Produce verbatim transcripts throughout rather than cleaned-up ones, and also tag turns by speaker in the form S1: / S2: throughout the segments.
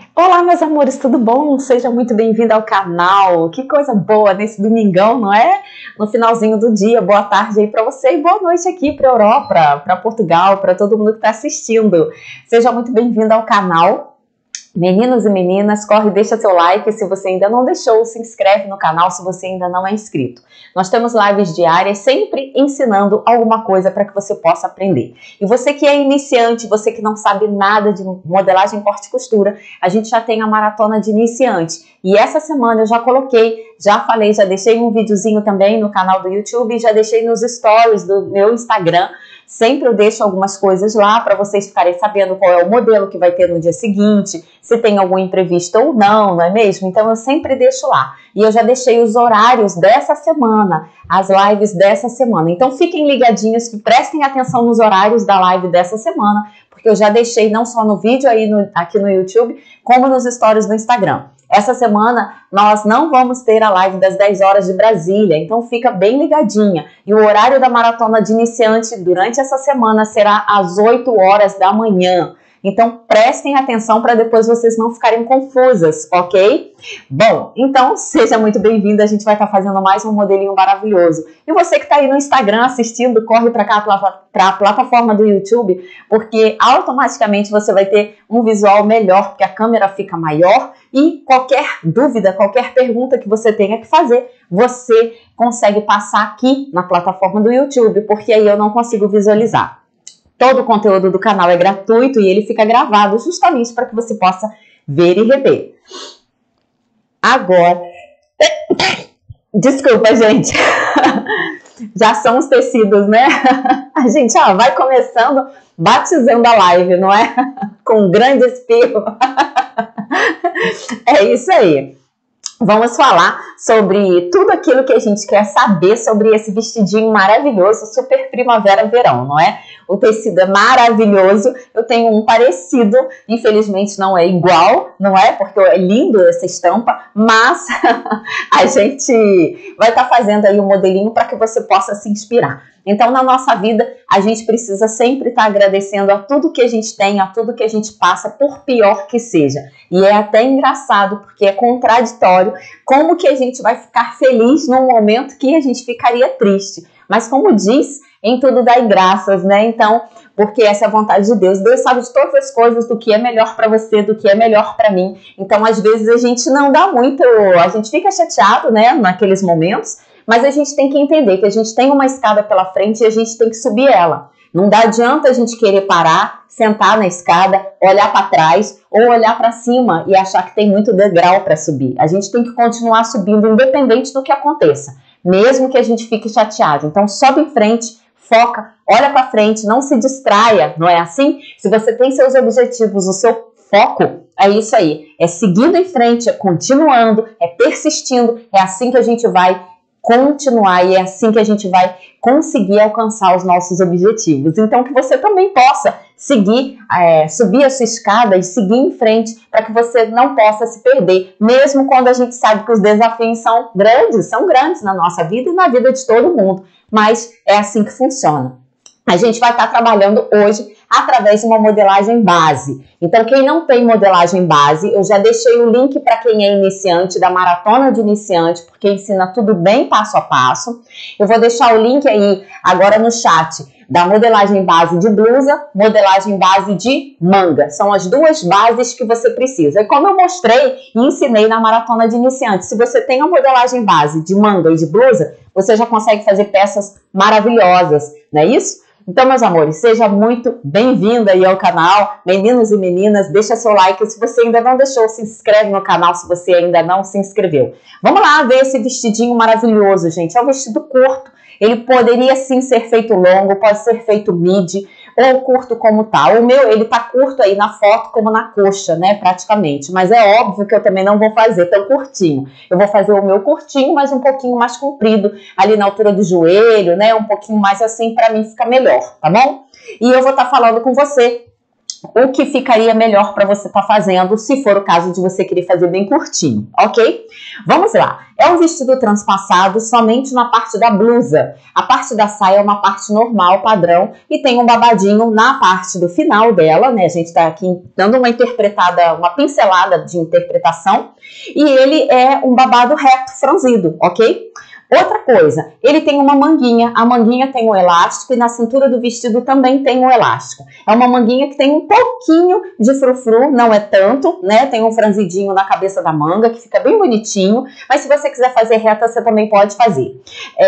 S1: Olá, meus amores, tudo bom? Seja muito bem-vindo ao canal. Que coisa boa nesse domingão, não é? No finalzinho do dia, boa tarde aí para você e boa noite aqui para a Europa, para Portugal, para todo mundo que está assistindo. Seja muito bem-vindo ao canal. Meninos e meninas, corre, deixa seu like, se você ainda não deixou, se inscreve no canal se você ainda não é inscrito. Nós temos lives diárias sempre ensinando alguma coisa para que você possa aprender. E você que é iniciante, você que não sabe nada de modelagem, corte e costura, a gente já tem a maratona de iniciante. E essa semana eu já coloquei, já falei, já deixei um videozinho também no canal do YouTube, já deixei nos stories do meu Instagram. Sempre eu deixo algumas coisas lá para vocês ficarem sabendo qual é o modelo que vai ter no dia seguinte, se tem algum imprevisto ou não, não é mesmo? Então eu sempre deixo lá. E eu já deixei os horários dessa semana, as lives dessa semana. Então fiquem ligadinhos, prestem atenção nos horários da live dessa semana, porque eu já deixei não só no vídeo aí no, aqui no YouTube, como nos stories do Instagram. Essa semana nós não vamos ter a live das dez horas de Brasília, então fica bem ligadinha. E o horário da maratona de iniciante durante essa semana será às oito horas da manhã. Então prestem atenção para depois vocês não ficarem confusas, ok? Bom, então seja muito bem-vindo, a gente vai estar tá fazendo mais um modelinho maravilhoso. E você que está aí no Instagram assistindo, corre para cá para a plataforma do YouTube, porque automaticamente você vai ter um visual melhor, porque a câmera fica maior e qualquer dúvida, qualquer pergunta que você tenha que fazer, você consegue passar aqui na plataforma do YouTube, porque aí eu não consigo visualizar. Todo o conteúdo do canal é gratuito e ele fica gravado justamente para que você possa ver e rever. Agora, desculpa, gente, já são os tecidos, né? A gente ó, vai começando batizando a live, não é? Com um grande espirro. É isso aí. Vamos falar sobre tudo aquilo que a gente quer saber sobre esse vestidinho maravilhoso, super primavera-verão, não é? O tecido é maravilhoso, eu tenho um parecido, infelizmente não é igual, não é? Porque é lindo essa estampa, mas a gente vai estar fazendo aí um modelinho para que você possa se inspirar. Então, na nossa vida, a gente precisa sempre estar agradecendo a tudo que a gente tem, a tudo que a gente passa, por pior que seja. E é até engraçado, porque é contraditório, como que a gente vai ficar feliz num momento que a gente ficaria triste. Mas como diz, em tudo dai graças, né? Então, porque essa é a vontade de Deus. Deus sabe de todas as coisas, do que é melhor para você, do que é melhor para mim. Então, às vezes, a gente não dá muito, a gente fica chateado, né, naqueles momentos, mas a gente tem que entender que a gente tem uma escada pela frente e a gente tem que subir ela. Não dá adianta a gente querer parar, sentar na escada, olhar para trás ou olhar para cima e achar que tem muito degrau para subir. A gente tem que continuar subindo independente do que aconteça, mesmo que a gente fique chateado. Então sobe em frente, foca, olha para frente, não se distraia, não é assim? Se você tem seus objetivos, o seu foco, é isso aí. É seguindo em frente, é continuando, é persistindo, é assim que a gente vai continuar e é assim que a gente vai conseguir alcançar os nossos objetivos. Então que você também possa seguir, é, subir a sua escada e seguir em frente para que você não possa se perder, mesmo quando a gente sabe que os desafios são grandes, são grandes na nossa vida e na vida de todo mundo, mas é assim que funciona. A gente vai estar trabalhando hoje através de uma modelagem base. Então, quem não tem modelagem base, eu já deixei o link para quem é iniciante, da Maratona de Iniciante, porque ensina tudo bem passo a passo. Eu vou deixar o link aí agora no chat da modelagem base de blusa, modelagem base de manga. São as duas bases que você precisa. E como eu mostrei e ensinei na Maratona de Iniciante, se você tem a modelagem base de manga e de blusa, você já consegue fazer peças maravilhosas, não é isso? Então, meus amores, seja muito bem-vindo aí ao canal, meninos e meninas, deixa seu like, se você ainda não deixou, se inscreve no canal se você ainda não se inscreveu. Vamos lá ver esse vestidinho maravilhoso, gente, é um vestido curto, ele poderia sim ser feito longo, pode ser feito midi ou curto como tá. O meu, ele tá curto aí na foto como na coxa, né, praticamente, mas é óbvio que eu também não vou fazer tão curtinho. Eu vou fazer o meu curtinho, mas um pouquinho mais comprido, ali na altura do joelho, né, um pouquinho mais assim, pra mim fica melhor, tá bom? E eu vou estar falando com você o que ficaria melhor para você estar tá fazendo, se for o caso de você querer fazer bem curtinho, ok? Vamos lá. É um vestido transpassado somente na parte da blusa. A parte da saia é uma parte normal, padrão, e tem um babadinho na parte do final dela, né? A gente tá aqui dando uma interpretada, uma pincelada de interpretação, e ele é um babado reto, franzido, ok? Outra coisa, ele tem uma manguinha, a manguinha tem um elástico e na cintura do vestido também tem um elástico. É uma manguinha que tem um pouquinho de frufru, não é tanto, né? Tem um franzidinho na cabeça da manga, que fica bem bonitinho, mas se você quiser fazer reta, você também pode fazer.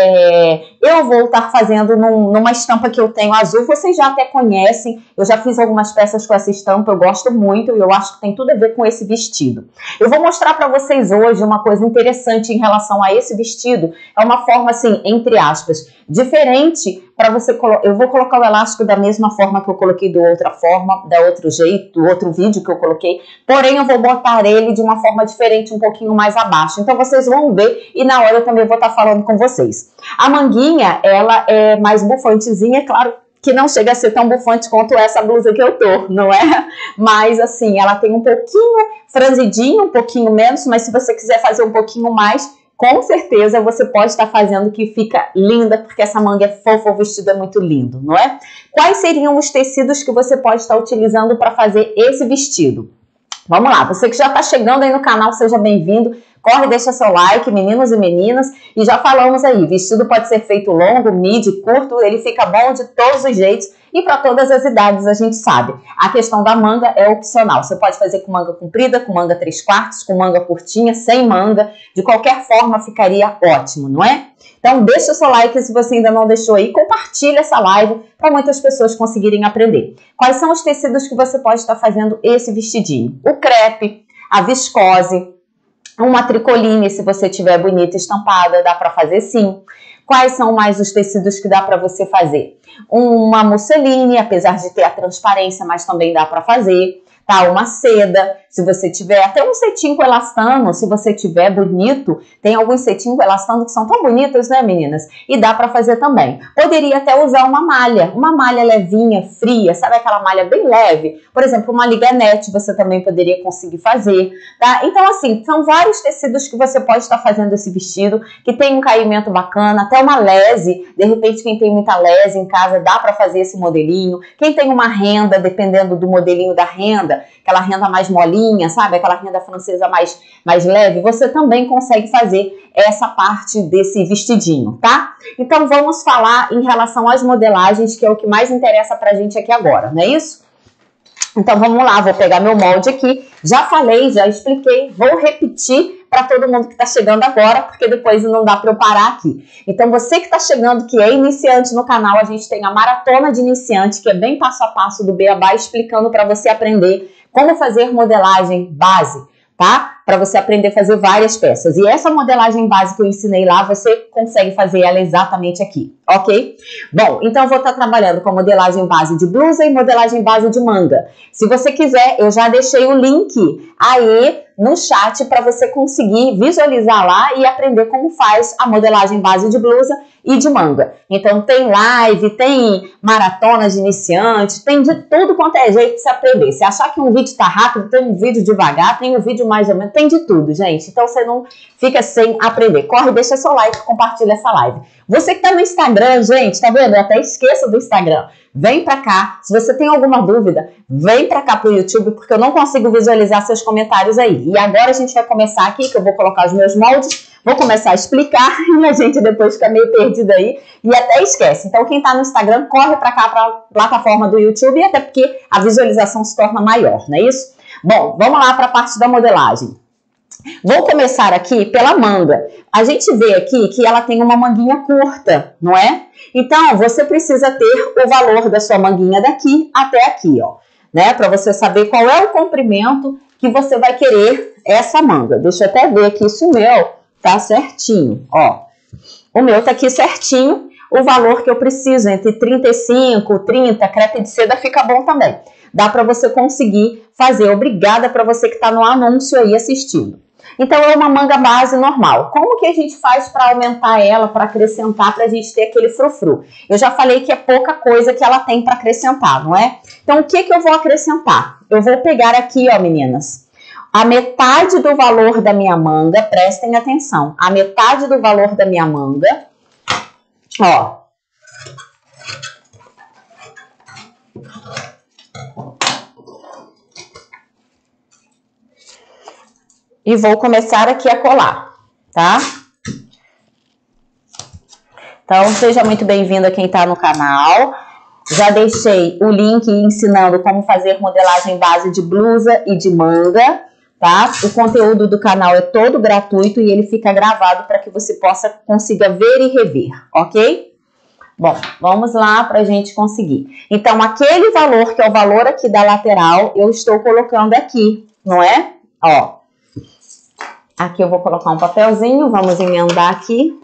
S1: É, eu vou estar fazendo num, numa estampa que eu tenho azul, vocês já até conhecem, eu já fiz algumas peças com essa estampa, eu gosto muito e eu acho que tem tudo a ver com esse vestido. Eu vou mostrar para vocês hoje uma coisa interessante em relação a esse vestido. É uma forma, assim, entre aspas, diferente para você colocar. Eu vou colocar o elástico da mesma forma que eu coloquei do outra forma, da outro jeito, do outro vídeo que eu coloquei, porém eu vou botar ele de uma forma diferente, um pouquinho mais abaixo. Então vocês vão ver e na hora eu também vou estar falando com vocês. A manguinha, ela é mais bufantezinha, é claro que não chega a ser tão bufante quanto essa blusa que eu tô, não é? Mas assim, ela tem um pouquinho franzidinho, um pouquinho menos, mas se você quiser fazer um pouquinho mais, com certeza você pode estar fazendo que fica linda, porque essa manga é fofa, o vestido é muito lindo, não é? Quais seriam os tecidos que você pode estar utilizando para fazer esse vestido? Vamos lá, você que já está chegando aí no canal, seja bem-vindo. Corre, deixa seu like, meninos e meninas. E já falamos aí, vestido pode ser feito longo, midi, curto, ele fica bom de todos os jeitos e para todas as idades, a gente sabe. A questão da manga é opcional. Você pode fazer com manga comprida, com manga três quartos, com manga curtinha, sem manga. De qualquer forma, ficaria ótimo, não é? Então, deixa o seu like se você ainda não deixou aí. Compartilha essa live para muitas pessoas conseguirem aprender. Quais são os tecidos que você pode estar fazendo esse vestidinho? O crepe, a viscose, uma tricoline, se você tiver bonita estampada, dá para fazer sim. Quais são mais os tecidos que dá para você fazer? Uma musseline, apesar de ter a transparência, mas também dá para fazer. Tá, uma seda, se você tiver, até um cetim com elastano, se você tiver bonito, tem alguns cetim com elastano que são tão bonitos, né, meninas? E dá pra fazer também. Poderia até usar uma malha, uma malha levinha, fria, sabe aquela malha bem leve? Por exemplo, uma liganete você também poderia conseguir fazer, tá? Então, assim, são vários tecidos que você pode estar fazendo esse vestido, que tem um caimento bacana, até uma lese, de repente quem tem muita lese em casa, dá pra fazer esse modelinho. Quem tem uma renda, dependendo do modelinho da renda, aquela renda mais molinha, sabe? Aquela renda francesa mais, mais leve, você também consegue fazer essa parte desse vestidinho, tá? Então vamos falar em relação às modelagens, que é o que mais interessa pra gente aqui agora, não é isso? Então vamos lá, vou pegar meu molde aqui, já falei, já expliquei, vou repetir para todo mundo que está chegando agora, porque depois não dá para eu parar aqui. Então você que está chegando, que é iniciante no canal, a gente tem a Maratona de Iniciante, que é bem passo a passo do Beabá, explicando para você aprender como fazer modelagem base, tá? Para você aprender a fazer várias peças. E essa modelagem base que eu ensinei lá, você consegue fazer ela exatamente aqui, ok? Bom, então eu vou estar trabalhando com a modelagem base de blusa e modelagem base de manga. Se você quiser, eu já deixei o link aí no chat para você conseguir visualizar lá e aprender como faz a modelagem base de blusa e de manga. Então tem live, tem maratona de iniciante, tem de tudo quanto é jeito de se aprender. Se achar que um vídeo está rápido, tem um vídeo devagar, tem um vídeo mais ou menos, tem de tudo, gente. Então você não fica sem aprender. Corre, deixa seu like, compartilha essa live. Você que tá no Instagram, gente, tá vendo? Eu até esqueço do Instagram. Vem pra cá. Se você tem alguma dúvida, vem pra cá pro YouTube, porque eu não consigo visualizar seus comentários aí. E agora a gente vai começar aqui, que eu vou colocar os meus moldes, vou começar a explicar e a gente depois fica meio perdido aí e até esquece. Então quem tá no Instagram, corre pra cá, pra plataforma do YouTube, até porque a visualização se torna maior, não é isso? Bom, vamos lá pra parte da modelagem. Vou começar aqui pela manga. A gente vê aqui que ela tem uma manguinha curta, não é? Então, você precisa ter o valor da sua manguinha daqui até aqui, ó, né? Para você saber qual é o comprimento que você vai querer essa manga. Deixa eu até ver aqui se o meu tá certinho, ó. O meu tá aqui certinho, o valor que eu preciso, entre trinta e cinco, trinta, crepe de seda fica bom também. Dá para você conseguir fazer. Obrigada para você que tá no anúncio aí assistindo. Então é uma manga base normal. Como que a gente faz para aumentar ela, para acrescentar, para a gente ter aquele frufru? Eu já falei que é pouca coisa que ela tem para acrescentar, não é? Então o que que eu vou acrescentar? Eu vou pegar aqui, ó, meninas, a metade do valor da minha manga, prestem atenção, a metade do valor da minha manga, ó. E vou começar aqui a colar, tá? Então, seja muito bem-vindo a quem tá no canal. Já deixei o link ensinando como fazer modelagem base de blusa e de manga, tá? O conteúdo do canal é todo gratuito e ele fica gravado para que você possa consiga ver e rever, ok? Bom, vamos lá pra gente conseguir. Então, aquele valor que é o valor aqui da lateral, eu estou colocando aqui, não é? Ó. Aqui eu vou colocar um papelzinho, vamos emendar aqui.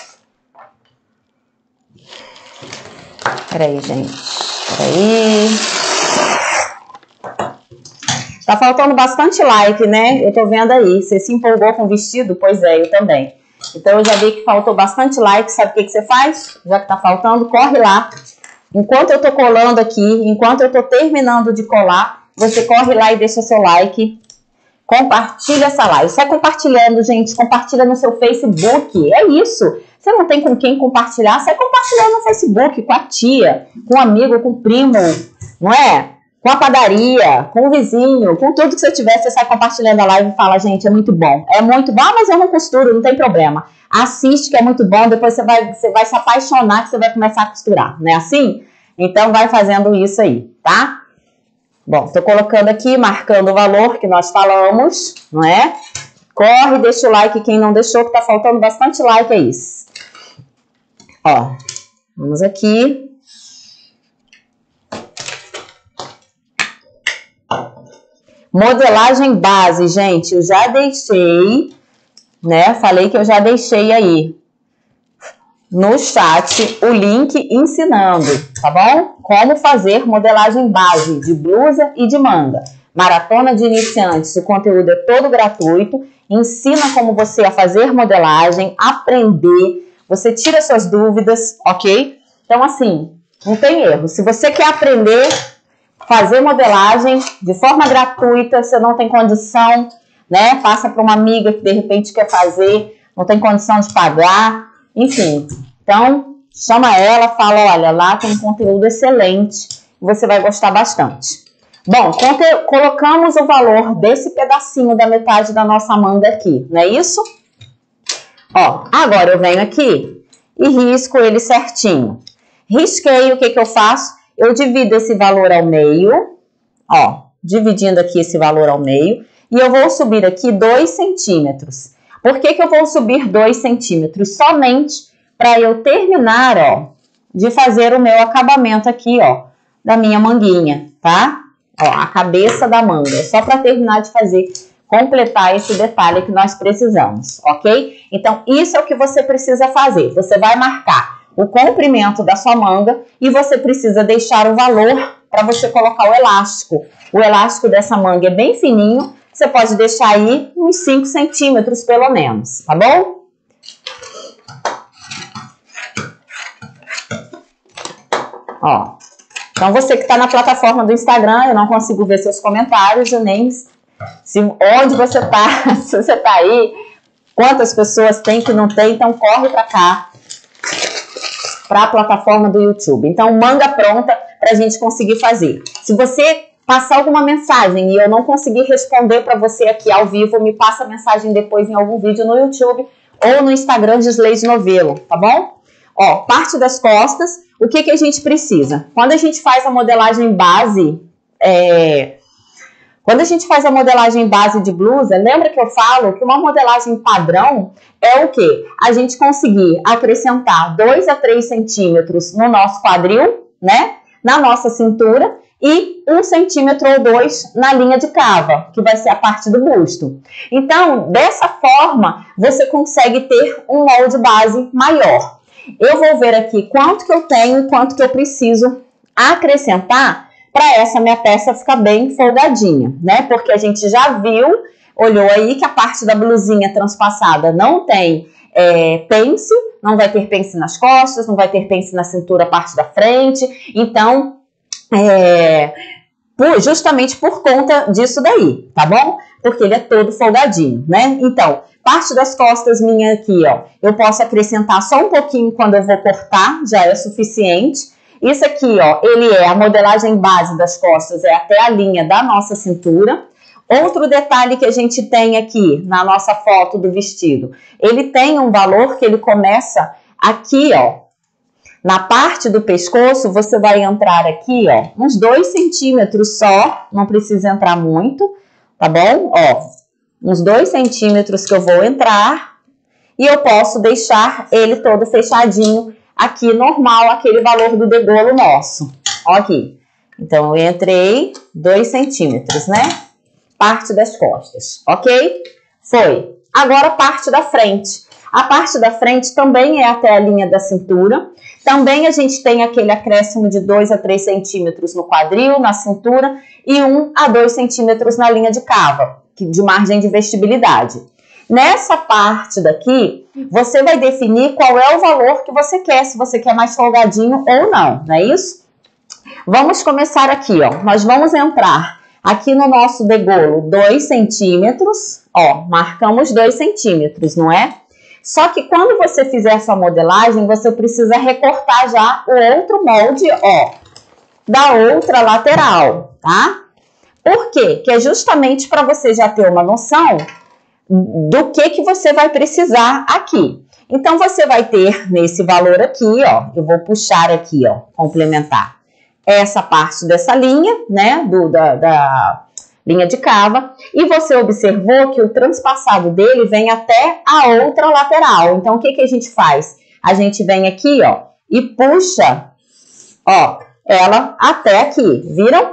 S1: Peraí, gente. Peraí. Tá faltando bastante like, né? Eu tô vendo aí. Você se empolgou com o vestido? Pois é, eu também. Então eu já vi que faltou bastante like. Sabe o que que você faz? Já que tá faltando, corre lá. Enquanto eu tô colando aqui, enquanto eu tô terminando de colar, você corre lá e deixa seu like. Compartilha essa live. Só compartilhando, gente. Compartilha no seu Facebook. É isso. Você não tem com quem compartilhar, sai compartilhando no Facebook, com a tia, com o amigo, com o primo, não é? Com a padaria, com o vizinho, com tudo que você tiver, você sai compartilhando a live e fala, gente, é muito bom. É muito bom, ah, mas eu não costuro, não tem problema. Assiste que é muito bom, depois você vai, você vai se apaixonar que você vai começar a costurar, não é assim? Então vai fazendo isso aí, tá? Bom, tô colocando aqui, marcando o valor que nós falamos, não é? Corre, deixa o like, quem não deixou, que tá faltando bastante like, é isso. Ó, vamos aqui. Modelagem base, gente, eu já deixei, né? Falei que eu já deixei aí no chat o link ensinando, tá bom? Como fazer modelagem base de blusa e de manga. Maratona de iniciantes, o conteúdo é todo gratuito, ensina como você a fazer modelagem, aprender, você tira suas dúvidas, ok? Então, assim, não tem erro. Se você quer aprender, fazer modelagem de forma gratuita, você não tem condição, né? Passa para uma amiga que de repente quer fazer, não tem condição de pagar, enfim. Então, chama ela, fala, olha, lá tem um conteúdo excelente, você vai gostar bastante. Bom, colocamos o valor desse pedacinho da metade da nossa manga aqui, não é isso? Ó, agora eu venho aqui e risco ele certinho. Risquei, o que que eu faço? Eu divido esse valor ao meio, ó, dividindo aqui esse valor ao meio, e eu vou subir aqui dois centímetros. Por que que eu vou subir dois centímetros? Somente para eu terminar, ó, de fazer o meu acabamento aqui, ó, da minha manguinha, tá? Ó, a cabeça da manga, só para terminar de fazer, completar esse detalhe que nós precisamos, ok? Então, isso é o que você precisa fazer. Você vai marcar o comprimento da sua manga e você precisa deixar o valor para você colocar o elástico. O elástico dessa manga é bem fininho, você pode deixar aí uns cinco centímetros pelo menos, tá bom? Ó, então você que está na plataforma do Instagram, eu não consigo ver seus comentários, eu nem se onde você tá, se você tá aí, quantas pessoas tem que não tem, então corre para cá, para a plataforma do YouTube. Então, manga pronta para a gente conseguir fazer. Se você passar alguma mensagem e eu não conseguir responder para você aqui ao vivo, me passa a mensagem depois em algum vídeo no YouTube ou no Instagram de Gislaide Novelo, tá bom? Ó, parte das costas, o que que a gente precisa? Quando a gente faz a modelagem base, é... quando a gente faz a modelagem base de blusa, lembra que eu falo que uma modelagem padrão é o quê? A gente conseguir acrescentar dois a três centímetros no nosso quadril, né? Na nossa cintura e um centímetro ou dois na linha de cava, que vai ser a parte do busto. Então, dessa forma, você consegue ter um molde base maior. Eu vou ver aqui quanto que eu tenho e quanto que eu preciso acrescentar para essa minha peça ficar bem folgadinha, né? Porque a gente já viu olhou aí que a parte da blusinha transpassada não tem é, pence, não vai ter pence nas costas, não vai ter pence na cintura, a parte da frente. Então, é, por, justamente por conta disso daí, tá bom? Porque ele é todo folgadinho, né? Então, parte das costas minha aqui, ó, eu posso acrescentar só um pouquinho quando eu vou cortar, já é suficiente. Isso aqui, ó, ele é a modelagem base das costas, é até a linha da nossa cintura. Outro detalhe que a gente tem aqui na nossa foto do vestido, ele tem um valor que ele começa aqui, ó, na parte do pescoço, você vai entrar aqui, ó, uns dois centímetros só, não precisa entrar muito, tá bom? Ó, uns dois centímetros que eu vou entrar e eu posso deixar ele todo fechadinho aqui, normal, aquele valor do degolo nosso. Ó aqui. Então, eu entrei dois centímetros, né? Parte das costas, ok? Foi. Agora, parte da frente. A parte da frente também é até a linha da cintura. Também a gente tem aquele acréscimo de dois a três centímetros no quadril, na cintura, e um a dois centímetros na linha de cava, de margem de vestibilidade. Nessa parte daqui, você vai definir qual é o valor que você quer, se você quer mais folgadinho ou não, não é isso? Vamos começar aqui, ó. Nós vamos entrar aqui no nosso degolo dois centímetros, ó, marcamos dois centímetros, não é? Só que quando você fizer a sua modelagem, você precisa recortar já o outro molde, ó, da outra lateral, tá? Por quê? Que é justamente para você já ter uma noção do que que você vai precisar aqui. Então, você vai ter nesse valor aqui, ó, eu vou puxar aqui, ó, complementar essa parte dessa linha, né, do, da, da linha de cava, e você observou que o transpassado dele vem até a outra lateral. Então, o que que a gente faz? A gente vem aqui, ó, e puxa, ó, ela até aqui, viram?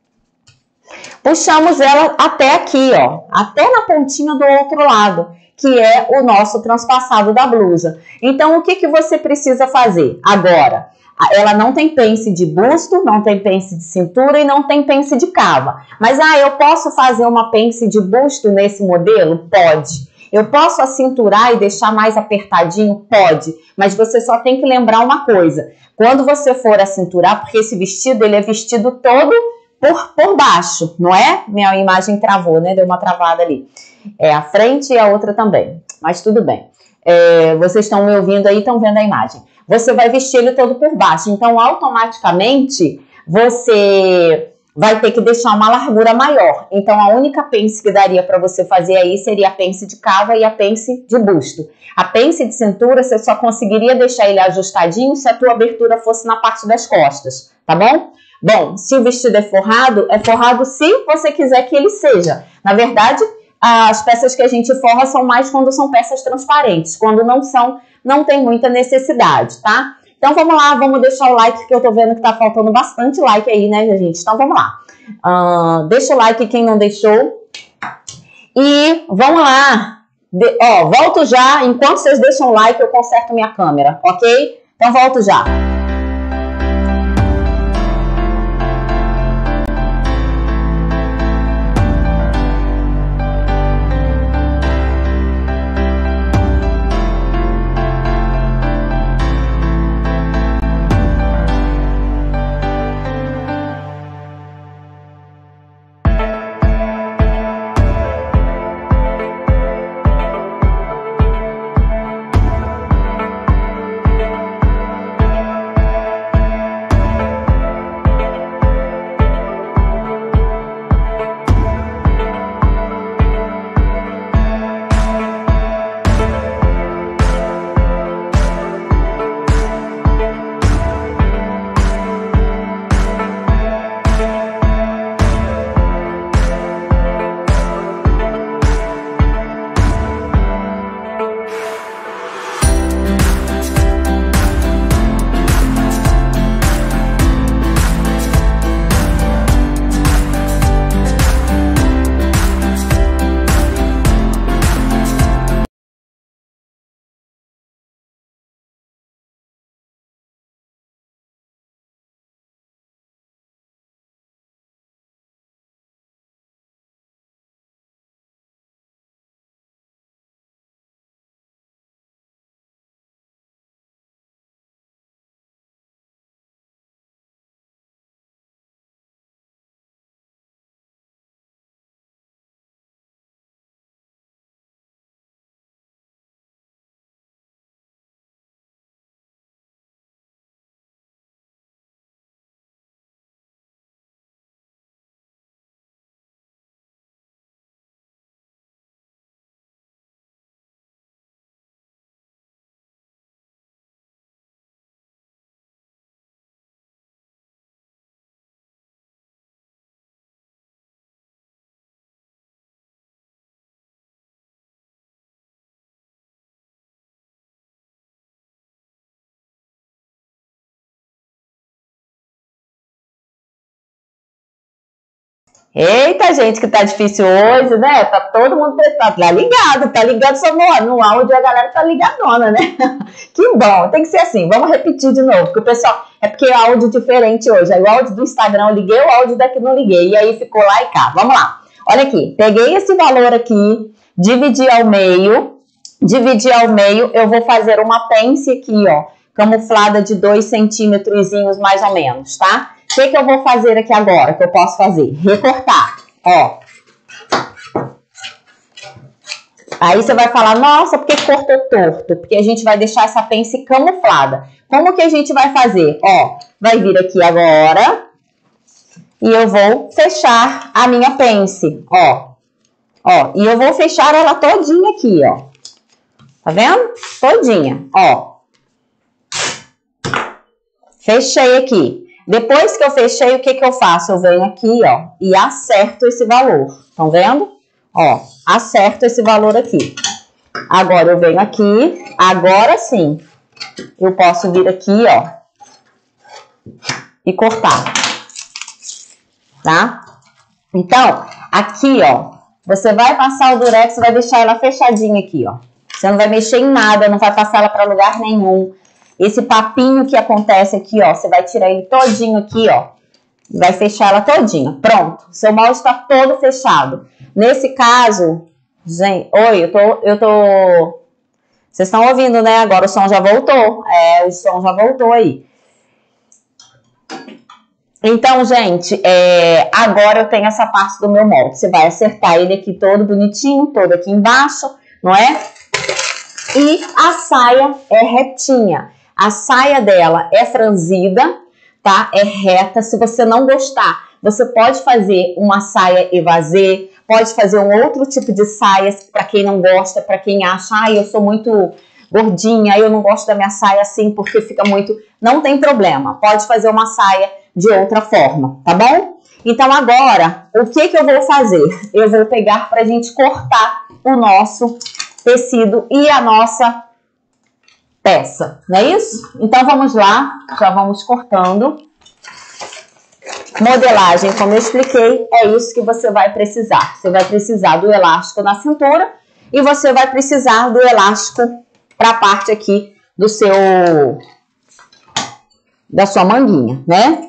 S1: Puxamos ela até aqui, ó, até na pontinha do outro lado, que é o nosso transpassado da blusa. Então, o que que você precisa fazer? Agora, ela não tem pence de busto, não tem pence de cintura e não tem pence de cava. Mas, ah, eu posso fazer uma pence de busto nesse modelo? Pode. Eu posso acinturar e deixar mais apertadinho? Pode. Mas você só tem que lembrar uma coisa. Quando você for acinturar, porque esse vestido, ele é vestido todo Por, por baixo, não é? Minha imagem travou, né? Deu uma travada ali. É a frente e a outra também. Mas tudo bem. É, vocês estão me ouvindo aí, estão vendo a imagem. Você vai vestir ele todo por baixo. Então, automaticamente, você vai ter que deixar uma largura maior. Então, a única pence que daria para você fazer aí seria a pence de cava e a pence de busto. A pence de cintura, você só conseguiria deixar ele ajustadinho se a tua abertura fosse na parte das costas, tá bom? Bom, se o vestido é forrado, é forrado se você quiser que ele seja. Na verdade, as peças que a gente forra são mais quando são peças transparentes. Quando não são, não tem muita necessidade, tá? Então, vamos lá, vamos deixar o like, que eu tô vendo que tá faltando bastante like aí, né, gente? Então, vamos lá. Uh, deixa o like quem não deixou. E vamos lá. De, ó, volto já. Enquanto vocês deixam o like, eu conserto minha câmera, ok? Então, volto já. Eita, gente, que tá difícil hoje, né? Tá todo mundo tá, tá ligado, tá ligado só no, no áudio, a galera tá ligadona, né? Que bom, tem que ser assim. Vamos repetir de novo, porque o pessoal, é porque é áudio diferente hoje. Aí o áudio do Instagram eu liguei, o áudio daqui não liguei, e aí ficou lá e cá. Vamos lá. Olha aqui, peguei esse valor aqui, dividi ao meio, dividi ao meio, eu vou fazer uma pence aqui, ó, camuflada de dois centímetros mais ou menos, tá? O que, que eu vou fazer aqui agora, que eu posso fazer? Recortar, ó. Aí você vai falar, nossa, por que cortou torto? Porque a gente vai deixar essa pence camuflada. Como que a gente vai fazer? Ó, vai vir aqui agora e eu vou fechar a minha pence, ó. Ó, e eu vou fechar ela todinha aqui, ó. Tá vendo? Todinha, ó. Fechei aqui. Depois que eu fechei, o que que eu faço? Eu venho aqui, ó, e acerto esse valor. Estão vendo? Ó, acerto esse valor aqui. Agora eu venho aqui, agora sim, eu posso vir aqui, ó, e cortar. Tá? Então, aqui, ó, você vai passar o durex, vai deixar ela fechadinha aqui, ó. Você não vai mexer em nada, não vai passar ela para lugar nenhum. Esse papinho que acontece aqui, ó, você vai tirar ele todinho aqui, ó. Vai fechar ela todinha. Pronto. Seu molde está todo fechado. Nesse caso, gente, oi, eu tô, eu tô... Vocês estão ouvindo, né? Agora o som já voltou. É, o som já voltou aí. Então, gente, é, agora eu tenho essa parte do meu molde. Você vai acertar ele aqui todo bonitinho, todo aqui embaixo, não é? E a saia é retinha. A saia dela é franzida, tá? É reta. Se você não gostar, você pode fazer uma saia evasê, pode fazer um outro tipo de saias para quem não gosta, para quem acha, ah, eu sou muito gordinha, eu não gosto da minha saia assim porque fica muito... Não tem problema, pode fazer uma saia de outra forma, tá bom? Então agora, o que que eu vou fazer? Eu vou pegar pra gente cortar o nosso tecido e a nossa peça, não é isso? Então vamos lá, já vamos cortando. Modelagem, como eu expliquei, é isso que você vai precisar. Você vai precisar do elástico na cintura e você vai precisar do elástico para a parte aqui do seu, da sua manguinha, né?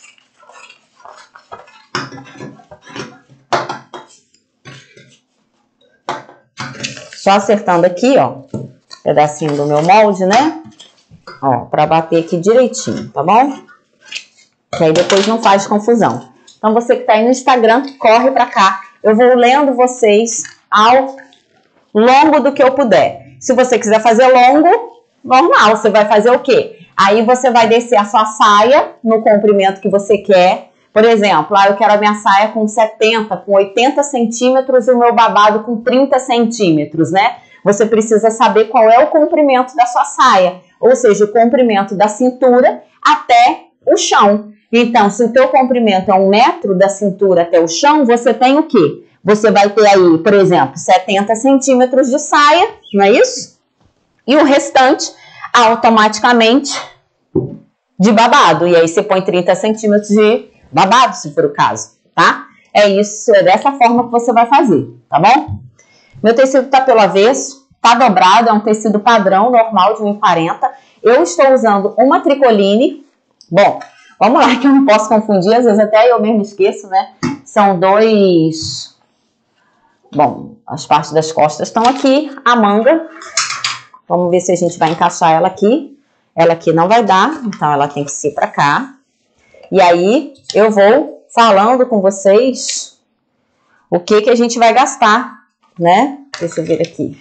S1: Só acertando aqui, ó, pedacinho do meu molde, né? Ó, para bater aqui direitinho, tá bom? Que aí depois não faz confusão. Então, você que tá aí no Instagram, corre pra cá. Eu vou lendo vocês ao longo do que eu puder. Se você quiser fazer longo, normal, você vai fazer o quê? Aí você vai descer a sua saia no comprimento que você quer. Por exemplo, ah, eu quero a minha saia com setenta, com oitenta centímetros e o meu babado com trinta centímetros, né? Você precisa saber qual é o comprimento da sua saia, ou seja, o comprimento da cintura até o chão. Então, se o teu comprimento é um metro da cintura até o chão, você tem o quê? Você vai ter aí, por exemplo, setenta centímetros de saia, não é isso? E o restante, automaticamente, de babado. E aí você põe trinta centímetros de babado, se for o caso, tá? É isso, é dessa forma que você vai fazer, tá bom? Meu tecido tá pelo avesso, tá dobrado, é um tecido padrão, normal, de um e quarenta. Eu estou usando uma tricoline. Bom, vamos lá que eu não posso confundir, às vezes até eu mesmo esqueço, né? São dois... Bom, as partes das costas estão aqui, a manga. Vamos ver se a gente vai encaixar ela aqui. Ela aqui não vai dar, então ela tem que ser pra cá. E aí, eu vou falando com vocês o que que a gente vai gastar, né? Deixa eu ver aqui.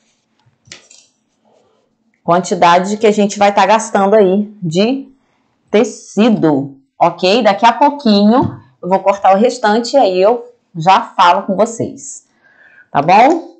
S1: Quantidade que a gente vai estar tá gastando aí de tecido, ok? Daqui a pouquinho eu vou cortar o restante e aí eu já falo com vocês, tá bom?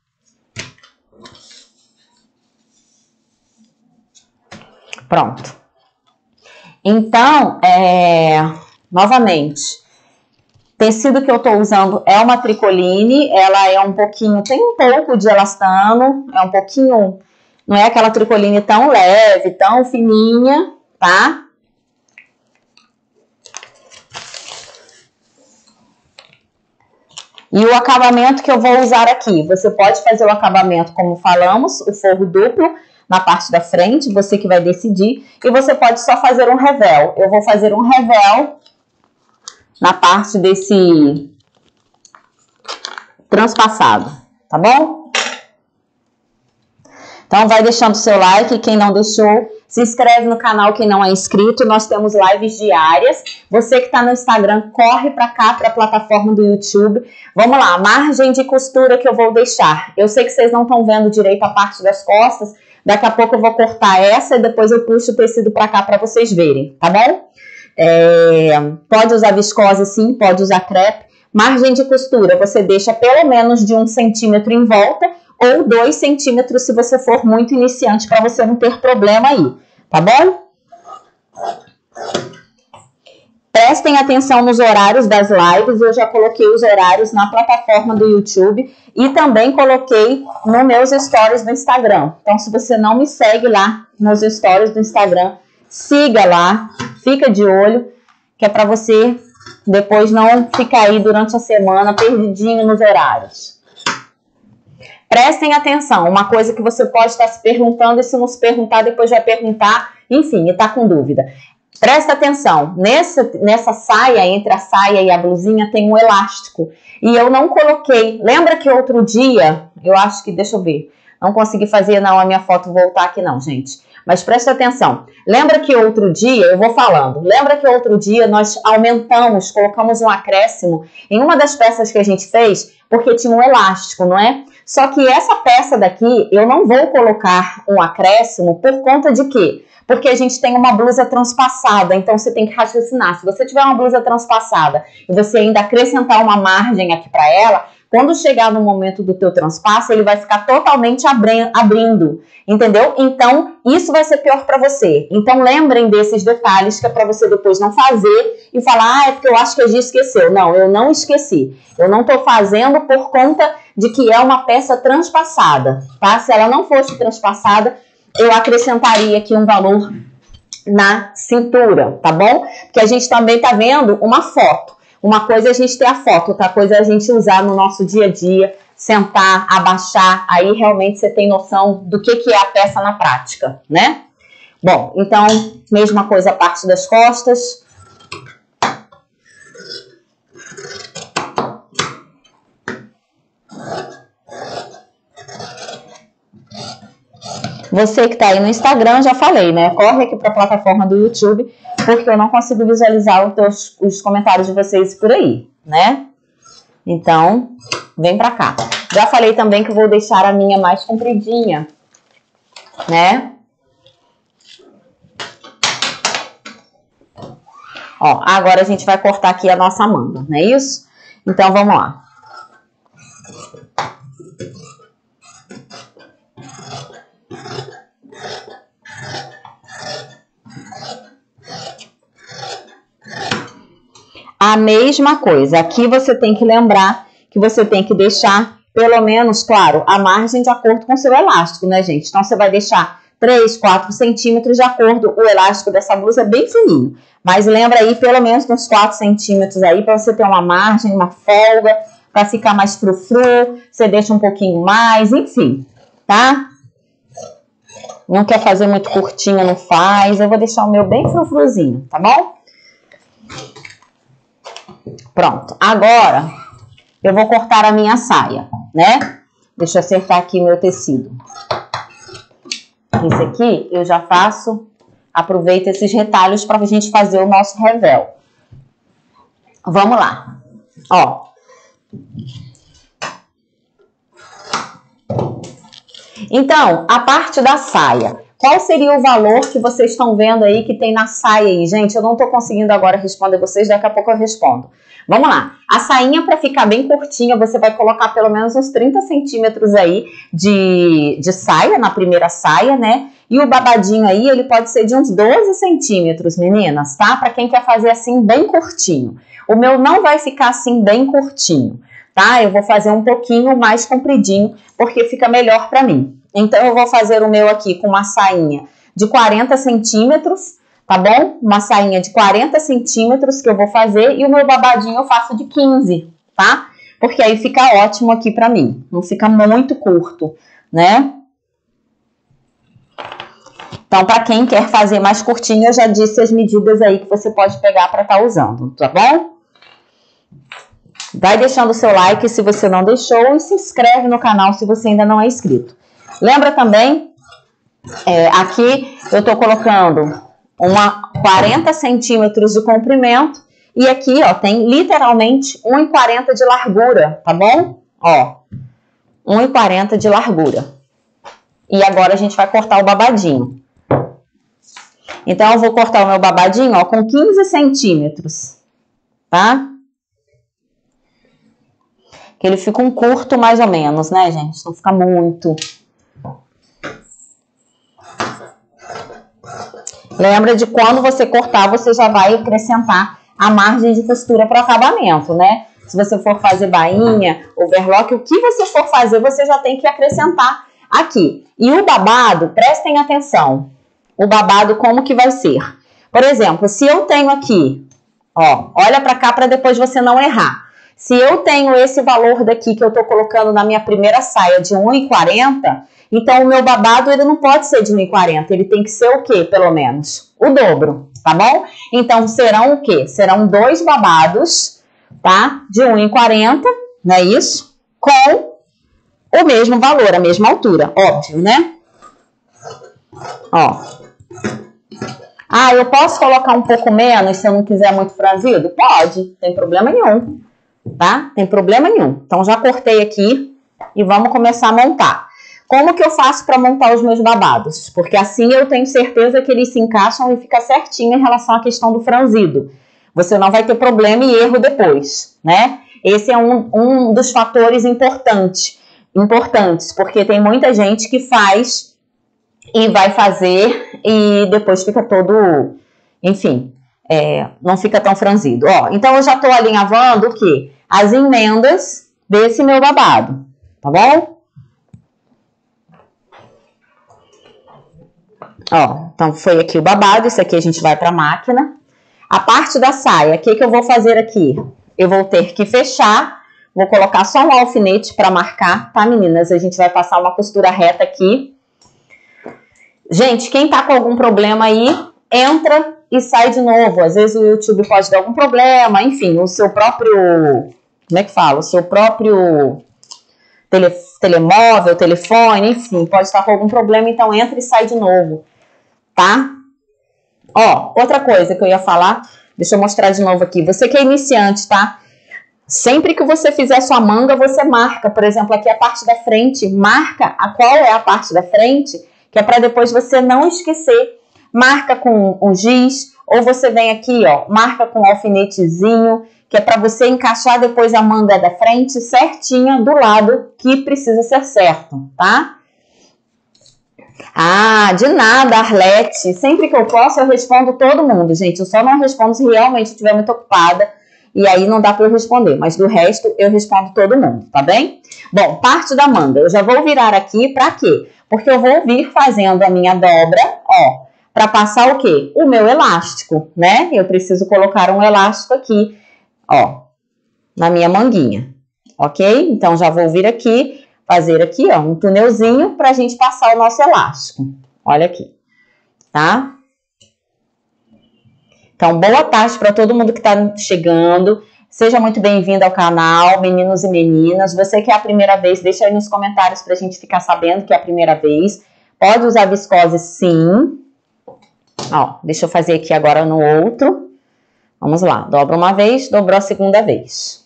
S1: Pronto. Então, é, novamente, tecido que eu tô usando é uma tricoline, ela é um pouquinho, tem um pouco de elastano, é um pouquinho, não é aquela tricoline tão leve, tão fininha, tá? E o acabamento que eu vou usar aqui, você pode fazer o acabamento como falamos, o forro duplo na parte da frente, você que vai decidir. E você pode só fazer um revel. Eu vou fazer um revel na parte desse transpassado, tá bom? Então vai deixando o seu like, quem não deixou, se inscreve no canal quem não é inscrito, nós temos lives diárias. Você que está no Instagram, corre para cá, para a plataforma do YouTube. Vamos lá, margem de costura que eu vou deixar. Eu sei que vocês não estão vendo direito a parte das costas, daqui a pouco eu vou cortar essa e depois eu puxo o tecido para cá para vocês verem, tá bom? É, pode usar viscose sim, pode usar crepe. Margem de costura, você deixa pelo menos de um centímetro em volta ou dois centímetros se você for muito iniciante, para você não ter problema aí, tá bom? Prestem atenção nos horários das lives, eu já coloquei os horários na plataforma do YouTube e também coloquei nos meus stories do Instagram. Então, se você não me segue lá nos stories do Instagram, siga lá, fica de olho, que é para você depois não ficar aí durante a semana perdidinho nos horários. Prestem atenção, uma coisa que você pode estar se perguntando e se não se perguntar, depois vai perguntar, enfim, e tá com dúvida. Presta atenção, nessa, nessa saia, entre a saia e a blusinha, tem um elástico. E eu não coloquei, lembra que outro dia, eu acho que, deixa eu ver, não consegui fazer não a minha foto voltar aqui não, gente. Mas presta atenção, lembra que outro dia, eu vou falando, lembra que outro dia nós aumentamos, colocamos um acréscimo em uma das peças que a gente fez, porque tinha um elástico, não é? Só que essa peça daqui, eu não vou colocar um acréscimo por conta de quê? Porque a gente tem uma blusa transpassada, então você tem que raciocinar. Se você tiver uma blusa transpassada e você ainda acrescentar uma margem aqui para ela, quando chegar no momento do teu transpasso, ele vai ficar totalmente abrindo, entendeu? Então, isso vai ser pior para você. Então, lembrem desses detalhes que é para você depois não fazer e falar, ah, é porque eu acho que a Gi esqueceu. Não, eu não esqueci. Eu não tô fazendo por conta de que é uma peça transpassada, tá? Se ela não fosse transpassada, eu acrescentaria aqui um valor na cintura, tá bom? Porque a gente também tá vendo uma foto. Uma coisa é a gente ter a foto, outra coisa é a gente usar no nosso dia a dia, sentar, abaixar, aí realmente você tem noção do que, que é a peça na prática, né? Bom, então, mesma coisa a parte das costas. Você que tá aí no Instagram, já falei, né? Corre aqui para a plataforma do YouTube, porque eu não consigo visualizar os, teus, os comentários de vocês por aí, né? Então, vem pra cá. Já falei também que eu vou deixar a minha mais compridinha, né? Ó, agora a gente vai cortar aqui a nossa manga, não é isso? Então, vamos lá. A mesma coisa, aqui você tem que lembrar que você tem que deixar, pelo menos, claro, a margem de acordo com o seu elástico, né, gente? Então, você vai deixar três, quatro centímetros de acordo, o elástico dessa blusa é bem fininho. Mas lembra aí, pelo menos uns quatro centímetros aí, para você ter uma margem, uma folga, para ficar mais frufru, você deixa um pouquinho mais, enfim, tá? Não quer fazer muito curtinho, não faz, eu vou deixar o meu bem frufruzinho, tá bom? Pronto, agora eu vou cortar a minha saia, né? Deixa eu acertar aqui meu tecido. Esse aqui eu já faço, aproveito esses retalhos para a gente fazer o nosso revel. Vamos lá, ó. Então, a parte da saia. Qual seria o valor que vocês estão vendo aí que tem na saia aí? Gente, eu não tô conseguindo agora responder vocês, daqui a pouco eu respondo. Vamos lá. A sainha, para ficar bem curtinha, você vai colocar pelo menos uns trinta centímetros aí de, de saia, na primeira saia, né? E o babadinho aí, ele pode ser de uns doze centímetros, meninas, tá? Para quem quer fazer assim, bem curtinho. O meu não vai ficar assim, bem curtinho, tá? Eu vou fazer um pouquinho mais compridinho, porque fica melhor para mim. Então, eu vou fazer o meu aqui com uma sainha de quarenta centímetros, tá bom? Uma sainha de quarenta centímetros que eu vou fazer e o meu babadinho eu faço de quinze, tá? porque aí fica ótimo aqui pra mim, não fica muito curto, né? Então, para quem quer fazer mais curtinho, eu já disse as medidas aí que você pode pegar para estar usando, tá bom? Vai deixando o seu like se você não deixou e se inscreve no canal se você ainda não é inscrito. Lembra também, é, aqui eu tô colocando uma quarenta centímetros de comprimento e aqui, ó, tem literalmente um e quarenta de largura, tá bom? Ó, um e quarenta de largura. E agora a gente vai cortar o babadinho. Então, eu vou cortar o meu babadinho, ó, com quinze centímetros, tá? Que ele fica um curto mais ou menos, né, gente? Não fica muito. Lembra de quando você cortar, você já vai acrescentar a margem de costura para acabamento, né? Se você for fazer bainha, overlock, o que você for fazer, você já tem que acrescentar aqui. E o babado, prestem atenção. O babado, como que vai ser? Por exemplo, se eu tenho aqui, ó, olha para cá para depois você não errar. Se eu tenho esse valor daqui que eu tô colocando na minha primeira saia de um e quarenta, então o meu babado ele não pode ser de um e quarenta, ele tem que ser o quê, pelo menos? O dobro, tá bom? Então serão o quê? Serão dois babados, tá? De um e quarenta, não é isso? Com o mesmo valor, a mesma altura, óbvio, né? Ó. Ah, eu posso colocar um pouco menos se eu não quiser muito franzido? Pode, tem problema nenhum, tá? Tem problema nenhum. Então, já cortei aqui e vamos começar a montar. Como que eu faço para montar os meus babados? Porque assim eu tenho certeza que eles se encaixam e fica certinho em relação à questão do franzido. Você não vai ter problema e erro depois, né? Esse é um, um dos fatores importantes, importantes, porque tem muita gente que faz e vai fazer e depois fica todo, enfim, é, não fica tão franzido. Ó, então eu já estou alinhavando o quê? As emendas desse meu babado, tá bom? Ó, então foi aqui o babado, isso aqui a gente vai para a máquina. A parte da saia, o que que eu vou fazer aqui? Eu vou ter que fechar, vou colocar só um alfinete para marcar, tá, meninas? A gente vai passar uma costura reta aqui. Gente, quem tá com algum problema aí, entra e sai de novo. Às vezes o YouTube pode dar algum problema, enfim, o seu próprio, como é que fala? O seu próprio tele, telemóvel, telefone, enfim, pode estar com algum problema, então entra e sai de novo, tá? Ó, outra coisa que eu ia falar, deixa eu mostrar de novo aqui. Você que é iniciante, tá? Sempre que você fizer sua manga, você marca, por exemplo, aqui a parte da frente, marca a qual é a parte da frente, que é para depois você não esquecer. Marca com um giz, ou você vem aqui, ó, marca com um alfinetezinho, que é para você encaixar depois a manga da frente certinha do lado que precisa ser certo, tá? Ah, de nada, Arlete. Sempre que eu posso, eu respondo todo mundo, gente. Eu só não respondo se realmente estiver muito ocupada, e aí não dá para eu responder, mas do resto eu respondo todo mundo, tá bem? Bom, parte da manga, eu já vou virar aqui para quê? Porque eu vou vir fazendo a minha dobra, ó, para passar o quê? O meu elástico, né? Eu preciso colocar um elástico aqui, ó, na minha manguinha, ok? Então, já vou vir aqui, fazer aqui, ó, um túnelzinho pra gente passar o nosso elástico. Olha aqui, tá? Então, boa tarde para todo mundo que tá chegando. Seja muito bem-vindo ao canal, meninos e meninas. Você que é a primeira vez, deixa aí nos comentários pra gente ficar sabendo que é a primeira vez. Pode usar viscose, sim. Ó, deixa eu fazer aqui agora no outro. Vamos lá, dobra uma vez, dobrou a segunda vez.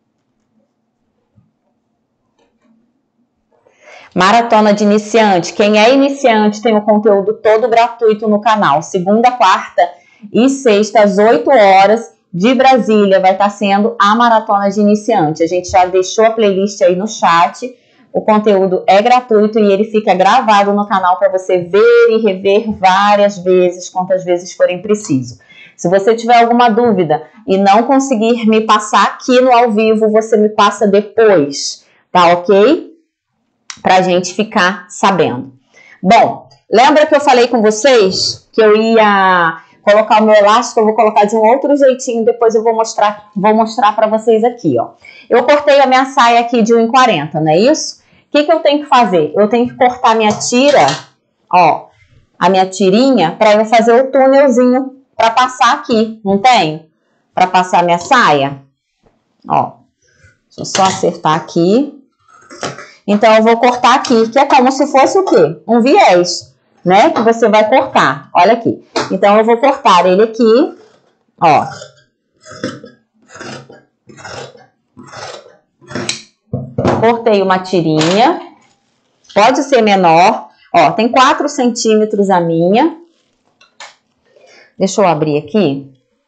S1: Maratona de iniciante. Quem é iniciante tem o conteúdo todo gratuito no canal. Segunda, quarta e sexta, às oito horas de Brasília, vai estar sendo a Maratona de Iniciante. A gente já deixou a playlist aí no chat. O conteúdo é gratuito e ele fica gravado no canal para você ver e rever várias vezes, quantas vezes forem preciso. Se você tiver alguma dúvida e não conseguir me passar aqui no ao vivo, você me passa depois, tá ok? Pra gente ficar sabendo. Bom, lembra que eu falei com vocês que eu ia colocar o meu elástico, eu vou colocar de um outro jeitinho, depois eu vou mostrar, vou mostrar pra vocês aqui, ó. Eu cortei a minha saia aqui de um e quarenta, não é isso? O que que eu tenho que fazer? Eu tenho que cortar a minha tira, ó, a minha tirinha, pra eu fazer o túnelzinho pra passar aqui, não tem? Pra passar a minha saia. Ó, deixa eu só acertar aqui. Então, eu vou cortar aqui, que é como se fosse o quê? Um viés, né? Que você vai cortar. Olha aqui. Então, eu vou cortar ele aqui, ó. Cortei uma tirinha. Pode ser menor. Ó, tem quatro centímetros a minha. Deixa eu abrir aqui.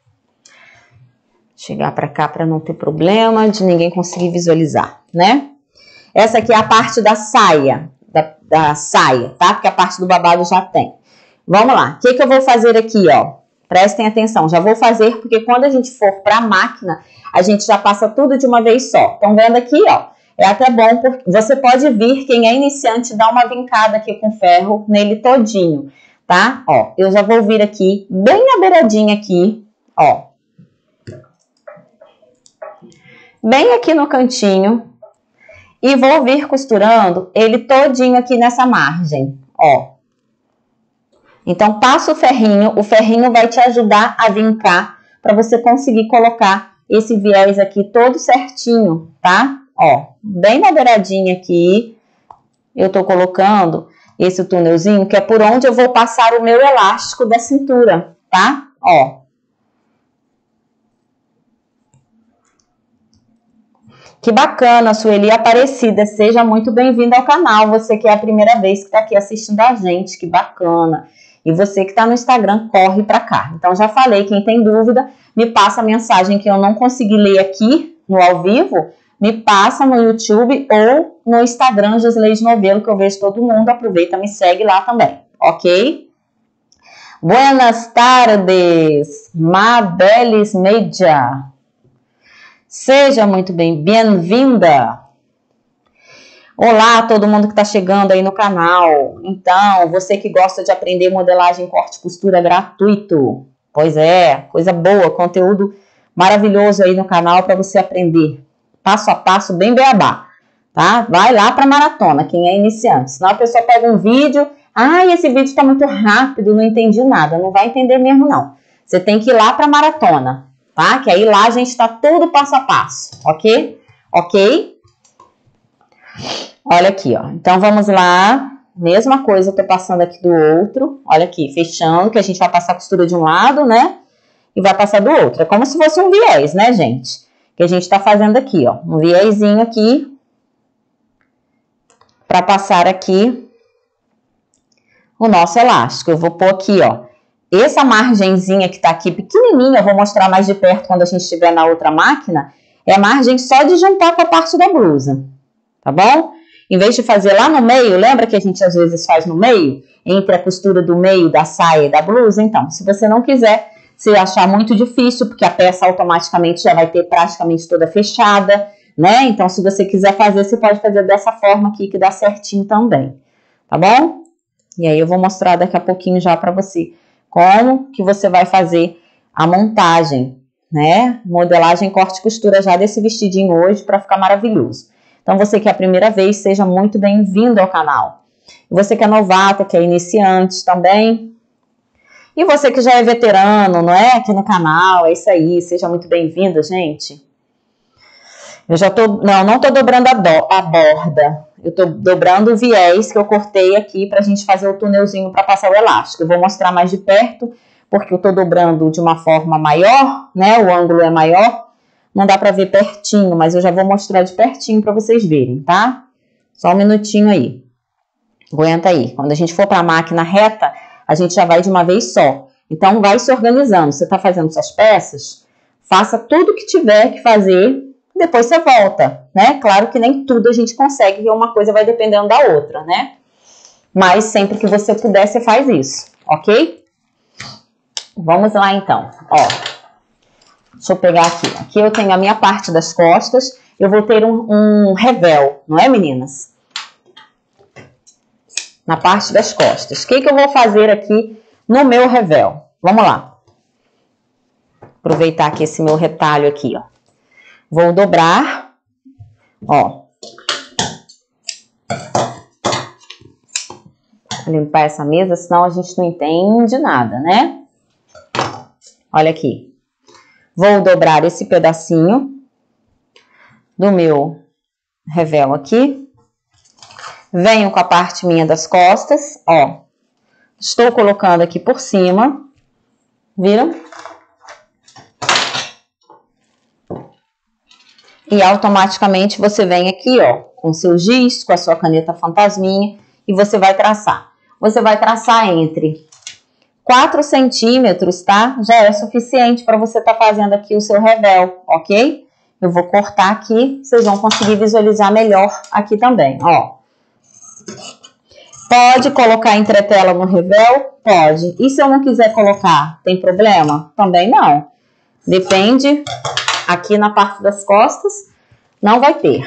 S1: Chegar pra cá pra não ter problema de ninguém conseguir visualizar, né? Essa aqui é a parte da saia, da, da saia, tá? Porque a parte do babado já tem. Vamos lá. O que que eu vou fazer aqui, ó? Prestem atenção. Já vou fazer porque quando a gente for pra máquina, a gente já passa tudo de uma vez só. Estão vendo aqui, ó? É até bom porque você pode vir, quem é iniciante, dar uma vincada aqui com ferro nele todinho, tá? Ó, eu já vou vir aqui, bem na beiradinha aqui, ó. Bem aqui no cantinho. E vou vir costurando ele todinho aqui nessa margem, ó. Então, passa o ferrinho, o ferrinho vai te ajudar a vincar para você conseguir colocar esse viés aqui todo certinho, tá? Ó, bem na beiradinha aqui, eu tô colocando esse túnelzinho, que é por onde eu vou passar o meu elástico da cintura, tá? Ó. Que bacana, Sueli Aparecida, seja muito bem-vinda ao canal, você que é a primeira vez que está aqui assistindo a gente, que bacana. E você que está no Instagram, corre para cá. Então, já falei, quem tem dúvida, me passa a mensagem que eu não consegui ler aqui no ao vivo, me passa no YouTube ou no Instagram, Gisleide Novelo, que eu vejo todo mundo, aproveita, me segue lá também, ok? Buenas tardes, Mabelis Media. Seja muito bem, bem-vinda. Olá, todo mundo que está chegando aí no canal. Então, você que gosta de aprender modelagem, corte e costura gratuito. Pois é, coisa boa, conteúdo maravilhoso aí no canal para você aprender. Passo a passo, bem beabá, tá? Vai lá para maratona, quem é iniciante. Senão a pessoa pega um vídeo, ah, esse vídeo está muito rápido, não entendi nada. Não vai entender mesmo, não. Você tem que ir lá para maratona. Tá? Que aí lá a gente tá tudo passo a passo, ok? Ok? Olha aqui, ó. Então, vamos lá. Mesma coisa, eu tô passando aqui do outro. Olha aqui, fechando, que a gente vai passar a costura de um lado, né? E vai passar do outro. É como se fosse um viés, né, gente? Que a gente tá fazendo aqui, ó. Um viésinho aqui. Pra passar aqui o nosso elástico. Eu vou pôr aqui, ó. Essa margenzinha que tá aqui pequenininha, eu vou mostrar mais de perto quando a gente estiver na outra máquina, é a margem só de juntar com a parte da blusa, tá bom? Em vez de fazer lá no meio, lembra que a gente às vezes faz no meio? Entre a costura do meio da saia e da blusa? Então, se você não quiser, se achar muito difícil, porque a peça automaticamente já vai ter praticamente toda fechada, né? Então, se você quiser fazer, você pode fazer dessa forma aqui, que dá certinho também, tá bom? E aí eu vou mostrar daqui a pouquinho já pra você como que você vai fazer a montagem, né? Modelagem, corte e costura já desse vestidinho hoje para ficar maravilhoso. Então, você que é a primeira vez, seja muito bem-vindo ao canal. E você que é novata, que é iniciante também. E você que já é veterano, não é? Aqui no canal, é isso aí. Seja muito bem-vinda, gente. Eu já tô... Não, não tô dobrando a, do, a borda. Eu tô dobrando o viés que eu cortei aqui pra gente fazer o túnelzinho pra passar o elástico. Eu vou mostrar mais de perto, porque eu tô dobrando de uma forma maior, né? O ângulo é maior. Não dá pra ver pertinho, mas eu já vou mostrar de pertinho pra vocês verem, tá? Só um minutinho aí. Aguenta aí. Quando a gente for pra máquina reta, a gente já vai de uma vez só. Então, vai se organizando. Você tá fazendo suas peças? Faça tudo que tiver que fazer. Depois você volta, né? Claro que nem tudo a gente consegue, e uma coisa vai dependendo da outra, né? Mas sempre que você puder, você faz isso, ok? Vamos lá, então. Ó, deixa eu pegar aqui. Aqui eu tenho a minha parte das costas. Eu vou ter um, um revel, não é, meninas? Na parte das costas. O que que eu vou fazer aqui no meu revel? Vamos lá. Aproveitar aqui esse meu retalho aqui, ó. Vou dobrar, ó. Vou limpar essa mesa, senão a gente não entende nada, né? Olha aqui. Vou dobrar esse pedacinho do meu revel aqui. Venho com a parte minha das costas, ó. Estou colocando aqui por cima. Viram? E automaticamente você vem aqui, ó, com seu giz, com a sua caneta fantasminha, e você vai traçar. Você vai traçar entre quatro centímetros, tá? Já é suficiente para você estar tá fazendo aqui o seu revel, ok? Eu vou cortar aqui, vocês vão conseguir visualizar melhor aqui também, ó. Pode colocar entretela no revel? Pode. E se eu não quiser colocar, tem problema? Também não. Depende, aqui na parte das costas, não vai ter.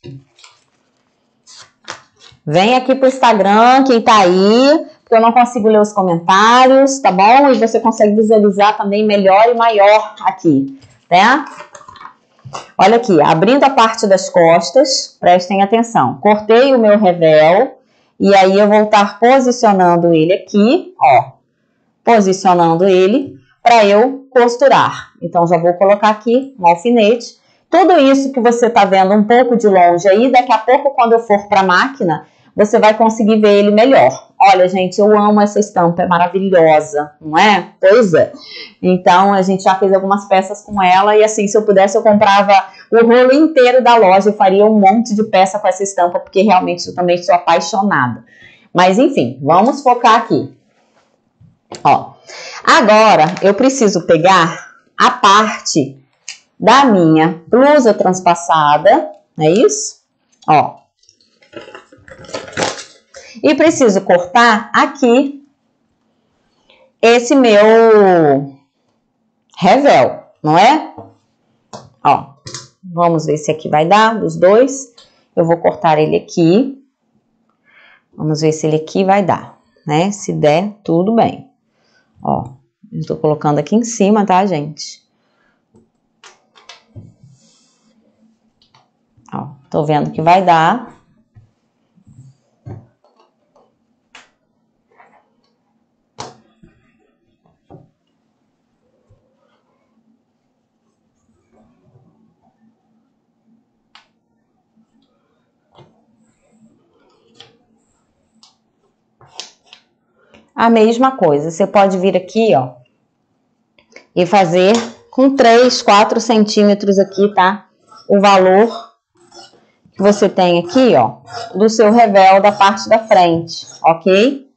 S1: Vem aqui pro Instagram, quem tá aí, porque eu não consigo ler os comentários, tá bom? E você consegue visualizar também melhor e maior aqui, né? Olha aqui, abrindo a parte das costas, prestem atenção. Cortei o meu revel e aí eu vou estar posicionando ele aqui, ó. Posicionando ele para eu costurar. Então, já vou colocar aqui um alfinete. Tudo isso que você tá vendo um pouco de longe aí, daqui a pouco, quando eu for para a máquina, você vai conseguir ver ele melhor. Olha, gente, eu amo essa estampa, é maravilhosa, não é? Pois é. Então, a gente já fez algumas peças com ela e assim, se eu pudesse, eu comprava o rolo inteiro da loja e faria um monte de peça com essa estampa, porque realmente eu também sou apaixonada. Mas, enfim, vamos focar aqui. Ó, agora eu preciso pegar a parte da minha blusa transpassada, não é isso? Ó. E preciso cortar aqui esse meu revel, não é? Ó, vamos ver se aqui vai dar, dos dois. Eu vou cortar ele aqui. Vamos ver se ele aqui vai dar, né? Se der, tudo bem. Ó, eu tô colocando aqui em cima, tá, gente? Ó, tô vendo que vai dar. A mesma coisa, você pode vir aqui, ó, e fazer com três, quatro centímetros aqui, tá? O valor que você tem aqui, ó, do seu revel da parte da frente, ok?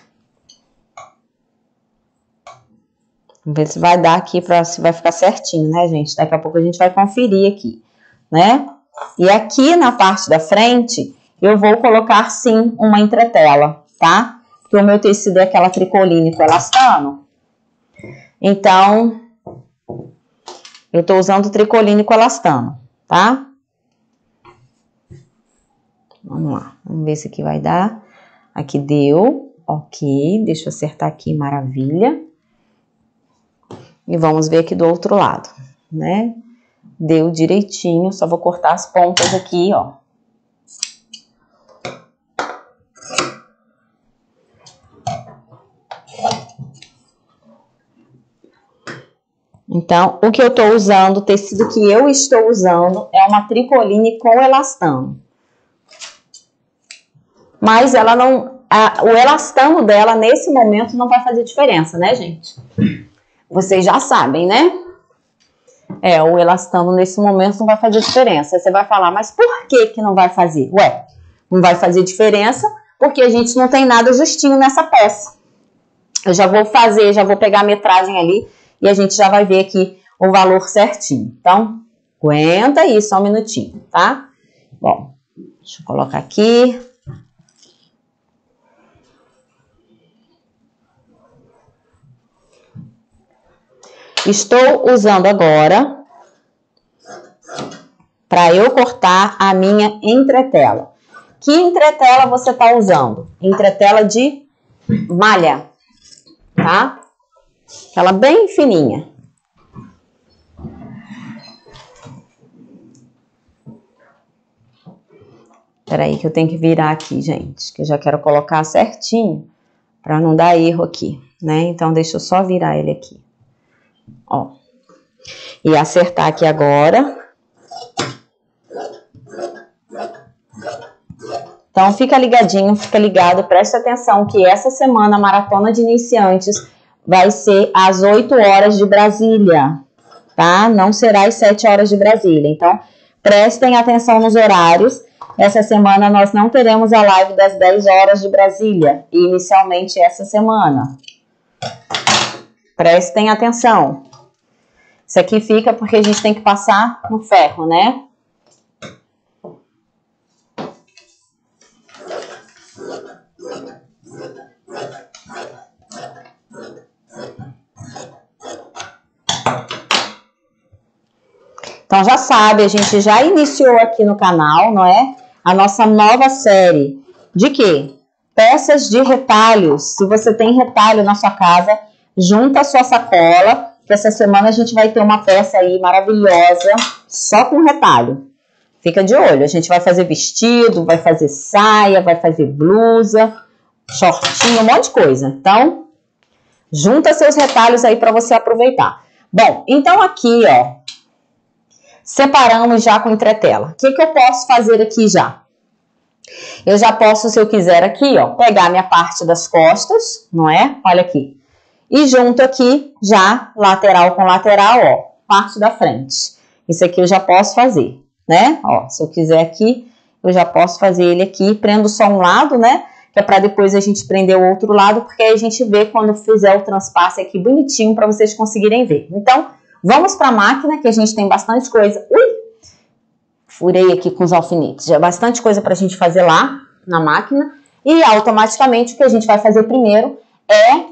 S1: Vamos ver se vai dar aqui, pra, se vai ficar certinho, né, gente? Daqui a pouco a gente vai conferir aqui, né? E aqui na parte da frente, eu vou colocar, sim, uma entretela, tá? Porque o meu tecido é aquela tricoline com elastano. Então, eu tô usando tricoline com elastano, tá? Vamos lá, vamos ver se aqui vai dar. Aqui deu, ok. Deixa eu acertar aqui, maravilha. E vamos ver aqui do outro lado, né? Deu direitinho, só vou cortar as pontas aqui, ó. Então, o que eu tô usando, o tecido que eu estou usando é uma tricoline com elastano. Mas ela não, a, o elastano dela nesse momento não vai fazer diferença, né, gente? Vocês já sabem, né? É, o elastano nesse momento não vai fazer diferença. Aí você vai falar, mas por que que não vai fazer? Ué, não vai fazer diferença porque a gente não tem nada justinho nessa peça. Eu já vou fazer, já vou pegar a metragem ali e a gente já vai ver aqui o valor certinho. Então, aguenta aí só um minutinho, tá? Bom, deixa eu colocar aqui. Estou usando agora para eu cortar a minha entretela. Que entretela você está usando? Entretela de malha, tá? Aquela bem fininha. Peraí que eu tenho que virar aqui, gente, que eu já quero colocar certinho para não dar erro aqui, né? Então, deixa eu só virar ele aqui. Ó. E acertar aqui agora. Então, fica ligadinho, fica ligado, presta atenção que essa semana a Maratona de Iniciantes vai ser às oito horas de Brasília, tá? Não será às sete horas de Brasília. Então, prestem atenção nos horários. Essa semana nós não teremos a live das dez horas de Brasília, inicialmente essa semana. Prestem atenção. Isso aqui fica porque a gente tem que passar no ferro, né? Então já sabe, a gente já iniciou aqui no canal, não é? A nossa nova série de quê? Peças de retalhos. Se você tem retalho na sua casa, junta a sua sacola, que essa semana a gente vai ter uma peça aí maravilhosa, só com retalho. Fica de olho, a gente vai fazer vestido, vai fazer saia, vai fazer blusa, shortinho, um monte de coisa. Então, junta seus retalhos aí para você aproveitar. Bom, então aqui, ó, separamos já com entretela. O que que eu posso fazer aqui já? Eu já posso, se eu quiser aqui, ó, pegar minha parte das costas, não é? Olha aqui. E junto aqui, já, lateral com lateral, ó, parte da frente. Isso aqui eu já posso fazer, né? Ó, se eu quiser aqui, eu já posso fazer ele aqui. Prendo só um lado, né? Que é para depois a gente prender o outro lado, porque aí a gente vê quando fizer o transpasse aqui bonitinho para vocês conseguirem ver. Então, vamos para a máquina, que a gente tem bastante coisa. Ui! Furei aqui com os alfinetes. Já é bastante coisa para a gente fazer lá na máquina. E automaticamente o que a gente vai fazer primeiro é,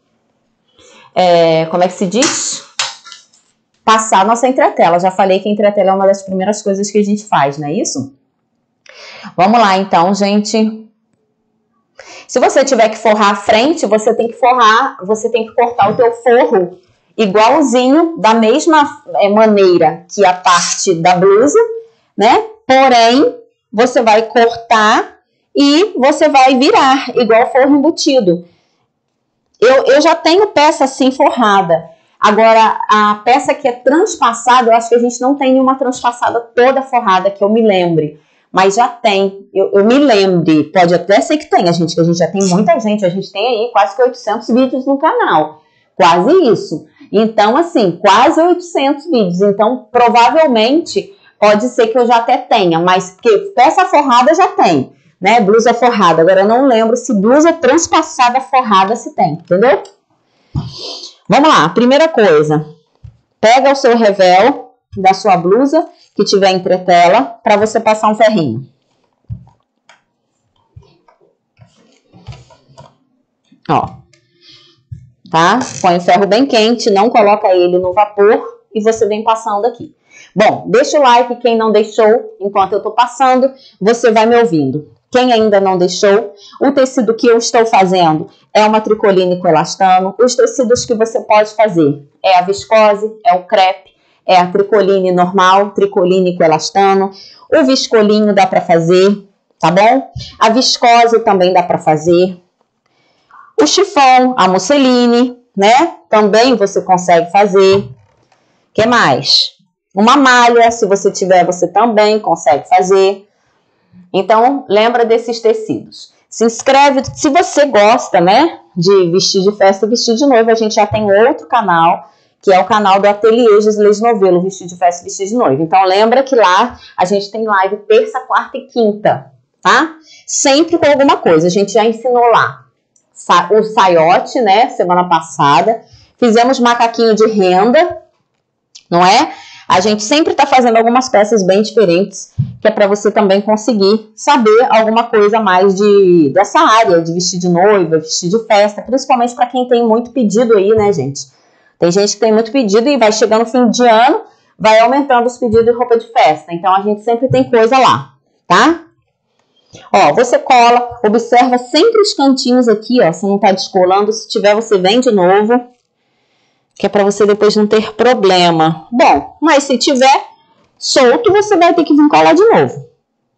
S1: é como é que se diz? Passar a nossa entretela. Já falei que a entretela é uma das primeiras coisas que a gente faz, não é isso? Vamos lá então, gente. Se você tiver que forrar a frente, você tem que forrar, você tem que cortar o teu forro igualzinho, da mesma maneira que a parte da blusa, né? Porém, você vai cortar e você vai virar, igual forro embutido. Eu, eu já tenho peça assim forrada. Agora, a peça que é transpassada, eu acho que a gente não tem nenhuma transpassada toda forrada, que eu me lembre. Mas já tem, eu, eu me lembre, pode até ser que tenha, gente, que a gente já tem muita gente, a gente tem aí quase que oitocentos vídeos no canal. Quase isso. Então, assim, quase oitocentos vídeos. Então, provavelmente, pode ser que eu já até tenha, mas porque peça forrada já tem, né? Blusa forrada. Agora, eu não lembro se blusa transpassada forrada se tem, entendeu? Vamos lá, primeira coisa. Pega o seu revel da sua blusa, que tiver entretela, para você passar um ferrinho. Ó. Tá? Põe o ferro bem quente, não coloca ele no vapor e você vem passando aqui. Bom, deixa o like quem não deixou, enquanto eu tô passando, você vai me ouvindo. Quem ainda não deixou, o tecido que eu estou fazendo é uma tricoline com elastano. Os tecidos que você pode fazer é a viscose, é o crepe, é a tricoline normal, tricoline com elastano. O viscolinho dá para fazer, tá bom? A viscose também dá para fazer. O chifão, a musseline, né? Também você consegue fazer. O que mais? Uma malha, se você tiver, você também consegue fazer. Então, lembra desses tecidos. Se inscreve, se você gosta, né, de vestir de festa e vestir de noiva, a gente já tem outro canal, que é o canal do Ateliê Gislez Novelo, vestir de festa e vestir de noiva. Então, lembra que lá a gente tem live terça, quarta e quinta, tá? Sempre com alguma coisa. A gente já ensinou lá o saiote, né, semana passada. Fizemos macaquinho de renda, não é? A gente sempre tá fazendo algumas peças bem diferentes, que é para você também conseguir saber alguma coisa mais de, dessa área, de vestir de noiva, vestir de festa, principalmente para quem tem muito pedido aí, né, gente? Tem gente que tem muito pedido e vai chegando o fim de ano, vai aumentando os pedidos de roupa de festa. Então, a gente sempre tem coisa lá, tá? Ó, você cola, observa sempre os cantinhos aqui, ó, se não tá descolando. Se tiver, você vem de novo, que é para você depois não ter problema. Bom, mas se tiver solto, você vai ter que vir colar de novo.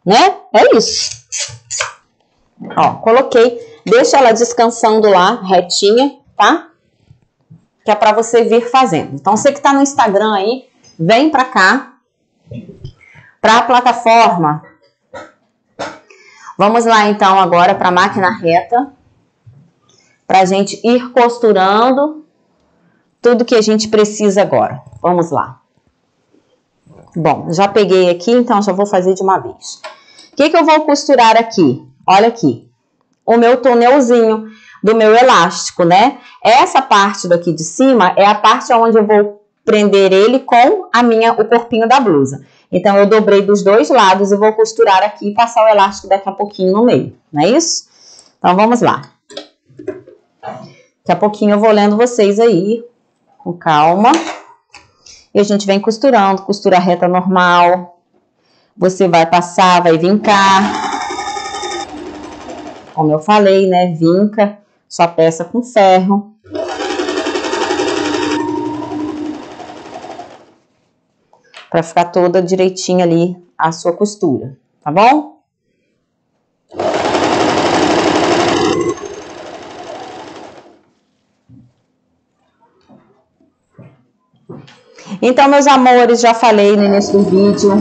S1: né? É isso. Ó, coloquei. Deixa ela descansando lá, retinha, tá? Que é pra você vir fazendo. Então, você que tá no Instagram aí, vem pra cá, pra plataforma. Vamos lá, então, agora pra máquina reta, pra gente ir costurando tudo que a gente precisa agora. Vamos lá. Bom, já peguei aqui, então já vou fazer de uma vez. O que que eu vou costurar aqui? Olha aqui. O meu tonelzinho do meu elástico, né? Essa parte daqui de cima é a parte onde eu vou prender ele com a minha, o corpinho da blusa. Então, eu dobrei dos dois lados e vou costurar aqui e passar o elástico daqui a pouquinho no meio, não é isso? Então, vamos lá. Daqui a pouquinho eu vou lendo vocês aí, com calma. E a gente vem costurando, costura reta normal. Você vai passar, vai vincar. Como eu falei, né? Vinca sua peça com ferro. Para ficar toda direitinha ali a sua costura, tá bom? Então, meus amores, já falei no início do vídeo.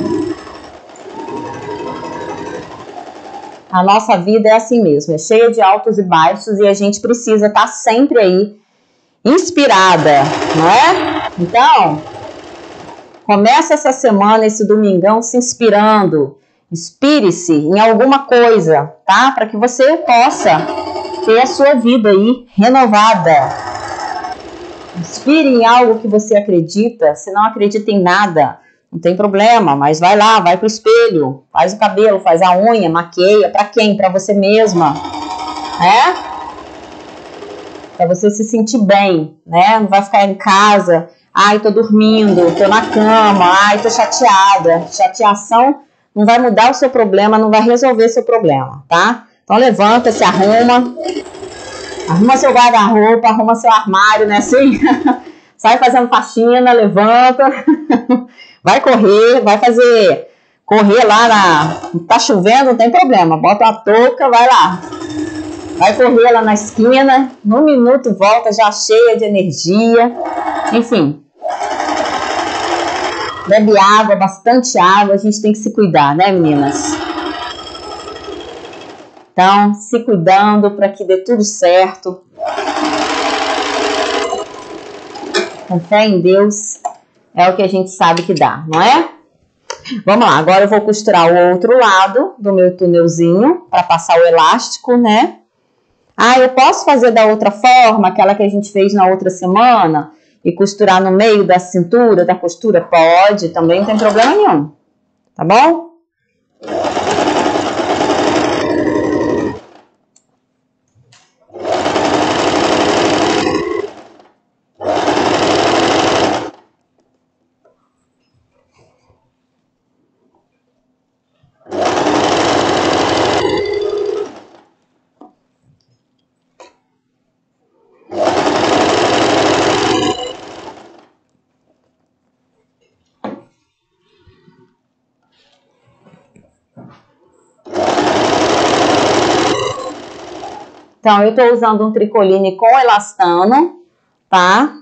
S1: A nossa vida é assim mesmo, é cheia de altos e baixos e a gente precisa estar sempre aí inspirada, não é? Então, começa essa semana, esse domingão, se inspirando. Inspire-se em alguma coisa, tá? Para que você possa ter a sua vida aí renovada. Inspire em algo que você acredita. Se não acredita em nada, não tem problema, mas vai lá, vai pro espelho, faz o cabelo, faz a unha, maqueia. Pra quem? Pra você mesma, né? Pra você se sentir bem, né? Não vai ficar em casa, ai, tô dormindo, tô na cama, ai, tô chateada. Chateação não vai mudar o seu problema, não vai resolver seu problema, tá? Então levanta, se arruma, arruma seu guarda-roupa, arruma seu armário, né? Assim, sai fazendo faxina, levanta. Vai correr, vai fazer, correr lá na, tá chovendo, não tem problema, bota a touca, vai lá. Vai correr lá na esquina, num minuto volta já cheia de energia, enfim. Bebe água, bastante água, a gente tem que se cuidar, né, meninas? Então, se cuidando para que dê tudo certo. Com fé em Deus. É o que a gente sabe que dá, não é? Vamos lá, agora eu vou costurar o outro lado do meu túnelzinho para passar o elástico, né? Ah, eu posso fazer da outra forma, aquela que a gente fez na outra semana, e costurar no meio da cintura, da costura? Pode, também não tem problema nenhum, tá bom? Então, eu tô usando um tricoline com elastano, tá?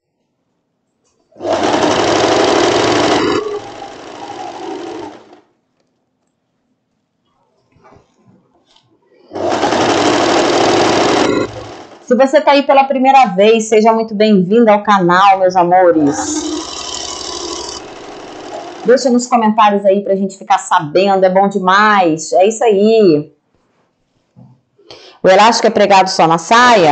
S1: Se você tá aí pela primeira vez, seja muito bem-vindo ao canal, meus amores. Deixa nos comentários aí pra gente ficar sabendo, é bom demais. É isso aí. O elástico é pregado só na saia?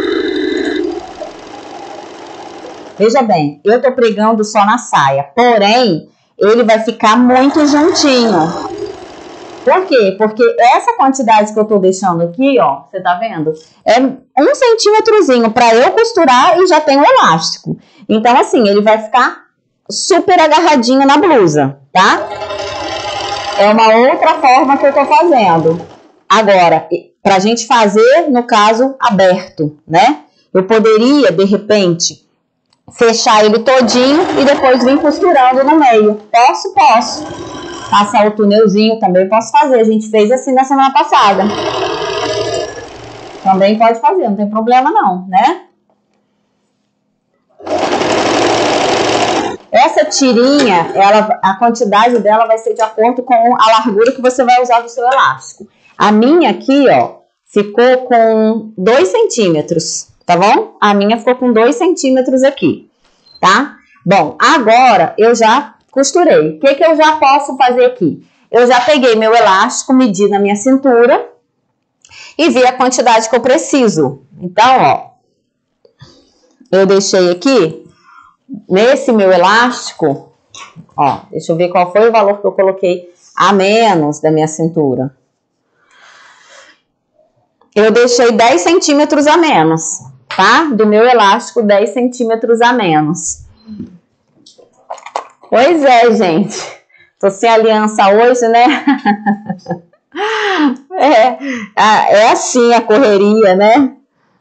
S1: Veja bem, eu tô pregando só na saia, porém, ele vai ficar muito juntinho. Por quê? Porque essa quantidade que eu tô deixando aqui, ó, você tá vendo? É um centímetrozinho pra eu costurar e já tem o elástico. Então, assim, ele vai ficar super agarradinho na blusa, tá? É uma outra forma que eu tô fazendo. Agora, pra gente fazer, no caso, aberto, né? Eu poderia, de repente, fechar ele todinho e depois vir costurando no meio. Posso? Posso. passar o túnelzinho, também posso fazer. A gente fez assim na semana passada. Também pode fazer, não tem problema não, né? Essa tirinha, ela, a quantidade dela vai ser de acordo com a largura que você vai usar do seu elástico. A minha aqui, ó, ficou com dois centímetros, tá bom? A minha ficou com dois centímetros aqui, tá? Bom, agora eu já costurei. O que que eu já posso fazer aqui? Eu já peguei meu elástico, medi na minha cintura e vi a quantidade que eu preciso. Então, ó, eu deixei aqui, nesse meu elástico, ó, deixa eu ver qual foi o valor que eu coloquei a menos da minha cintura. Eu deixei dez centímetros a menos, tá? Do meu elástico, dez centímetros a menos. Pois é, gente. Tô sem aliança hoje, né? É, é assim a correria, né?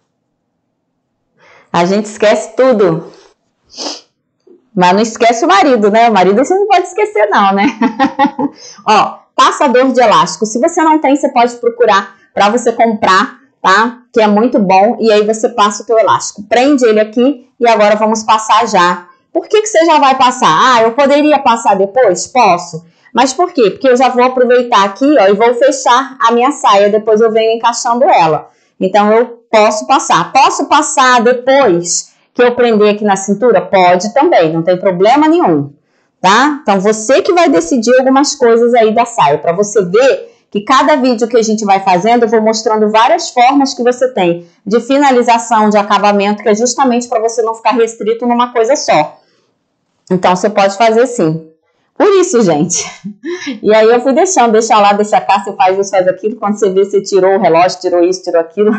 S1: A gente esquece tudo. Mas não esquece o marido, né? O marido você não pode esquecer não, né? Ó, passador de elástico. Se você não tem, você pode procurar para você comprar, tá? Que é muito bom. E aí você passa o teu elástico. Prende ele aqui e agora vamos passar já. Por que que você já vai passar? Ah, eu poderia passar depois? Posso. Mas por quê? Porque eu já vou aproveitar aqui, ó, e vou fechar a minha saia. Depois eu venho encaixando ela. Então eu posso passar. Posso passar depois que eu prender aqui na cintura? Pode também, não tem problema nenhum, tá? Então, você que vai decidir algumas coisas aí da saia, para você ver que cada vídeo que a gente vai fazendo, eu vou mostrando várias formas que você tem de finalização, de acabamento, que é justamente para você não ficar restrito numa coisa só. Então, você pode fazer sim. Por isso, gente. E aí, eu fui deixando, deixa lá, deixa cá, você faz isso, faz aquilo. Quando você vê, você tirou o relógio, tirou isso, tirou aquilo.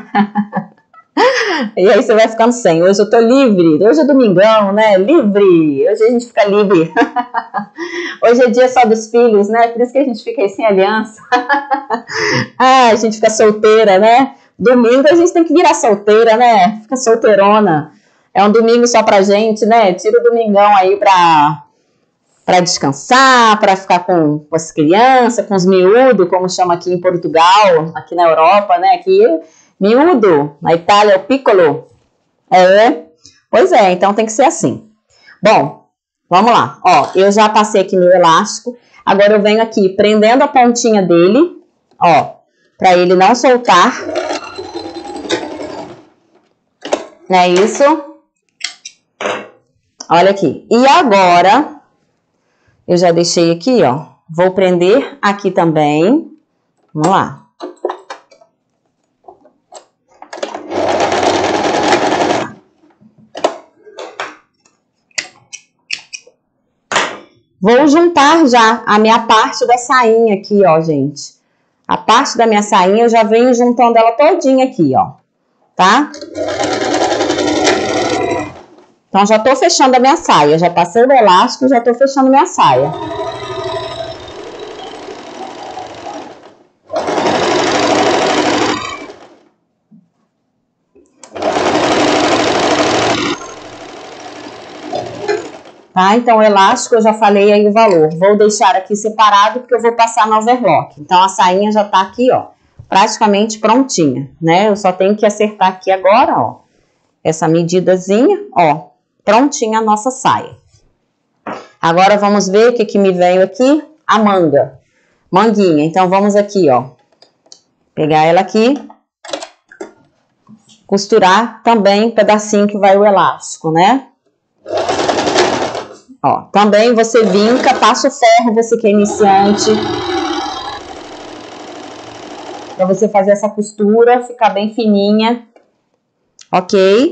S1: E aí você vai ficando sem. Hoje eu tô livre. Hoje é domingão, né? Livre. Hoje a gente fica livre. Hoje é dia só dos filhos, né? Por isso que a gente fica aí sem aliança. Ah, a gente fica solteira, né? Domingo a gente tem que virar solteira, né? Fica solteirona. É um domingo só pra gente, né? Tira o domingão aí pra, pra descansar, pra ficar com, com as crianças, com os miúdos, como chama aqui em Portugal, aqui na Europa, né? Aqui... Miúdo, na Itália é o piccolo. É, pois é, então tem que ser assim. Bom, vamos lá. Ó, eu já passei aqui meu elástico. Agora eu venho aqui prendendo a pontinha dele, ó, pra ele não soltar. Não é isso? Olha aqui. E agora, eu já deixei aqui, ó. Vou prender aqui também. Vamos lá. Vou juntar já a minha parte da sainha aqui, ó, gente. A parte da minha sainha eu já venho juntando ela todinha aqui, ó. Tá? Então, já tô fechando a minha saia. Já passei o elástico e já tô fechando minha saia. Tá? Então, o elástico eu já falei aí o valor. Vou deixar aqui separado porque eu vou passar no overlock. Então, a sainha já tá aqui, ó, praticamente prontinha, né? Eu só tenho que acertar aqui agora, ó, essa medidazinha, ó, prontinha a nossa saia. Agora, vamos ver o que que me veio aqui, a manga, manguinha. Então, vamos aqui, ó, pegar ela aqui, costurar também o pedacinho que vai o elástico, né? Ó, também você vinca, passa o ferro, você que é iniciante, pra você fazer essa costura, ficar bem fininha, ok?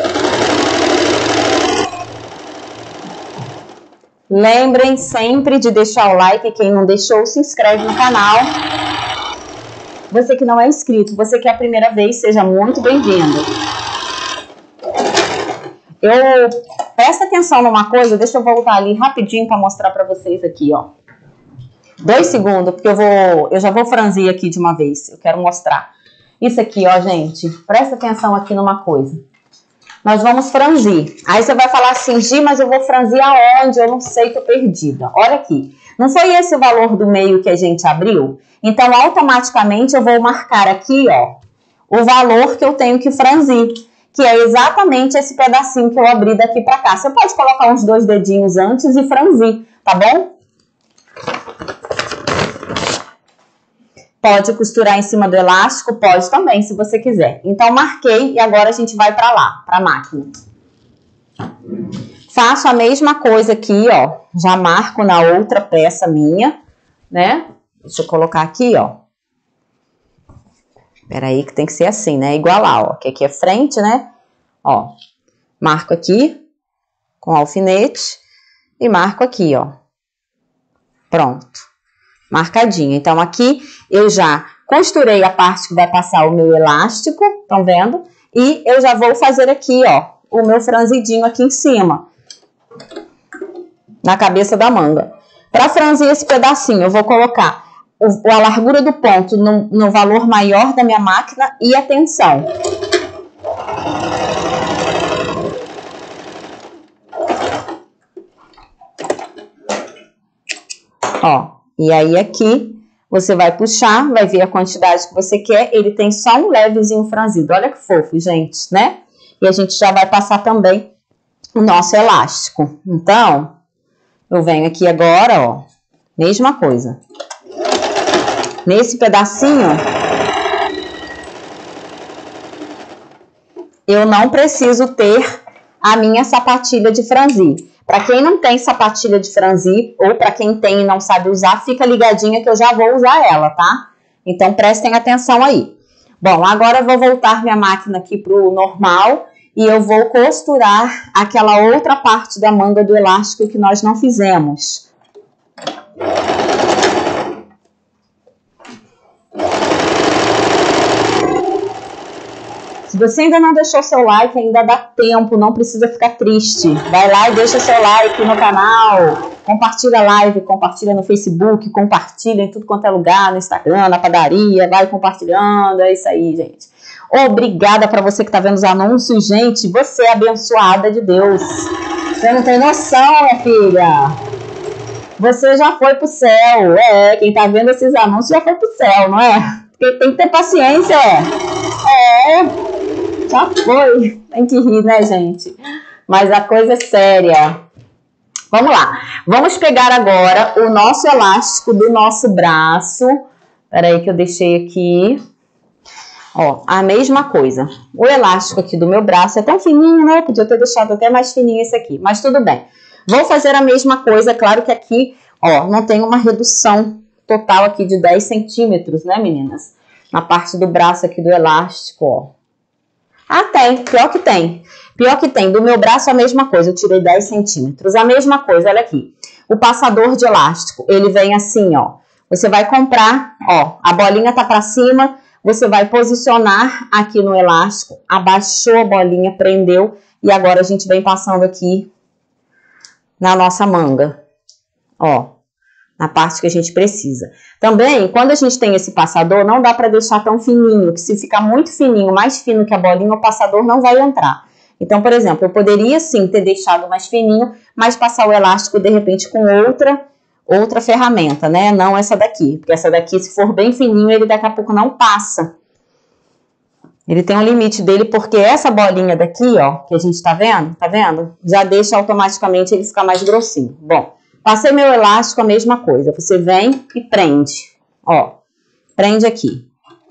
S1: Lembrem sempre de deixar o like, quem não deixou, se inscreve no canal. Você que não é inscrito, você que é a primeira vez, seja muito bem-vindo. Eu... Presta atenção numa coisa, deixa eu voltar ali rapidinho para mostrar para vocês aqui, ó. Dois segundos, porque eu vou, eu já vou franzir aqui de uma vez, eu quero mostrar. Isso aqui, ó, gente, presta atenção aqui numa coisa. Nós vamos franzir. Aí você vai falar assim, Gi, mas eu vou franzir aonde? Eu não sei, tô perdida. Olha aqui, Não foi esse o valor do meio que a gente abriu? Então, automaticamente, eu vou marcar aqui, ó, o valor que eu tenho que franzir, que é exatamente esse pedacinho que eu abri daqui pra cá. Você pode colocar uns dois dedinhos antes e franzir, tá bom? Pode costurar em cima do elástico? Pode também, se você quiser. Então, marquei e agora a gente vai pra lá, pra máquina. Faço a mesma coisa aqui, ó. Já marco na outra peça minha, né? Deixa eu colocar aqui, ó. Espera aí que tem que ser assim, né? Igualar, ó. Que aqui é frente, né? Ó. Marco aqui com alfinete e marco aqui, ó. Pronto. Marcadinho. Então, aqui eu já costurei a parte que vai passar o meu elástico, estão vendo? E eu já vou fazer aqui, ó, o meu franzidinho aqui em cima, na cabeça da manga. Para franzir esse pedacinho, eu vou colocar o, a largura do ponto no, no valor maior da minha máquina e a tensão. Ó, e aí aqui você vai puxar, vai ver a quantidade que você quer. Ele tem só um levezinho franzido. Olha que fofo, gente, né? E a gente já vai passar também o nosso elástico. Então, eu venho aqui agora, ó, mesma coisa. Nesse pedacinho, eu não preciso ter a minha sapatilha de franzir. Para quem não tem sapatilha de franzir, ou para quem tem e não sabe usar, fica ligadinha que eu já vou usar ela, tá? Então, prestem atenção aí. Bom, agora eu vou voltar minha máquina aqui pro normal e eu vou costurar aquela outra parte da manga do elástico que nós não fizemos. Se você ainda não deixou seu like, ainda dá tempo, não precisa ficar triste. Vai lá e deixa seu like no canal, compartilha a live, compartilha no Facebook, compartilha em tudo quanto é lugar, no Instagram, na padaria, vai compartilhando, é isso aí, gente. Obrigada para você que está vendo os anúncios, gente, você é abençoada de Deus. Você não tem noção, minha filha. Você já foi pro céu, é, quem tá vendo esses anúncios já foi pro céu, não é? Porque tem que ter paciência, é. É. Já foi. Tem que rir, né, gente? Mas a coisa é séria. Vamos lá. Vamos pegar agora o nosso elástico do nosso braço. Peraí que eu deixei aqui. Ó, a mesma coisa. O elástico aqui do meu braço é tão fininho, né? Podia ter deixado até mais fininho esse aqui. Mas tudo bem. Vou fazer a mesma coisa. Claro que aqui, ó, não tem uma redução total aqui de dez centímetros, né, meninas? Na parte do braço aqui do elástico, ó. Ah, tem. Pior que tem. Pior que tem. Do meu braço a mesma coisa. Eu tirei dez centímetros. A mesma coisa, olha aqui. O passador de elástico, ele vem assim, ó. Você vai comprar, ó, a bolinha tá pra cima, você vai posicionar aqui no elástico, abaixou a bolinha, prendeu, e agora a gente vem passando aqui na nossa manga, ó. Na parte que a gente precisa. Também, quando a gente tem esse passador, não dá para deixar tão fininho, que se ficar muito fininho, mais fino que a bolinha, o passador não vai entrar. Então, por exemplo, eu poderia sim ter deixado mais fininho, mas passar o elástico de repente com outra, outra ferramenta, né? Não essa daqui, porque essa daqui, se for bem fininho, ele daqui a pouco não passa. Ele tem um limite dele, porque essa bolinha daqui, ó, que a gente tá vendo, tá vendo? Já deixa automaticamente ele ficar mais grossinho. Bom. Passei meu elástico, a mesma coisa. Você vem e prende. Ó, prende aqui.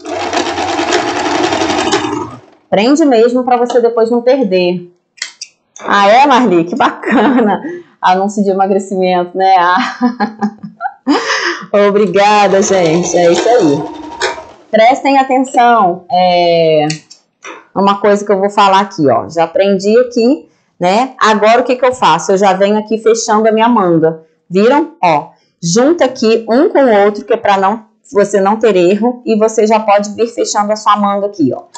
S1: Prende mesmo para você depois não perder. Ah, é, Marli? Que bacana. Anúncio de emagrecimento, né? Ah. Obrigada, gente. É isso aí. Prestem atenção. É uma coisa que eu vou falar aqui, ó. Já prendi aqui. Né? Agora o que que eu faço? Eu já venho aqui fechando a minha manga. Viram? Ó, junta aqui um com o outro, que é para não, você não ter erro. E você já pode vir fechando a sua manga aqui, ó.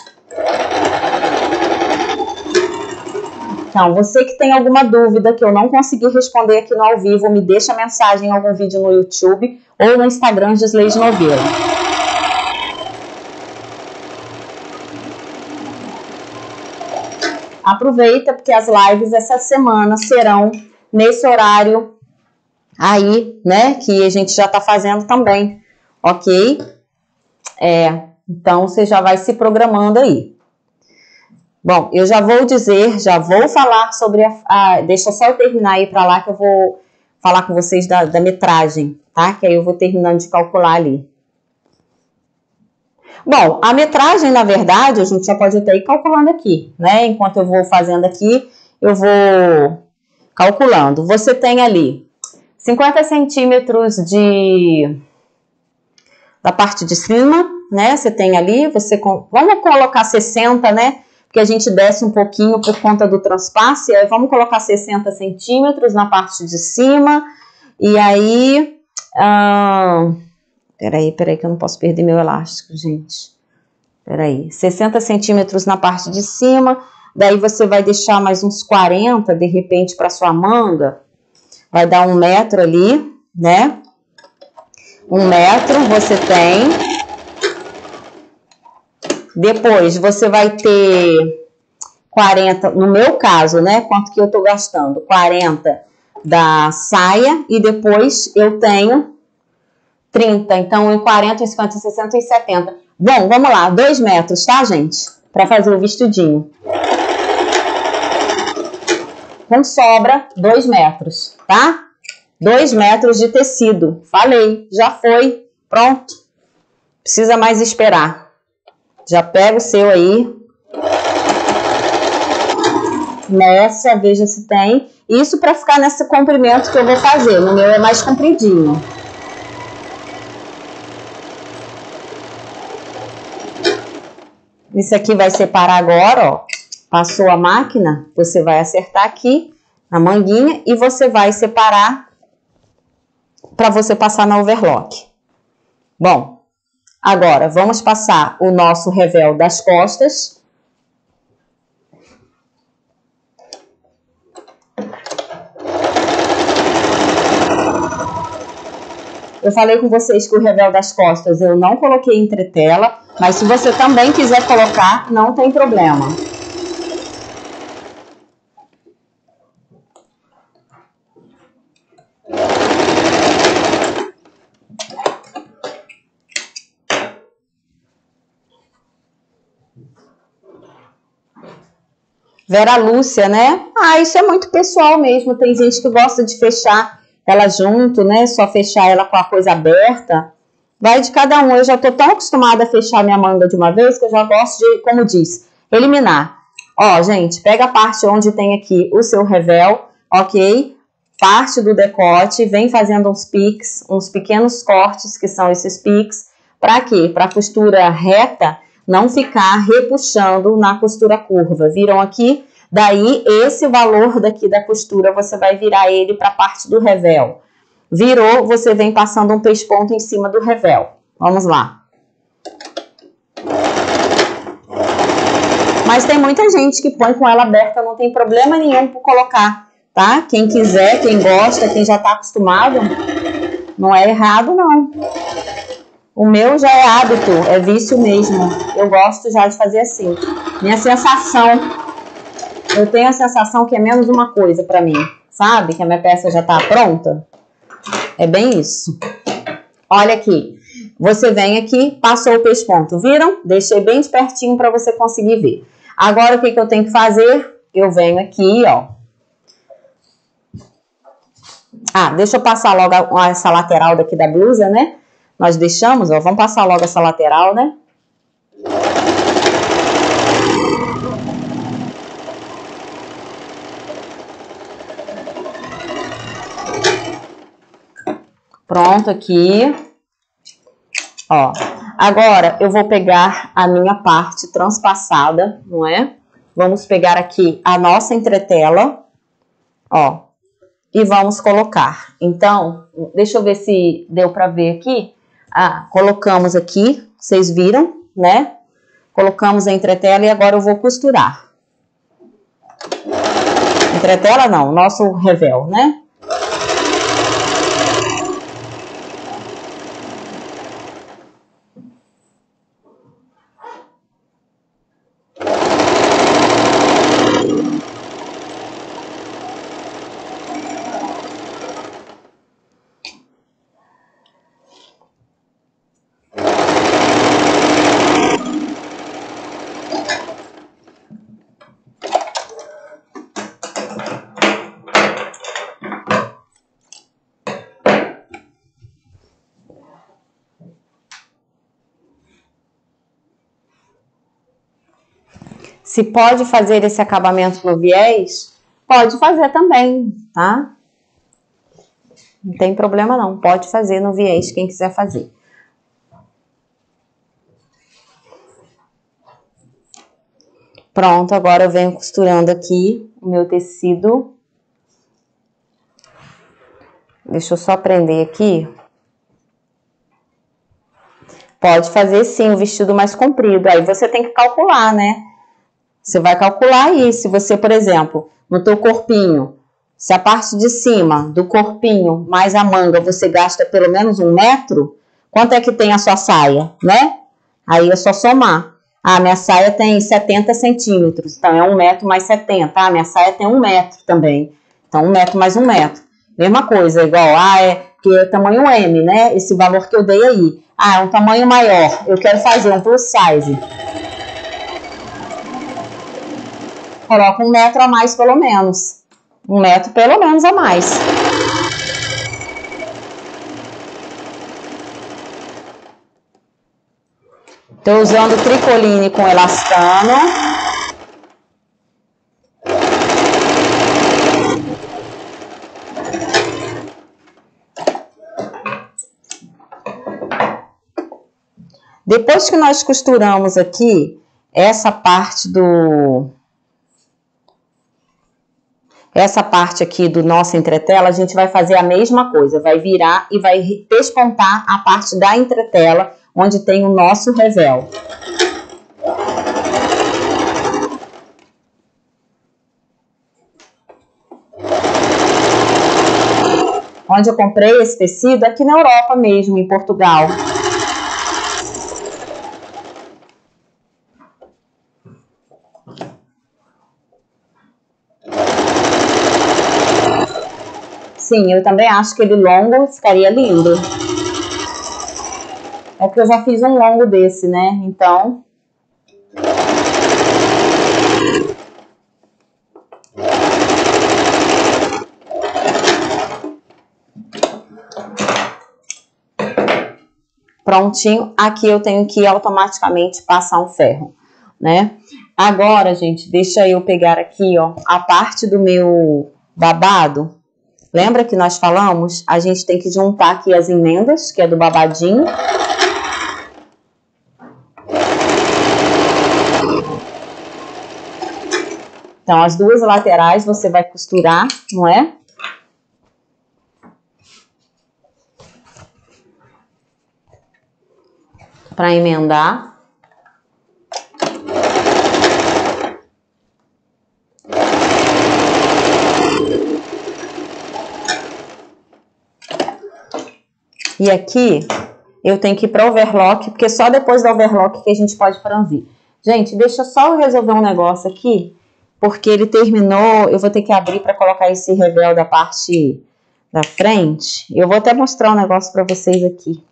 S1: Então, você que tem alguma dúvida que eu não consegui responder aqui no ao vivo, me deixa mensagem em algum vídeo no YouTube ou no Instagram Gisleide Nogueira. Aproveita, porque as lives essa semana serão nesse horário aí, né, que a gente já tá fazendo também, ok? É, então, você já vai se programando aí. Bom, eu já vou dizer, já vou falar sobre a... a deixa só eu terminar aí para lá que eu vou falar com vocês da, da metragem, tá? Que aí eu vou terminando de calcular ali. Bom, a metragem, na verdade, a gente já pode até ir calculando aqui, né? Enquanto eu vou fazendo aqui, eu vou calculando. Você tem ali cinquenta centímetros de... da parte de cima, né? Você tem ali, você... Vamos colocar sessenta, né? Porque a gente desce um pouquinho por conta do transpasse, aí vamos colocar sessenta centímetros na parte de cima, e aí, ah, peraí, peraí que eu não posso perder meu elástico, gente, peraí, sessenta centímetros na parte de cima, daí você vai deixar mais uns quarenta, de repente, para sua manga, vai dar um metro ali, né, um metro você tem. Depois você vai ter quarenta, no meu caso, né? Quanto que eu tô gastando? quarenta da saia e depois eu tenho trinta. Então, em quarenta, em cinquenta, em sessenta e setenta. Bom, vamos lá. dois metros, tá, gente? Para fazer o vestidinho. Com sobra, dois metros, tá? dois metros de tecido. Falei, já foi. Pronto. Precisa mais esperar. Já pega o seu aí. Nessa, veja se tem. Isso para ficar nesse comprimento que eu vou fazer. No meu é mais compridinho. Isso aqui vai separar agora, ó. Passou a máquina, você vai acertar aqui na manguinha e você vai separar para você passar na overlock. Bom, agora vamos passar o nosso revel das costas. Eu falei com vocês que o revel das costas eu não coloquei entretela, mas se você também quiser colocar, não tem problema. Vera Lúcia, né? Ah, isso é muito pessoal mesmo. Tem gente que gosta de fechar ela junto, né? Só fechar ela com a coisa aberta. Vai de cada um. Eu já tô tão acostumada a fechar minha manga de uma vez que eu já gosto de, como diz, eliminar. Ó, gente, pega a parte onde tem aqui o seu revel, ok? Parte do decote, vem fazendo uns piques, uns pequenos cortes, que são esses piques. Pra quê? Pra costura reta não ficar repuxando na costura curva. Viram aqui? Daí, esse valor daqui da costura, você vai virar ele para a parte do revel. Virou, você vem passando um pesponto em cima do revel. Vamos lá. Mas tem muita gente que põe com ela aberta, não tem problema nenhum por colocar, tá? Quem quiser, quem gosta, quem já tá acostumado, não é errado, não. O meu já é hábito, é vício mesmo. Eu gosto já de fazer assim. Minha sensação, eu tenho a sensação que é menos uma coisa pra mim, sabe? Que a minha peça já tá pronta. É bem isso. Olha aqui. Você vem aqui, passou o pesponto, viram? Deixei bem de pertinho pra você conseguir ver. Agora, o que que eu tenho que fazer? Eu venho aqui, ó. Ah, deixa eu passar logo essa lateral daqui da blusa, né? Nós deixamos, ó, vamos passar logo essa lateral, né? Pronto aqui. Ó, agora eu vou pegar a minha parte transpassada, não é? Vamos pegar aqui a nossa entretela, ó, e vamos colocar. Então, deixa eu ver se deu pra ver aqui. Ah, colocamos aqui, vocês viram, né? Colocamos a entretela e agora eu vou costurar. Entretela não, nosso revel, né? Se pode fazer esse acabamento no viés, pode fazer também, tá? Não tem problema não, pode fazer no viés quem quiser fazer. Pronto, agora eu venho costurando aqui o meu tecido. Deixa eu só prender aqui. Pode fazer sim o vestido mais comprido, aí você tem que calcular, né? Você vai calcular aí, se você, por exemplo, no teu corpinho, se a parte de cima do corpinho mais a manga você gasta pelo menos um metro, quanto é que tem a sua saia, né? Aí é só somar. Ah, minha saia tem setenta centímetros, então é um metro mais setenta. Ah, minha saia tem um metro também, então um metro mais um metro. Mesma coisa, igual, ah, é que é tamanho M, né? Esse valor que eu dei aí. Ah, é um tamanho maior, eu quero fazer um plus size. Coloca um metro a mais pelo menos. Um metro pelo menos a mais. Estou usando tricoline com elastano. Depois que nós costuramos aqui essa parte do... Essa parte aqui do nosso entretela, a gente vai fazer a mesma coisa. Vai virar e vai despontar a parte da entretela, onde tem o nosso revel. Onde eu comprei esse tecido? Aqui na Europa mesmo, em Portugal. Sim, eu também acho que ele longo ficaria lindo. É porque eu já fiz um longo desse, né? Então... Prontinho. Aqui eu tenho que automaticamente passar um ferro, né? Agora, gente, deixa eu pegar aqui, ó, a parte do meu babado. Lembra que nós falamos? A gente tem que juntar aqui as emendas, que é do babadinho. Então, as duas laterais você vai costurar, não é? Para emendar. E aqui eu tenho que ir para overlock, porque só depois do overlock que a gente pode franzir. Gente, deixa só eu resolver um negócio aqui, porque ele terminou, eu vou ter que abrir para colocar esse revel da parte da frente. Eu vou até mostrar um negócio para vocês aqui.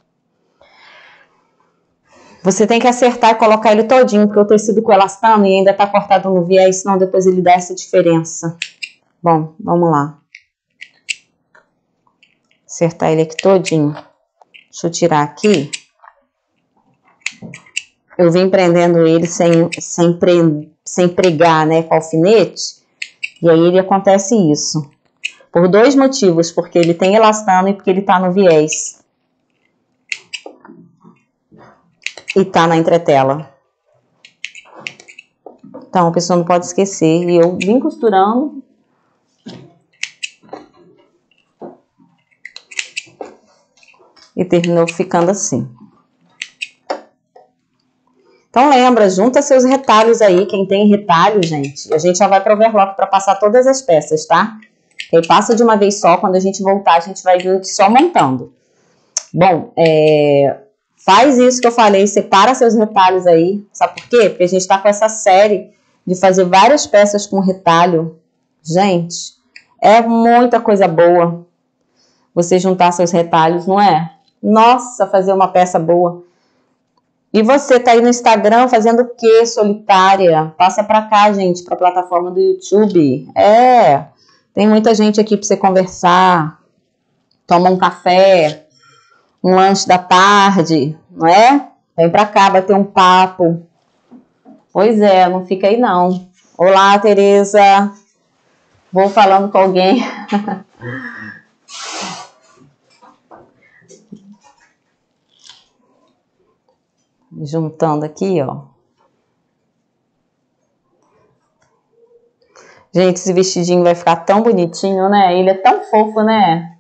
S1: Você tem que acertar e colocar ele todinho, porque o tecido com elastano e ainda tá cortado no viés, senão depois ele dá essa diferença. Bom, vamos lá. Acertar ele aqui todinho. Deixa eu tirar aqui. Eu vim prendendo ele sem, sem, pre, sem pregar, né, com alfinete. E aí ele acontece isso. Por dois motivos, porque ele tem elastano e porque ele tá no viés. E tá na entretela. Então, a pessoa não pode esquecer. E eu vim costurando. E terminou ficando assim. Então, lembra, junta seus retalhos aí. Quem tem retalho, gente, a gente já vai para o overlock para passar todas as peças, tá? E aí passa de uma vez só. Quando a gente voltar, a gente vai vir só montando. Bom, é... faz isso que eu falei, separa seus retalhos aí. Sabe por quê? Porque a gente tá com essa série de fazer várias peças com retalho. Gente, é muita coisa boa você juntar seus retalhos, não é? Nossa, fazer uma peça boa. E você tá aí no Instagram fazendo o quê, solitária? Passa pra cá, gente, pra plataforma do YouTube. É, tem muita gente aqui pra você conversar. Toma um café, um lanche da tarde, não é? Vem pra cá, bater um papo. Pois é, não fica aí não. Olá, Tereza. Vou falando com alguém. Juntando aqui, ó. Gente, esse vestidinho vai ficar tão bonitinho, né? Ele é tão fofo, né?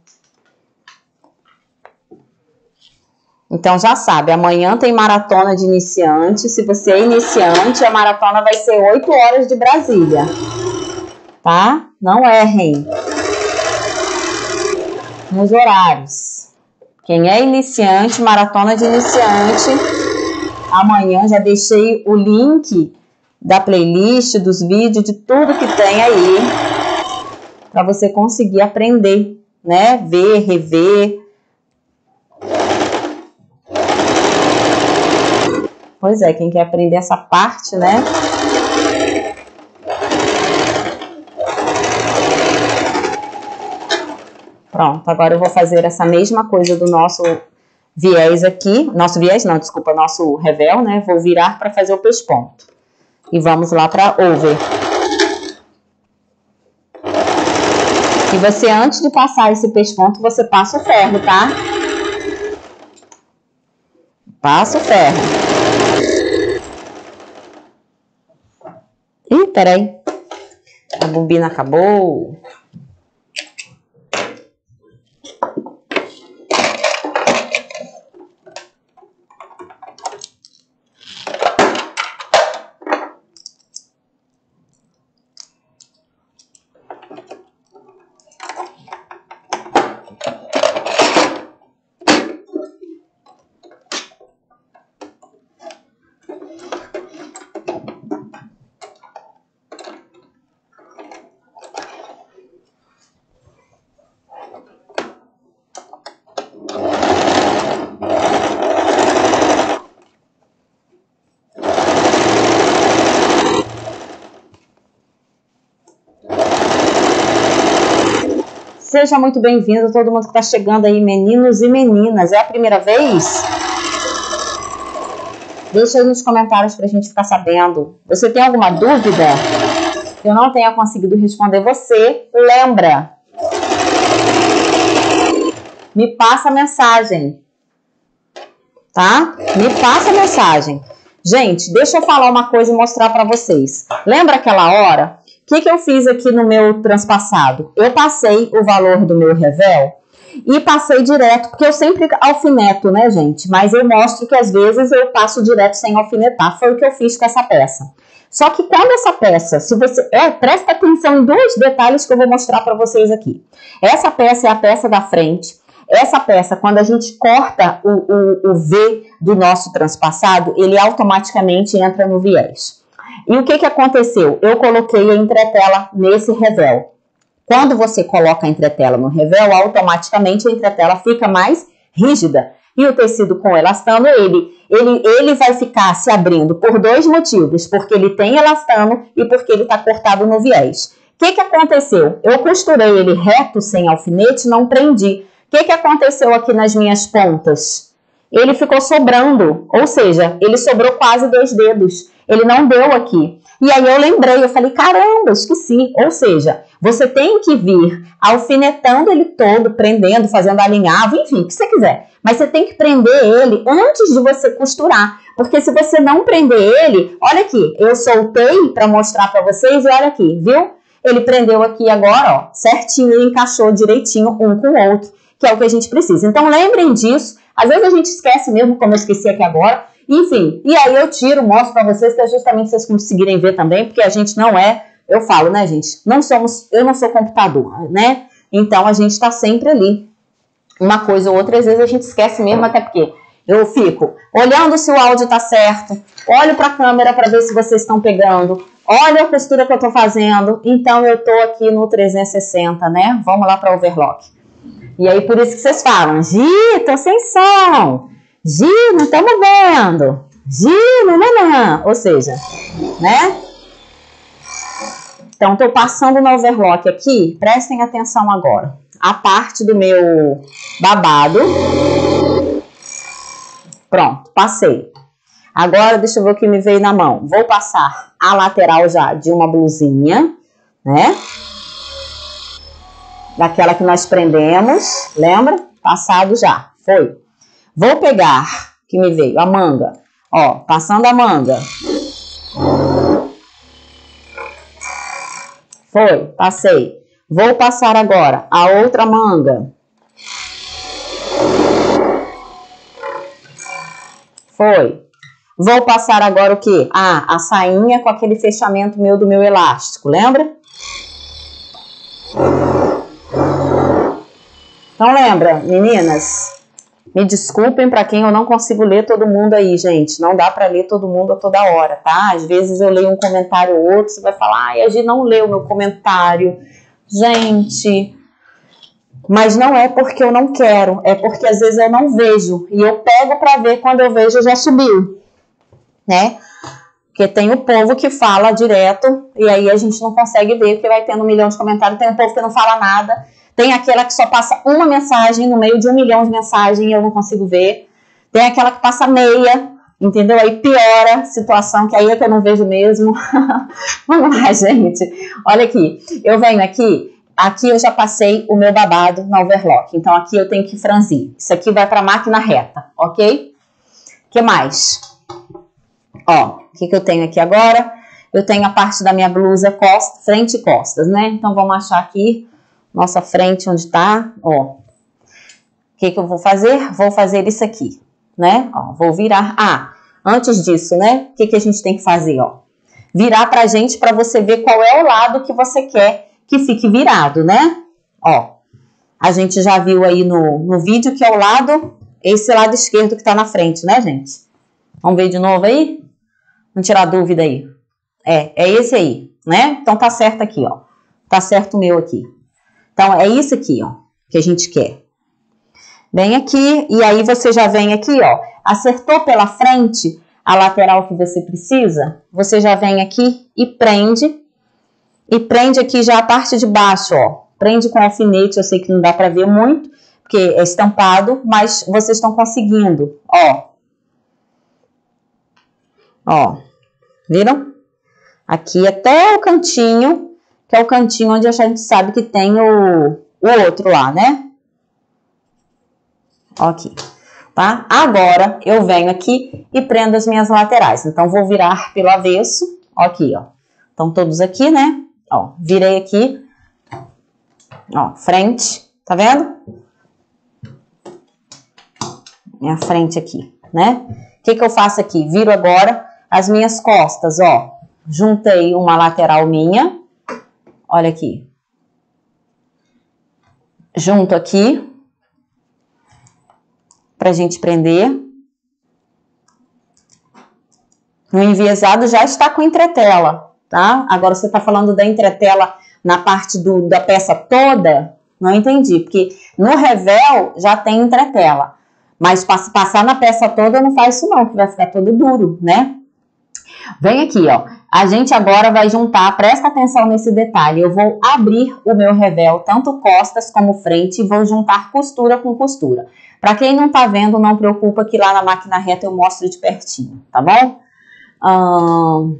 S1: Então já sabe, amanhã tem maratona de iniciante. Se você é iniciante, a maratona vai ser oito horas de Brasília. Tá? Não errem nos horários. Quem é iniciante, maratona de iniciante, amanhã já deixei o link da playlist, dos vídeos, de tudo que tem aí, para você conseguir aprender, né? Ver, rever. Pois é, quem quer aprender essa parte, né? Pronto, agora eu vou fazer essa mesma coisa do nosso viés aqui. Nosso viés não, desculpa, nosso revel, né? Vou virar para fazer o pesponto. E vamos lá para over. E você, antes de passar esse pesponto, você passa o ferro, tá? Passa o ferro. Ih, peraí. A bobina acabou. Seja muito bem-vindo, todo mundo que está chegando aí, meninos e meninas. É a primeira vez? Deixa aí nos comentários para a gente ficar sabendo. Você tem alguma dúvida que eu não tenha conseguido responder você? Lembra? Me passa a mensagem. Tá? Me passa a mensagem. Gente, deixa eu falar uma coisa e mostrar para vocês. Lembra aquela hora? O que, que eu fiz aqui no meu transpassado? Eu passei o valor do meu revel e passei direto, porque eu sempre alfineto, né, gente? Mas eu mostro que às vezes eu passo direto sem alfinetar. Foi o que eu fiz com essa peça. Só que quando essa peça, se você... É, presta atenção em dois detalhes que eu vou mostrar para vocês aqui. Essa peça é a peça da frente. Essa peça, quando a gente corta o, o, o V do nosso transpassado, ele automaticamente entra no viés. E o que, que aconteceu? Eu coloquei a entretela nesse revel. Quando você coloca a entretela no revel, automaticamente a entretela fica mais rígida. E o tecido com elastano, ele, ele, ele vai ficar se abrindo por dois motivos. Porque ele tem elastano e porque ele está cortado no viés. O que, que aconteceu? Eu costurei ele reto, sem alfinete, não prendi. O que, que aconteceu aqui nas minhas pontas? Ele ficou sobrando, ou seja, ele sobrou quase dois dedos. Ele não deu aqui. E aí eu lembrei, eu falei, caramba, esqueci. Ou seja, você tem que vir alfinetando ele todo, prendendo, fazendo alinhavo, enfim, o que você quiser. Mas você tem que prender ele antes de você costurar. Porque se você não prender ele, olha aqui, eu soltei para mostrar para vocês e olha aqui, viu? Ele prendeu aqui agora, ó, certinho, e encaixou direitinho um com o outro, que é o que a gente precisa. Então lembrem disso. Às vezes a gente esquece mesmo, como eu esqueci aqui agora. Enfim, e aí eu tiro, mostro pra vocês, que é justamente vocês conseguirem ver também, porque a gente não é, eu falo, né, gente, não somos, eu não sou computador, né? Então a gente tá sempre ali, uma coisa ou outra, às vezes a gente esquece mesmo, até porque eu fico olhando se o áudio tá certo, olho pra câmera pra ver se vocês estão pegando, olho a costura que eu tô fazendo, então eu tô aqui no trezentos e sessenta, né? Vamos lá pra overlock. E aí por isso que vocês falam, Gi, tô sem som. Gi, não estamos vendo. Gi, nananã. Ou seja, né? Então, estou passando no overlock aqui. Prestem atenção agora. A parte do meu babado. Pronto, passei. Agora, deixa eu ver o que me veio na mão. Vou passar a lateral já de uma blusinha, né? Daquela que nós prendemos, lembra? Passado já, foi. Vou pegar, que me veio, a manga. Ó, passando a manga. Foi, passei. Vou passar agora a outra manga. Foi. Vou passar agora o quê? Ah, a sainha com aquele fechamento meu do meu elástico, lembra? Então lembra, meninas? Me desculpem para quem eu não consigo ler todo mundo aí, gente. Não dá para ler todo mundo a toda hora, tá? Às vezes eu leio um comentário ou outro, você vai falar, ai, a Gi não leu meu comentário. Gente, mas não é porque eu não quero, é porque às vezes eu não vejo. E eu pego para ver, quando eu vejo já subiu, né? Porque tem o povo que fala direto e aí a gente não consegue ver, porque vai tendo um milhão de comentários. Tem o povo que não fala nada. Tem aquela que só passa uma mensagem no meio de um milhão de mensagens e eu não consigo ver. Tem aquela que passa meia, entendeu? Aí piora a situação, que aí é que eu não vejo mesmo. Vamos lá, gente. Olha aqui. Eu venho aqui, aqui eu já passei o meu babado na overlock. Então aqui eu tenho que franzir. Isso aqui vai para máquina reta, ok? O que mais? Ó, o que, que eu tenho aqui agora? Eu tenho a parte da minha blusa costa, frente e costas, né? Então vamos achar aqui nossa frente onde tá, ó. O que que eu vou fazer? Vou fazer isso aqui, né? Ó, vou virar. Ah, antes disso, né? O que que a gente tem que fazer, ó? Virar pra gente pra você ver qual é o lado que você quer que fique virado, né? Ó, a gente já viu aí no, no vídeo que é o lado, esse lado esquerdo que tá na frente, né, gente? Vamos ver de novo aí? Vamos tirar a dúvida aí. É, é esse aí, né? Então tá certo aqui, ó. Tá certo o meu aqui. Então, é isso aqui, ó, que a gente quer. Vem aqui, e aí você já vem aqui, ó, acertou pela frente a lateral que você precisa, você já vem aqui e prende, e prende aqui já a parte de baixo, ó. Prende com alfinete, eu sei que não dá pra ver muito, porque é estampado, mas vocês estão conseguindo, ó. Ó, viram? Aqui até o cantinho, que é o cantinho onde a gente sabe que tem o, o outro lá, né? Aqui, tá? Agora, eu venho aqui e prendo as minhas laterais. Então, vou virar pelo avesso, ó, aqui, ó. Estão todos aqui, né? Ó, virei aqui, ó, frente, tá vendo? Minha frente aqui, né? O que que eu faço aqui? Viro agora as minhas costas, ó. Juntei uma lateral minha. Olha aqui. Junto aqui. Pra gente prender. No enviesado já está com entretela, tá? Agora você tá falando da entretela na parte do, da peça toda? Não entendi, porque no revel já tem entretela. Mas passar na peça toda não faz isso não, que vai ficar todo duro, né? Vem aqui, ó. A gente agora vai juntar, presta atenção nesse detalhe. Eu vou abrir o meu revel, tanto costas como frente, e vou juntar costura com costura. Pra quem não tá vendo, não preocupa que lá na máquina reta eu mostro de pertinho, tá bom? Hum...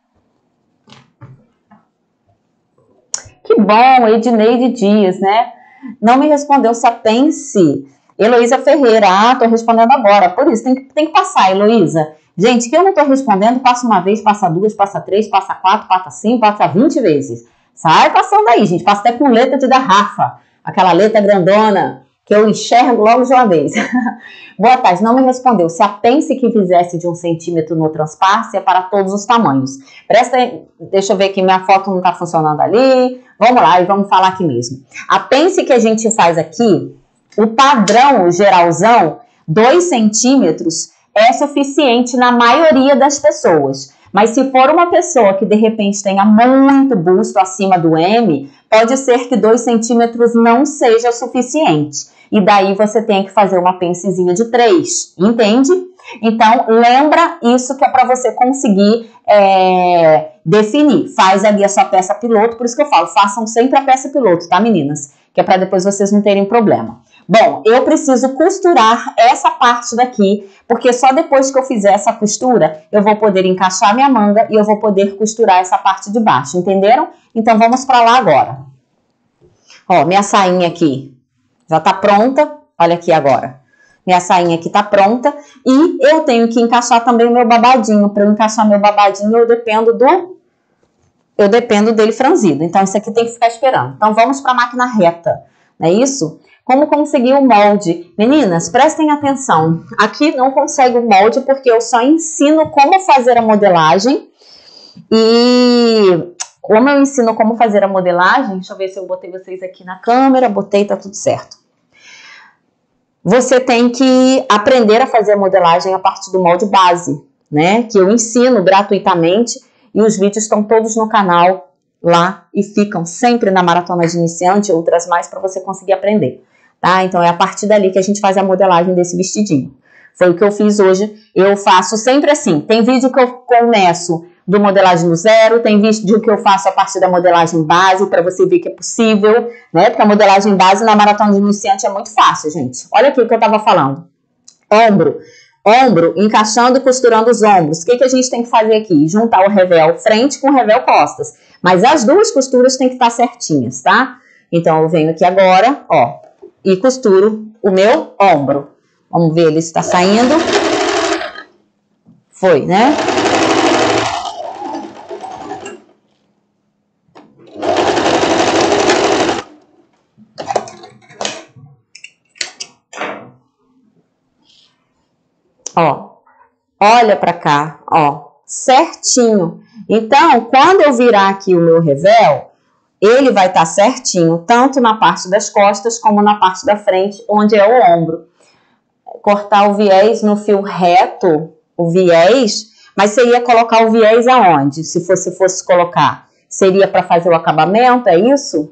S1: Que bom, Edneide Dias, né? Não me respondeu se a Pense. Heloísa Ferreira, ah, tô respondendo agora. Por isso, tem que, tem que passar, Heloísa. Gente, que eu não tô respondendo, passa uma vez, passa duas, passa três, passa quatro, passa cinco, passa vinte vezes. Sai passando aí, gente. Passa até com letra de garrafa. Aquela letra grandona que eu enxergo logo de uma vez. Boa tarde, não me respondeu. Se a Pense que fizesse de um centímetro no transpasse é para todos os tamanhos. Presta aí, deixa eu ver que minha foto não tá funcionando ali. Vamos lá e vamos falar aqui mesmo. A Pense que a gente faz aqui, o padrão geralzão, dois centímetros, é suficiente na maioria das pessoas. Mas se for uma pessoa que de repente tenha muito busto acima do M, pode ser que dois centímetros não seja suficiente. E daí você tem que fazer uma pencezinha de três, entende? Então, lembra isso que é para você conseguir é, definir. Faz ali a sua peça piloto, por isso que eu falo, façam sempre a peça piloto, tá, meninas? Que é para depois vocês não terem problema. Bom, eu preciso costurar essa parte daqui, porque só depois que eu fizer essa costura, eu vou poder encaixar minha manga e eu vou poder costurar essa parte de baixo, entenderam? Então, vamos para lá agora. Ó, minha sainha aqui já tá pronta, olha aqui agora. Minha sainha aqui tá pronta e eu tenho que encaixar também o meu babadinho. Para eu encaixar meu babadinho, eu dependo do... Eu dependo dele franzido, então isso aqui tem que ficar esperando. Então, vamos para a máquina reta, não é isso? Como conseguir o molde? Meninas, prestem atenção. Aqui não consegue o molde porque eu só ensino como fazer a modelagem. E como eu ensino como fazer a modelagem, deixa eu ver se eu botei vocês aqui na câmera. Botei, tá tudo certo. Você tem que aprender a fazer a modelagem a partir do molde base, né? Que eu ensino gratuitamente e os vídeos estão todos no canal lá e ficam sempre na Maratona de Iniciante, outras mais para você conseguir aprender. Tá? Então, é a partir dali que a gente faz a modelagem desse vestidinho. Foi o que eu fiz hoje. Eu faço sempre assim. Tem vídeo que eu começo do modelagem do zero, tem vídeo que eu faço a partir da modelagem base, para você ver que é possível, né? Porque a modelagem base na Maratona de Iniciante é muito fácil, gente. Olha aqui o que eu estava falando. Ombro. Ombro, encaixando e costurando os ombros. O que, que a gente tem que fazer aqui? Juntar o revel frente com o revel costas. Mas as duas costuras têm que estar certinhas, tá? Então, eu venho aqui agora, ó, e costuro o meu ombro. Vamos ver ele está saindo. Foi, né? Ó, olha pra cá, ó, certinho. Então, quando eu virar aqui o meu revel, ele vai estar certinho, tanto na parte das costas como na parte da frente, onde é o ombro. Cortar o viés no fio reto, o viés, mas você ia colocar o viés aonde? Se fosse, fosse colocar, seria para fazer o acabamento, é isso?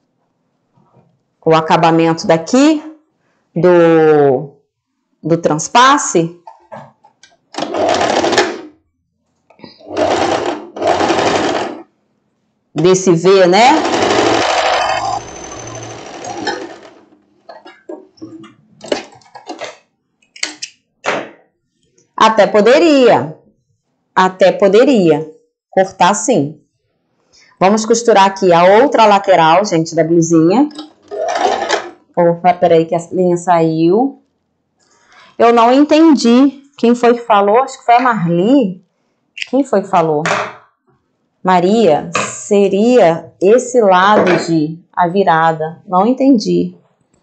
S1: O acabamento daqui, do, do transpasse. Desse V, né? Até poderia. Até poderia. Cortar assim. Vamos costurar aqui a outra lateral, gente, da blusinha. Opa, peraí que a linha saiu. Eu não entendi. Quem foi que falou? Acho que foi a Marli. Quem foi que falou? Maria, seria esse lado de a virada. Não entendi.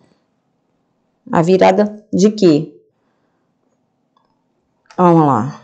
S1: A virada de quê? Vamos lá.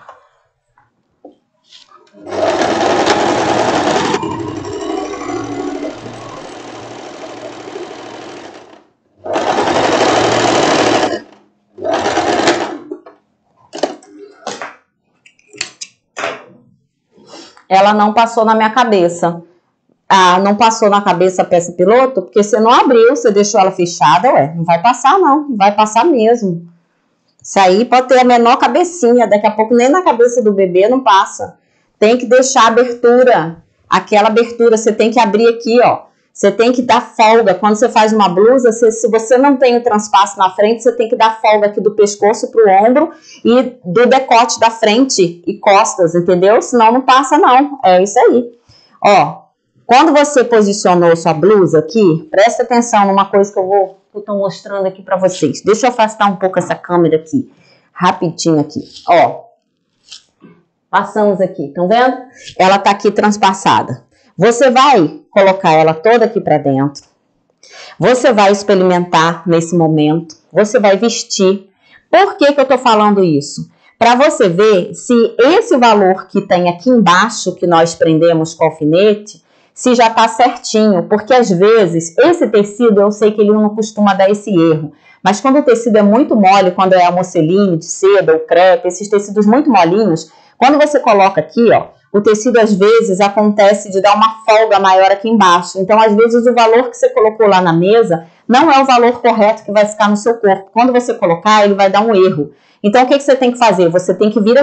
S1: Ela não passou na minha cabeça. Ah, não passou na cabeça a peça piloto, porque você não abriu, você deixou ela fechada, ué, não vai passar não, não vai passar mesmo. Isso aí pode ter a menor cabecinha, daqui a pouco nem na cabeça do bebê não passa. Tem que deixar a abertura, aquela abertura, você tem que abrir aqui, ó. Você tem que dar folga. Quando você faz uma blusa, você, se você não tem o transpasso na frente, você tem que dar folga aqui do pescoço pro ombro e do decote da frente e costas, entendeu? Senão não passa não, é isso aí. Ó, quando você posicionou sua blusa aqui, presta atenção numa coisa que eu vou, que eu tô mostrando aqui pra vocês. Deixa eu afastar um pouco essa câmera aqui, rapidinho aqui, ó. Passamos aqui, estão vendo? Ela tá aqui transpassada. Você vai colocar ela toda aqui pra dentro. Você vai experimentar nesse momento. Você vai vestir. Por que que eu tô falando isso? Para você ver se esse valor que tem aqui embaixo, que nós prendemos com alfinete, se já tá certinho. Porque às vezes, esse tecido, eu sei que ele não costuma dar esse erro. Mas quando o tecido é muito mole, quando é a moceline de seda ou crepe, esses tecidos muito molinhos, quando você coloca aqui, ó, o tecido às vezes acontece de dar uma folga maior aqui embaixo. Então, às vezes, o valor que você colocou lá na mesa não é o valor correto que vai ficar no seu corpo. Quando você colocar, ele vai dar um erro. Então, o que que você tem que fazer? Você tem que vir aqui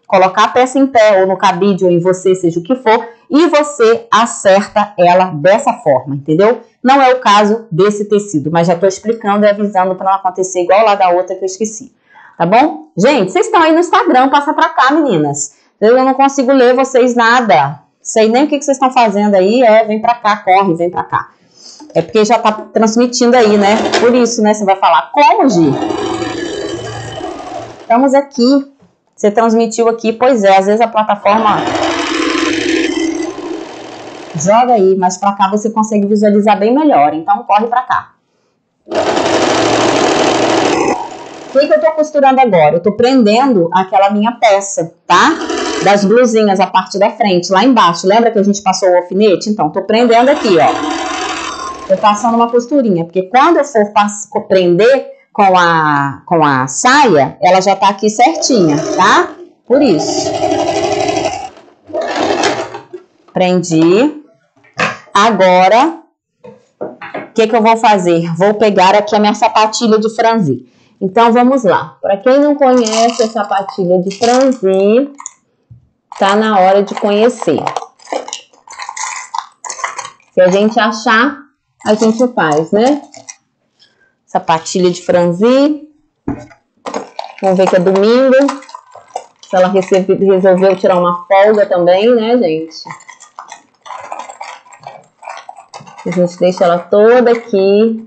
S1: colocar a peça em pé, ou no cabide, ou em você, seja o que for, e você acerta ela dessa forma, entendeu? Não é o caso desse tecido, mas já tô explicando e avisando para não acontecer igual lá da outra que eu esqueci, tá bom? Gente, vocês estão aí no Instagram, passa pra cá, meninas. Eu não consigo ler vocês nada. Sei nem o que vocês estão fazendo aí, é, vem pra cá, corre, vem pra cá. É porque já tá transmitindo aí, né? Por isso, né? Você vai falar, como, Gi? Estamos aqui. Você transmitiu aqui, pois é, às vezes a plataforma joga aí, mas pra cá você consegue visualizar bem melhor, então corre pra cá. O que que eu tô costurando agora? Eu tô prendendo aquela minha peça, tá? Das blusinhas, a parte da frente, lá embaixo. Lembra que a gente passou o alfinete? Então, tô prendendo aqui, ó. Tô passando uma costurinha, porque quando eu for prender com a, com a saia, ela já tá aqui certinha, tá? Por isso. Prendi. Agora, o que que eu vou fazer? Vou pegar aqui a minha sapatilha de franzir. Então, vamos lá. Para quem não conhece a sapatilha de franzir, tá na hora de conhecer. Se a gente achar, a gente faz, né? Sapatilha de franzir. Vamos ver que é domingo. Se ela recebe, resolveu tirar uma folga também, né, gente? A gente deixa ela toda aqui.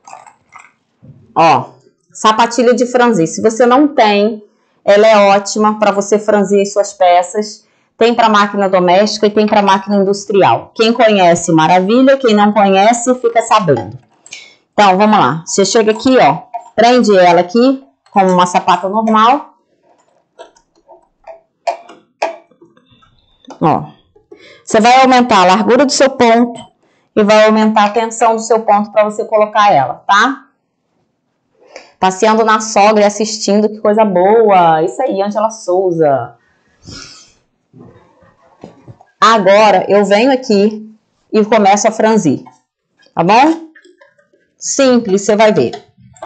S1: Ó, sapatilha de franzir. Se você não tem, ela é ótima para você franzir as suas peças. Tem para máquina doméstica e tem para máquina industrial. Quem conhece, maravilha. Quem não conhece, fica sabendo. Então, vamos lá. Você chega aqui, ó. Prende ela aqui, como uma sapata normal. Ó. Você vai aumentar a largura do seu ponto e vai aumentar a tensão do seu ponto para você colocar ela, tá? Passeando na sogra e assistindo, que coisa boa. Isso aí, Ângela Souza. Agora, eu venho aqui e começo a franzir, tá bom? Simples, você vai ver.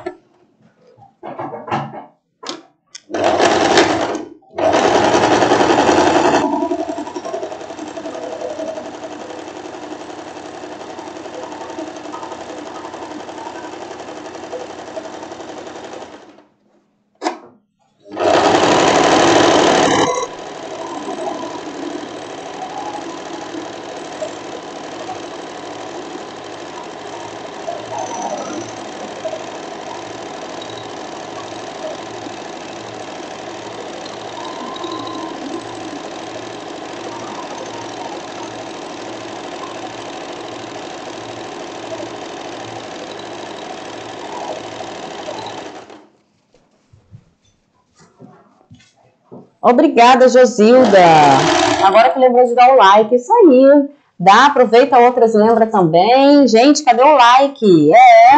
S1: Obrigada, Josilda. Agora que lembrou de dar o like, isso aí. Dá, aproveita outras, lembra também. Gente, cadê o like? É.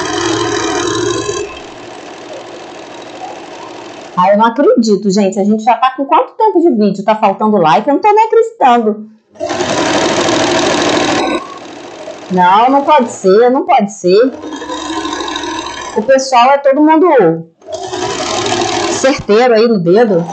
S1: Ah, eu não acredito, gente. A gente já tá com quanto tempo de vídeo? Tá faltando like? Eu não tô nem acreditando. Não, não pode ser, não pode ser. O pessoal é todo mundo certeiro aí no dedo.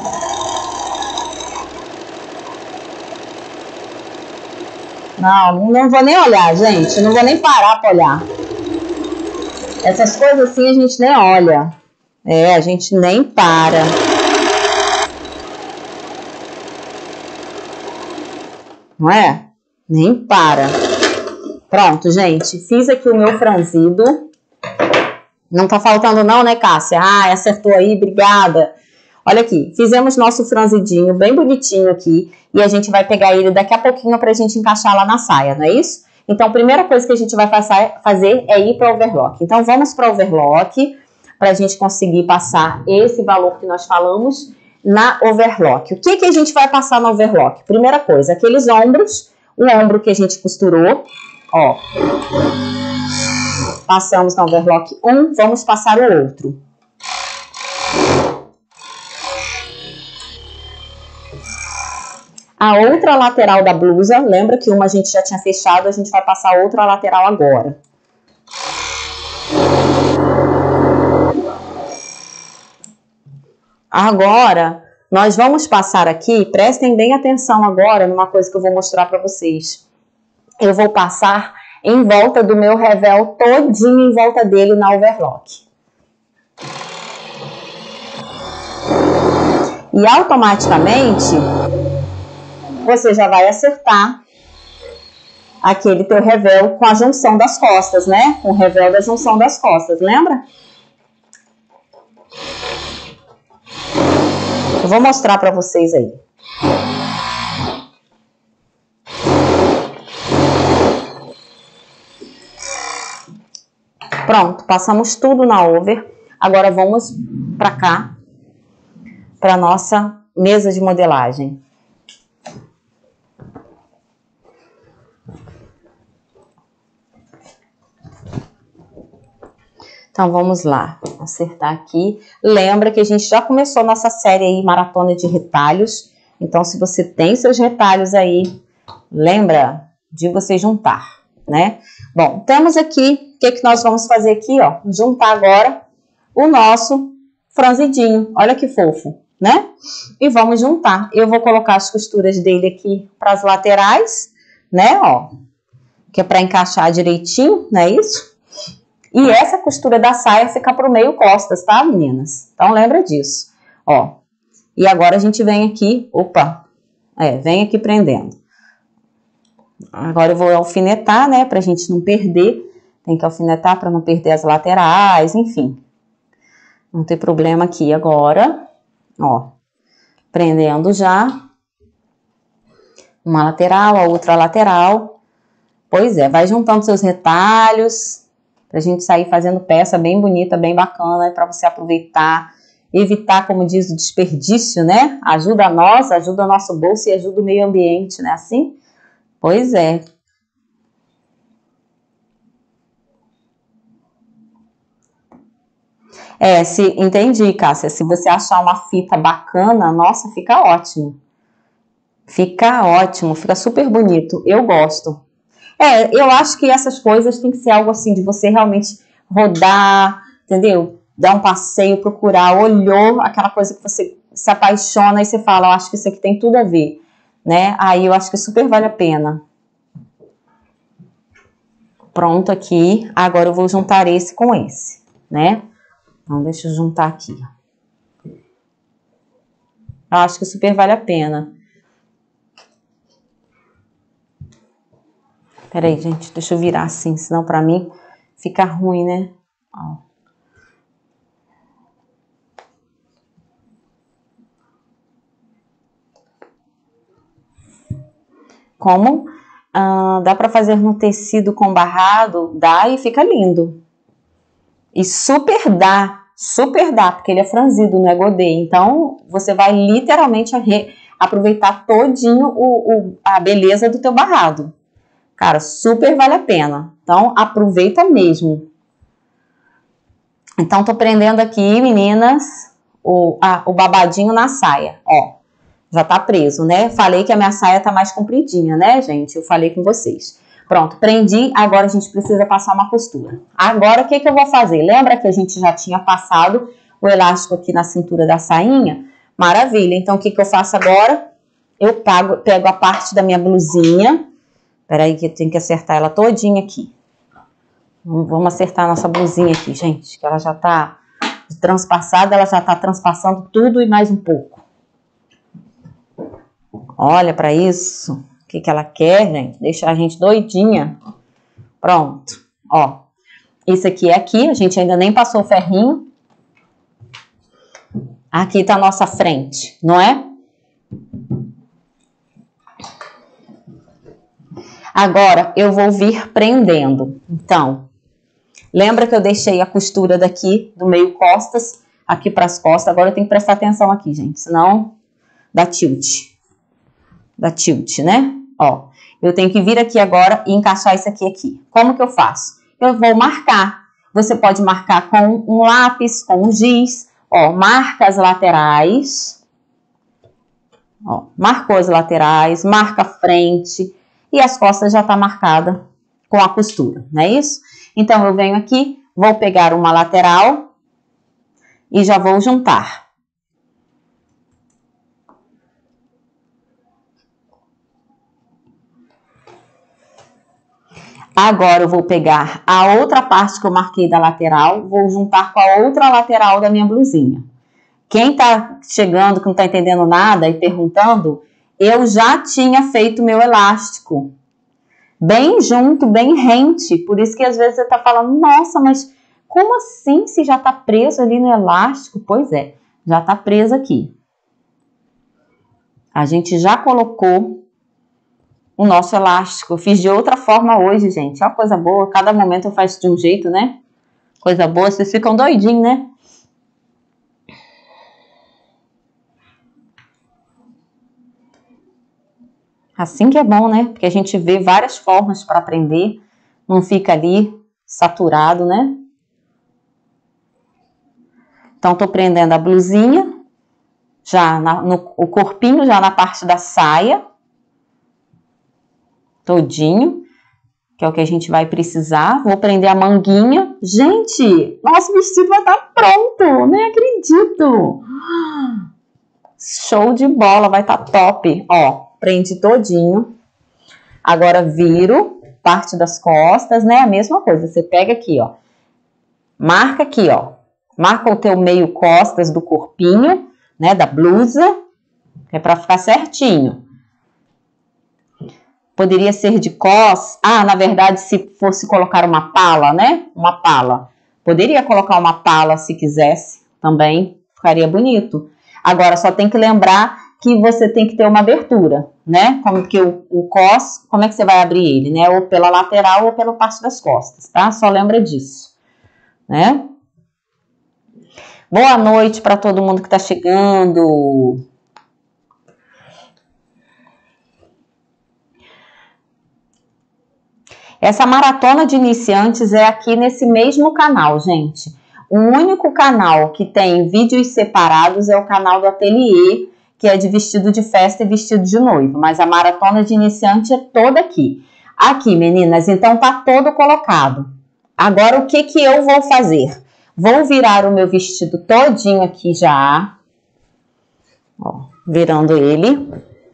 S1: Não, não vou nem olhar, gente. Não vou nem parar para olhar. Essas coisas assim a gente nem olha. É, a gente nem para. Não é? Nem para. Pronto, gente. Fiz aqui o meu franzido. Não tá faltando não, né, Cássia? Ah, acertou aí, obrigada. Olha aqui, fizemos nosso franzidinho bem bonitinho aqui. E a gente vai pegar ele daqui a pouquinho pra gente encaixar lá na saia, não é isso? Então, a primeira coisa que a gente vai fazer é ir para o overlock. Então, vamos para o overlock pra gente conseguir passar esse valor que nós falamos na overlock. O que que a gente vai passar no overlock? Primeira coisa, aqueles ombros, o ombro que a gente costurou, ó. Passamos no overlock um, vamos passar o outro. A outra lateral da blusa, lembra que uma a gente já tinha fechado, a gente vai passar a outra lateral agora. Agora, nós vamos passar aqui, prestem bem atenção agora numa coisa que eu vou mostrar para vocês. Eu vou passar em volta do meu revel todinho, em volta dele na overlock. E automaticamente, você já vai acertar aquele teu revel com a junção das costas, né? Com o revel da junção das costas, lembra? Eu vou mostrar para vocês aí. Pronto, passamos tudo na over. Agora vamos para cá, para nossa mesa de modelagem. Então, vamos lá, acertar aqui. Lembra que a gente já começou nossa série aí, maratona de retalhos. Então, se você tem seus retalhos aí, lembra de você juntar, né? Bom, temos aqui, o que, que nós vamos fazer aqui, ó? Juntar agora o nosso franzidinho. Olha que fofo, né? E vamos juntar. Eu vou colocar as costuras dele aqui para as laterais, né? Ó, que é para encaixar direitinho, não é isso? E essa costura da saia fica pro meio costas, tá, meninas? Então, lembra disso. Ó, e agora a gente vem aqui, opa, é, vem aqui prendendo. Agora eu vou alfinetar, né, pra gente não perder. Tem que alfinetar pra não perder as laterais, enfim. Não tem problema aqui agora. Ó, prendendo já. Uma lateral, a outra lateral. Pois é, vai juntando seus retalhos, pra gente sair fazendo peça bem bonita, bem bacana, para você aproveitar, evitar, como diz, o desperdício, né? Ajuda a nós, ajuda o nosso bolso e ajuda o meio ambiente, né? Assim? Pois é. É, se, entendi, Cássia. Se você achar uma fita bacana, nossa, fica ótimo. Fica ótimo, fica super bonito. Eu gosto. É, eu acho que essas coisas tem que ser algo assim, de você realmente rodar, entendeu? Dar um passeio, procurar, olhou aquela coisa que você se apaixona e você fala, eu acho que isso aqui tem tudo a ver, né? Aí eu acho que super vale a pena. Pronto aqui, agora eu vou juntar esse com esse, né? Então, deixa eu juntar aqui. Eu acho que super vale a pena. Peraí, gente, deixa eu virar assim, senão pra mim fica ruim, né? Ó. Como? Ah, dá pra fazer no tecido com barrado? Dá e fica lindo. E super dá, super dá, porque ele é franzido, não é godê. Então, você vai literalmente aproveitar todinho o, o, a beleza do teu barrado. Cara, super vale a pena. Então, aproveita mesmo. Então, tô prendendo aqui, meninas, o, a, o babadinho na saia. Ó, já tá preso, né? Falei que a minha saia tá mais compridinha, né, gente? Eu falei com vocês. Pronto, prendi. Agora a gente precisa passar uma costura. Agora, o que que eu vou fazer? Lembra que a gente já tinha passado o elástico aqui na cintura da sainha? Maravilha. Então, o que que eu faço agora? Eu pago, pego a parte da minha blusinha. Peraí que eu tenho que acertar ela todinha aqui. Vamos acertar a nossa blusinha aqui, gente. Que ela já tá transpassada, ela já tá transpassando tudo e mais um pouco. Olha pra isso. O que que ela quer, gente? Deixar a gente doidinha. Pronto. Ó. Esse aqui é aqui. A gente ainda nem passou o ferrinho. Aqui tá a nossa frente, não é? Agora, eu vou vir prendendo. Então, lembra que eu deixei a costura daqui, do meio costas, aqui para as costas. Agora eu tenho que prestar atenção aqui, gente, senão dá tilt. Dá tilt, né? Ó, eu tenho que vir aqui agora e encaixar isso aqui aqui. Como que eu faço? Eu vou marcar. Você pode marcar com um lápis, com um giz. Ó, marca as laterais. Ó, marcou as laterais, marca a frente. E as costas já tá marcada com a costura, não é isso? Então, eu venho aqui, vou pegar uma lateral e já vou juntar. Agora eu vou pegar a outra parte que eu marquei da lateral, vou juntar com a outra lateral da minha blusinha. Quem tá chegando, que não tá entendendo nada e perguntando, eu já tinha feito meu elástico. Bem junto, bem rente. Por isso que às vezes você tá falando, nossa, mas como assim se já tá preso ali no elástico? Pois é, já tá preso aqui. A gente já colocou o nosso elástico. Eu fiz de outra forma hoje, gente. Olha coisa boa. Cada momento eu faço de um jeito, né? Coisa boa. Vocês ficam doidinhos, né? Assim que é bom, né? Porque a gente vê várias formas para aprender. Não fica ali saturado, né? Então, tô prendendo a blusinha. Já na, no, o corpinho já na parte da saia. Todinho. Que é o que a gente vai precisar. Vou prender a manguinha. Gente, nosso vestido vai estar pronto. Nem acredito. Show de bola, vai estar top. Ó, prende todinho. Agora viro parte das costas, né? A mesma coisa. Você pega aqui, ó. Marca aqui, ó. Marca o teu meio costas do corpinho, né? Da blusa. É pra ficar certinho. Poderia ser de cos. Ah, na verdade, se fosse colocar uma pala, né? Uma pala. Poderia colocar uma pala se quisesse também. Ficaria bonito. Agora, só tem que lembrar que você tem que ter uma abertura, né? Como que o, o cos, como é que você vai abrir ele, né? Ou pela lateral ou pela parte das costas, tá? Só lembra disso, né? Boa noite para todo mundo que tá chegando. Essa maratona de iniciantes é aqui nesse mesmo canal, gente. O único canal que tem vídeos separados é o canal do Ateliê, que é de vestido de festa e vestido de noivo. Mas a maratona de iniciante é toda aqui. Aqui, meninas, então tá todo colocado. Agora, o que que eu vou fazer? Vou virar o meu vestido todinho aqui já. Ó, virando ele.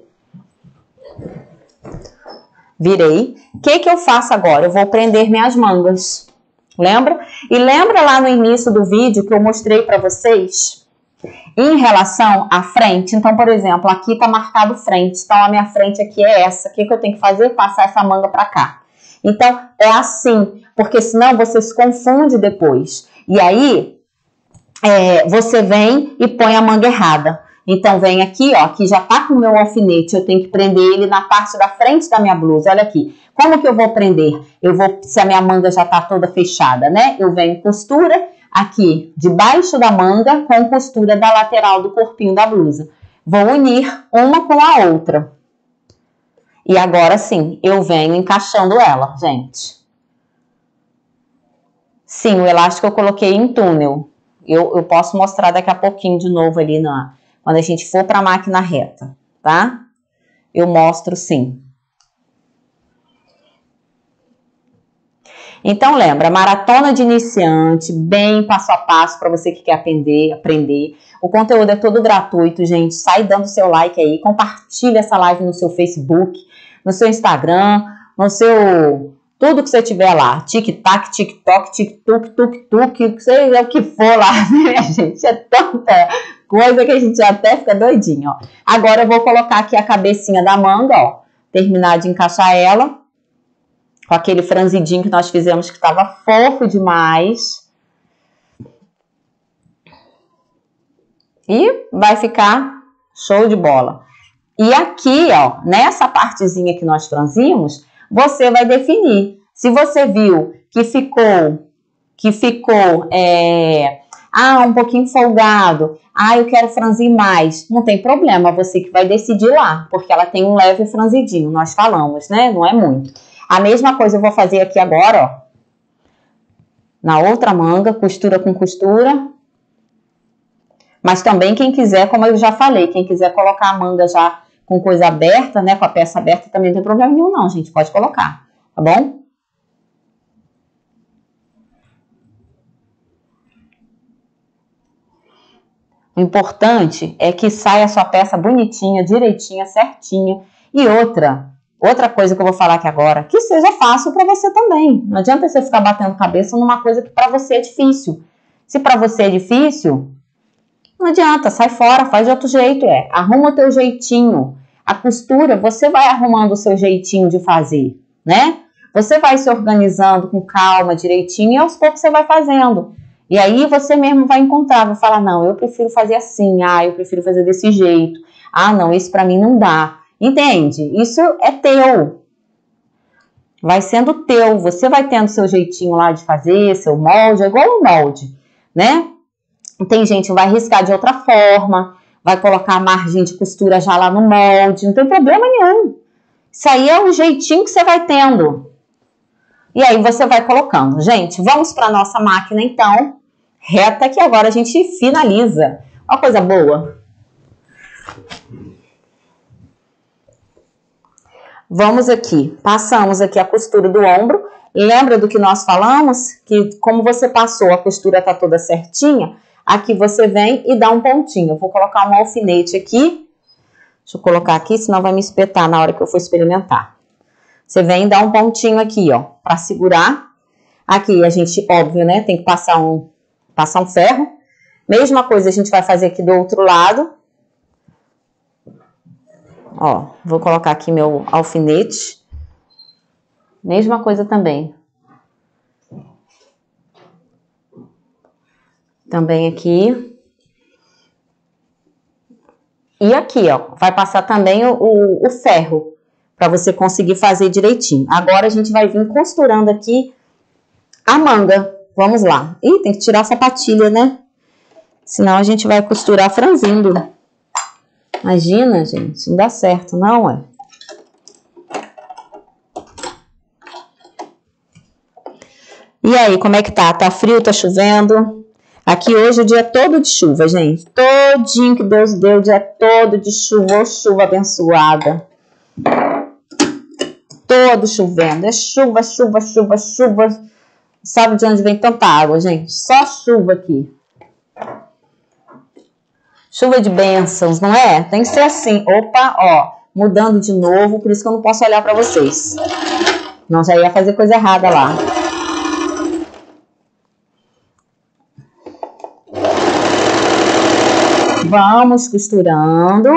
S1: Virei. O que que eu faço agora? Eu vou prender minhas mangas. Lembra? E lembra lá no início do vídeo que eu mostrei para vocês em relação à frente? Então, por exemplo, aqui tá marcado frente. Então, a minha frente aqui é essa. O que que eu tenho que fazer? Passar essa manga para cá. Então, é assim. Porque senão você se confunde depois. E aí, é, você vem e põe a manga errada. Então, vem aqui, ó, aqui já tá com o meu alfinete, eu tenho que prender ele na parte da frente da minha blusa, olha aqui. Como que eu vou prender? Eu vou, se a minha manga já tá toda fechada, né? Eu venho costura aqui, debaixo da manga, com costura da lateral do corpinho da blusa. Vou unir uma com a outra. E agora sim, eu venho encaixando ela, gente. Sim, o elástico eu coloquei em túnel. Eu, eu posso mostrar daqui a pouquinho de novo ali na... Quando a gente for para a máquina reta, tá? Eu mostro sim. Então, lembra, maratona de iniciante, bem passo a passo para você que quer aprender, aprender. O conteúdo é todo gratuito, gente. Sai dando seu like aí, compartilha essa live no seu Facebook, no seu Instagram, no seu... Tudo que você tiver lá, tic-tac, tic-toc, tic-tuc, tuk-tuk, seja o que for lá, né, gente? É tanta coisa que a gente até fica doidinho, ó. Agora eu vou colocar aqui a cabecinha da manga, ó. Terminar de encaixar ela. Com aquele franzidinho que nós fizemos que estava fofo demais. E vai ficar show de bola. E aqui, ó, nessa partezinha que nós franzimos, você vai definir. Se você viu que ficou, que ficou, é, ah, um pouquinho folgado, ah, eu quero franzir mais, não tem problema, você que vai decidir lá, porque ela tem um leve franzidinho, nós falamos, né? Não é muito. A mesma coisa eu vou fazer aqui agora, ó. Na outra manga, costura com costura. Mas também quem quiser, como eu já falei, quem quiser colocar a manga já com coisa aberta, né, com a peça aberta, também não tem problema nenhum não, gente, pode colocar, tá bom? O importante é que saia a sua peça bonitinha, direitinha, certinha. E outra, outra coisa que eu vou falar aqui agora, que seja fácil para você também. Não adianta você ficar batendo cabeça numa coisa que para você é difícil. Se para você é difícil, não adianta, sai fora, faz de outro jeito, é. Arruma o teu jeitinho. A costura, você vai arrumando o seu jeitinho de fazer, né? Você vai se organizando com calma, direitinho, e aos poucos você vai fazendo. E aí você mesmo vai encontrar, vai falar, não, eu prefiro fazer assim, ah, eu prefiro fazer desse jeito. Ah, não, isso pra mim não dá. Entende? Isso é teu. Vai sendo teu. Você vai tendo seu jeitinho lá de fazer, seu molde, é igual um molde, né? Tem gente que vai riscar de outra forma, vai colocar a margem de costura já lá no molde, não tem problema nenhum. Isso aí é o jeitinho que você vai tendo. E aí você vai colocando. Gente, vamos para nossa máquina então, reta, que agora a gente finaliza. Uma coisa boa. Vamos aqui, passamos aqui a costura do ombro. Lembra do que nós falamos? Que como você passou, a costura tá toda certinha. Aqui você vem e dá um pontinho. Eu vou colocar um alfinete aqui. Deixa eu colocar aqui, senão vai me espetar na hora que eu for experimentar. Você vem e dá um pontinho aqui, ó, pra segurar. Aqui a gente, óbvio, né, tem que passar um, passar um ferro. Mesma coisa a gente vai fazer aqui do outro lado. Ó, vou colocar aqui meu alfinete. Mesma coisa também. Também aqui. E aqui, ó, vai passar também o, o, o ferro, para você conseguir fazer direitinho. Agora a gente vai vir costurando aqui a manga. Vamos lá. Ih, tem que tirar a sapatilha, né? Senão a gente vai costurar franzindo. Imagina, gente, não dá certo, não é? E aí, como é que tá? Tá frio, tá chovendo? Aqui hoje o dia é todo de chuva, gente. Todinho que Deus deu, o dia todo de chuva, ô chuva abençoada. Todo chovendo. É chuva, chuva, chuva, chuva. Sabe de onde vem tanta água, gente? Só chuva aqui. Chuva de bênçãos, não é? Tem que ser assim. Opa, ó, mudando de novo, por isso que eu não posso olhar pra vocês. Não, já ia fazer coisa errada lá. Vamos costurando.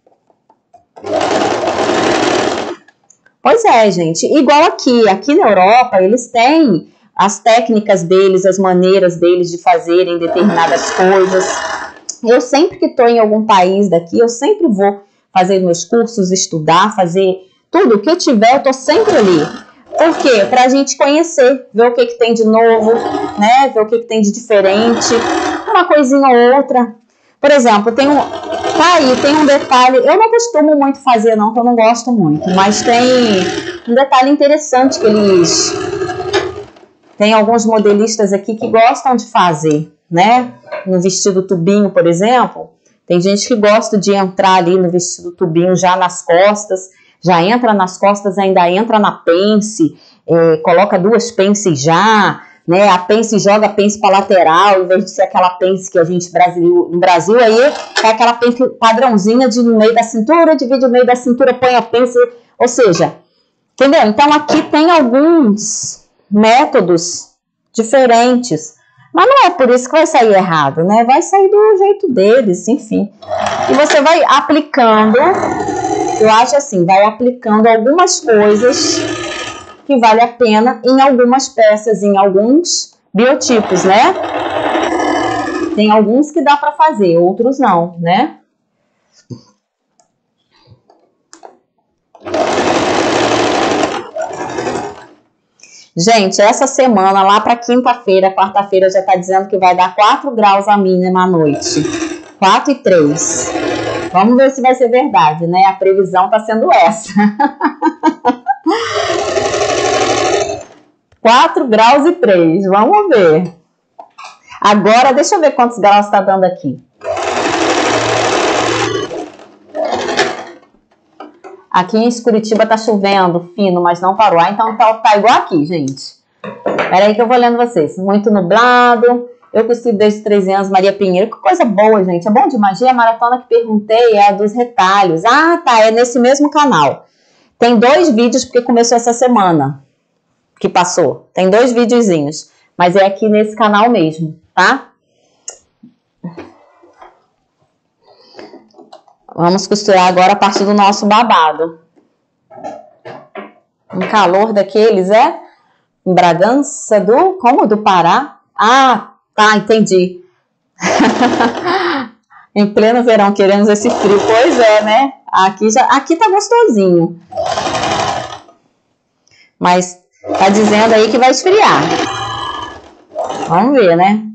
S1: Pois é, gente. Igual aqui. Aqui na Europa, eles têm as técnicas deles, as maneiras deles de fazerem determinadas coisas. Eu sempre que estou em algum país daqui, eu sempre vou fazer meus cursos, estudar, fazer tudo. O que eu tiver, eu estou sempre ali. Por quê? Para a gente conhecer, ver o que, que tem de novo, né? Ver o que, que tem de diferente. Uma coisinha ou outra. Por exemplo, tem um, tá aí, tem um detalhe, eu não costumo muito fazer não, que eu não gosto muito, mas tem um detalhe interessante que eles, tem alguns modelistas aqui que gostam de fazer, né, no vestido tubinho, por exemplo, tem gente que gosta de entrar ali no vestido tubinho já nas costas, já entra nas costas, ainda entra na pence, é, coloca duas pences já, né, a pence joga a pence para lateral, em vez de ser aquela pence que a gente Brasil, no Brasil aí é aquela pence padrãozinha de no meio da cintura, divide o meio da cintura, põe a pence, ou seja, entendeu? Então aqui tem alguns métodos diferentes, mas não é por isso que vai sair errado, né? Vai sair do jeito deles, enfim. E você vai aplicando, eu acho assim, vai aplicando algumas coisas que vale a pena em algumas peças, em alguns biotipos, né? Tem alguns que dá para fazer, outros não, né? Gente, essa semana, lá para quinta-feira, quarta-feira, já tá dizendo que vai dar quatro graus a mínima à noite. quatro e três. Vamos ver se vai ser verdade, né? A previsão tá sendo essa. quatro graus e três, vamos ver. Agora, deixa eu ver quantos graus está dando aqui. Aqui em Curitiba tá chovendo, fino, mas não parou. Ah, então tá, tá igual aqui, gente. Pera aí que eu vou lendo vocês. Muito nublado. Eu que estudo desde treze anos, Maria Pinheiro. Que coisa boa, gente. É bom de magia. A maratona que perguntei é a dos retalhos. Ah, tá. É nesse mesmo canal. Tem dois vídeos porque começou essa semana que passou. Tem dois videozinhos, mas é aqui nesse canal mesmo, tá? Vamos costurar agora a parte do nosso babado. Um calor daqueles, é? Em Bragança do... Como? Do Pará? Ah, tá, entendi. Em pleno verão, queremos esse frio. Pois é, né? Aqui, já, aqui tá gostosinho. Mas tá dizendo aí que vai esfriar. Vamos ver, né?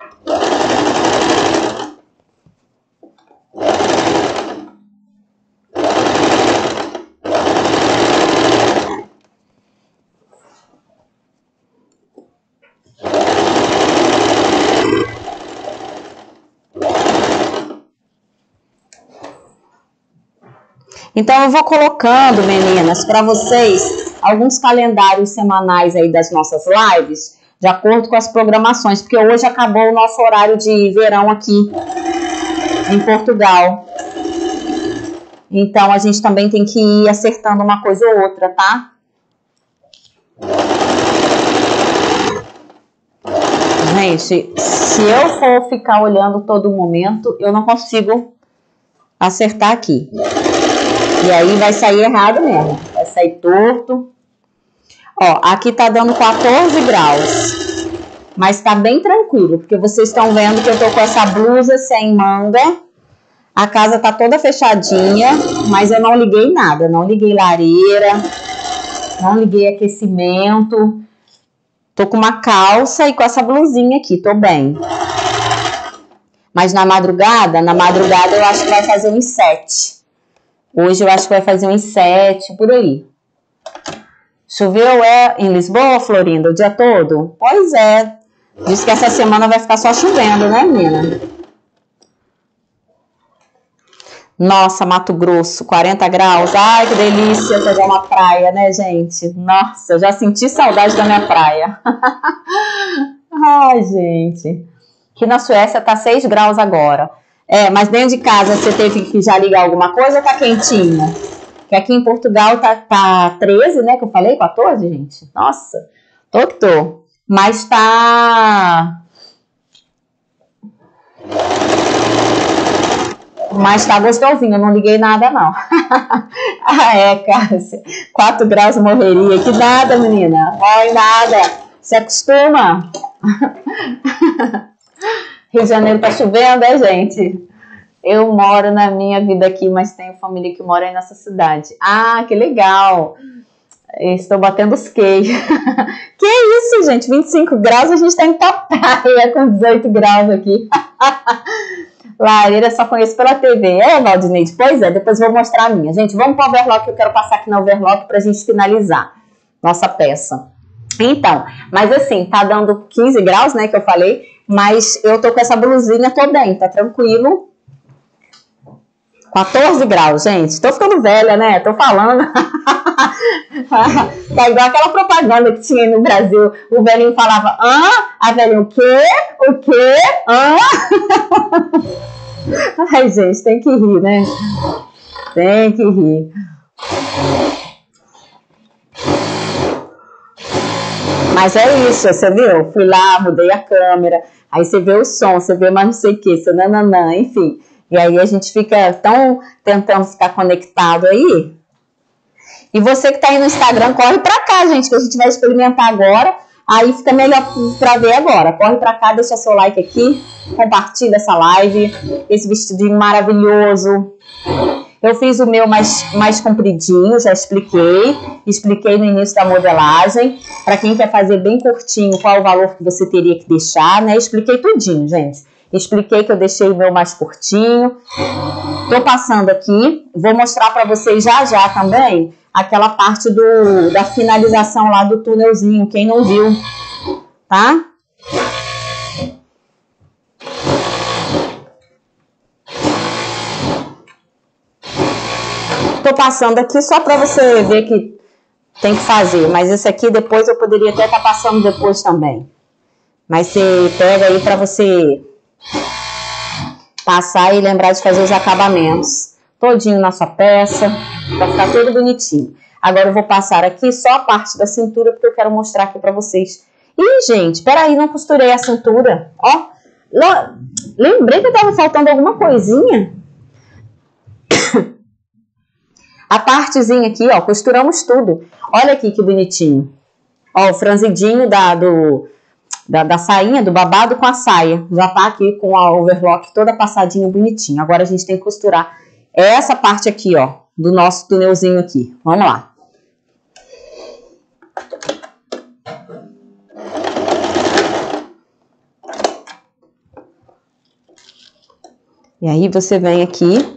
S1: Então eu vou colocando, meninas, para vocês alguns calendários semanais aí das nossas lives, de acordo com as programações, porque hoje acabou o nosso horário de verão aqui em Portugal. Então a gente também tem que ir acertando uma coisa ou outra, tá? Gente, se eu for ficar olhando todo momento, eu não consigo acertar aqui. E aí vai sair errado mesmo. Vai sair torto. Ó, aqui tá dando quatorze graus. Mas tá bem tranquilo, porque vocês estão vendo que eu tô com essa blusa sem manga. A casa tá toda fechadinha, mas eu não liguei nada. Não liguei lareira, não liguei aquecimento. Tô com uma calça e com essa blusinha aqui, tô bem. Mas na madrugada, na madrugada eu acho que vai fazer uns sete. Hoje eu acho que vai fazer uns sete, por aí. Choveu é, em Lisboa, Florinda, o dia todo? Pois é. Diz que essa semana vai ficar só chovendo, né, menina? Nossa, Mato Grosso, quarenta graus. Ai, que delícia pegar uma praia, né, gente? Nossa, eu já senti saudade da minha praia. Ai, gente. Aqui na Suécia tá seis graus agora. É, mas dentro de casa você teve que já ligar alguma coisa ou tá quentinho? Que aqui em Portugal tá, tá treze, né? Que eu falei, quatorze, gente? Nossa, tô que tô. Mas tá... Mas tá gostosinho, eu não liguei nada, não. Ah, é, Cássia. quatro graus morreria. Que nada, menina. Ai, nada. Se acostuma. Rio de Janeiro tá chovendo, é, gente? Eu moro na minha vida aqui, mas tenho família que mora aí nessa cidade. Ah, que legal! Estou batendo os queijos. Que isso, gente? vinte e cinco graus, a gente tá em praia com dezoito graus aqui. Lareira só conheço pela T V. É, Valdineide? Pois é, depois eu vou mostrar a minha. Gente, vamos para o overlock, eu quero passar aqui no overlock pra gente finalizar nossa peça. Então, mas assim, tá dando quinze graus, né, que eu falei. Mas eu tô com essa blusinha, tô bem, tá tranquilo. quatorze graus, gente. Tô ficando velha, né? Tô falando. Tá igual aquela propaganda que tinha aí no Brasil. O velhinho falava, hã? A velhinha, o quê? O quê? Hã? Ai, gente, tem que rir, né? Tem que rir. Mas é isso, você viu? Fui lá, mudei a câmera, aí você vê o som, você vê mais não sei o que, seu nananã, enfim. E aí a gente fica tão tentando ficar conectado aí. E você que tá aí no Instagram, corre pra cá, gente, que a gente vai experimentar agora. Aí fica melhor pra ver agora. Corre pra cá, deixa seu like aqui, compartilha essa live, esse vestidinho maravilhoso. Eu fiz o meu mais, mais compridinho, já expliquei. Expliquei no início da modelagem. Para quem quer fazer bem curtinho, qual o valor que você teria que deixar, né? Expliquei tudinho, gente. Expliquei que eu deixei o meu mais curtinho. Tô passando aqui. Vou mostrar para vocês já já também aquela parte do, da finalização lá do túnelzinho. Quem não viu, tá? Tô passando aqui só para você ver que tem que fazer, mas isso aqui depois eu poderia até estar passando depois também. Mas você pega aí para você passar e lembrar de fazer os acabamentos todinho na sua peça, para ficar tudo bonitinho. Agora eu vou passar aqui só a parte da cintura, porque eu quero mostrar aqui pra vocês. Ih, gente, peraí, não costurei a cintura. Ó, lembrei que tava faltando alguma coisinha. A partezinha aqui, ó, costuramos tudo. Olha aqui que bonitinho. Ó, o franzidinho da, do, da, da sainha, do babado com a saia. Já tá aqui com a overlock toda passadinha, bonitinha. Agora a gente tem que costurar essa parte aqui, ó, do nosso túnelzinho aqui. Vamos lá. E aí você vem aqui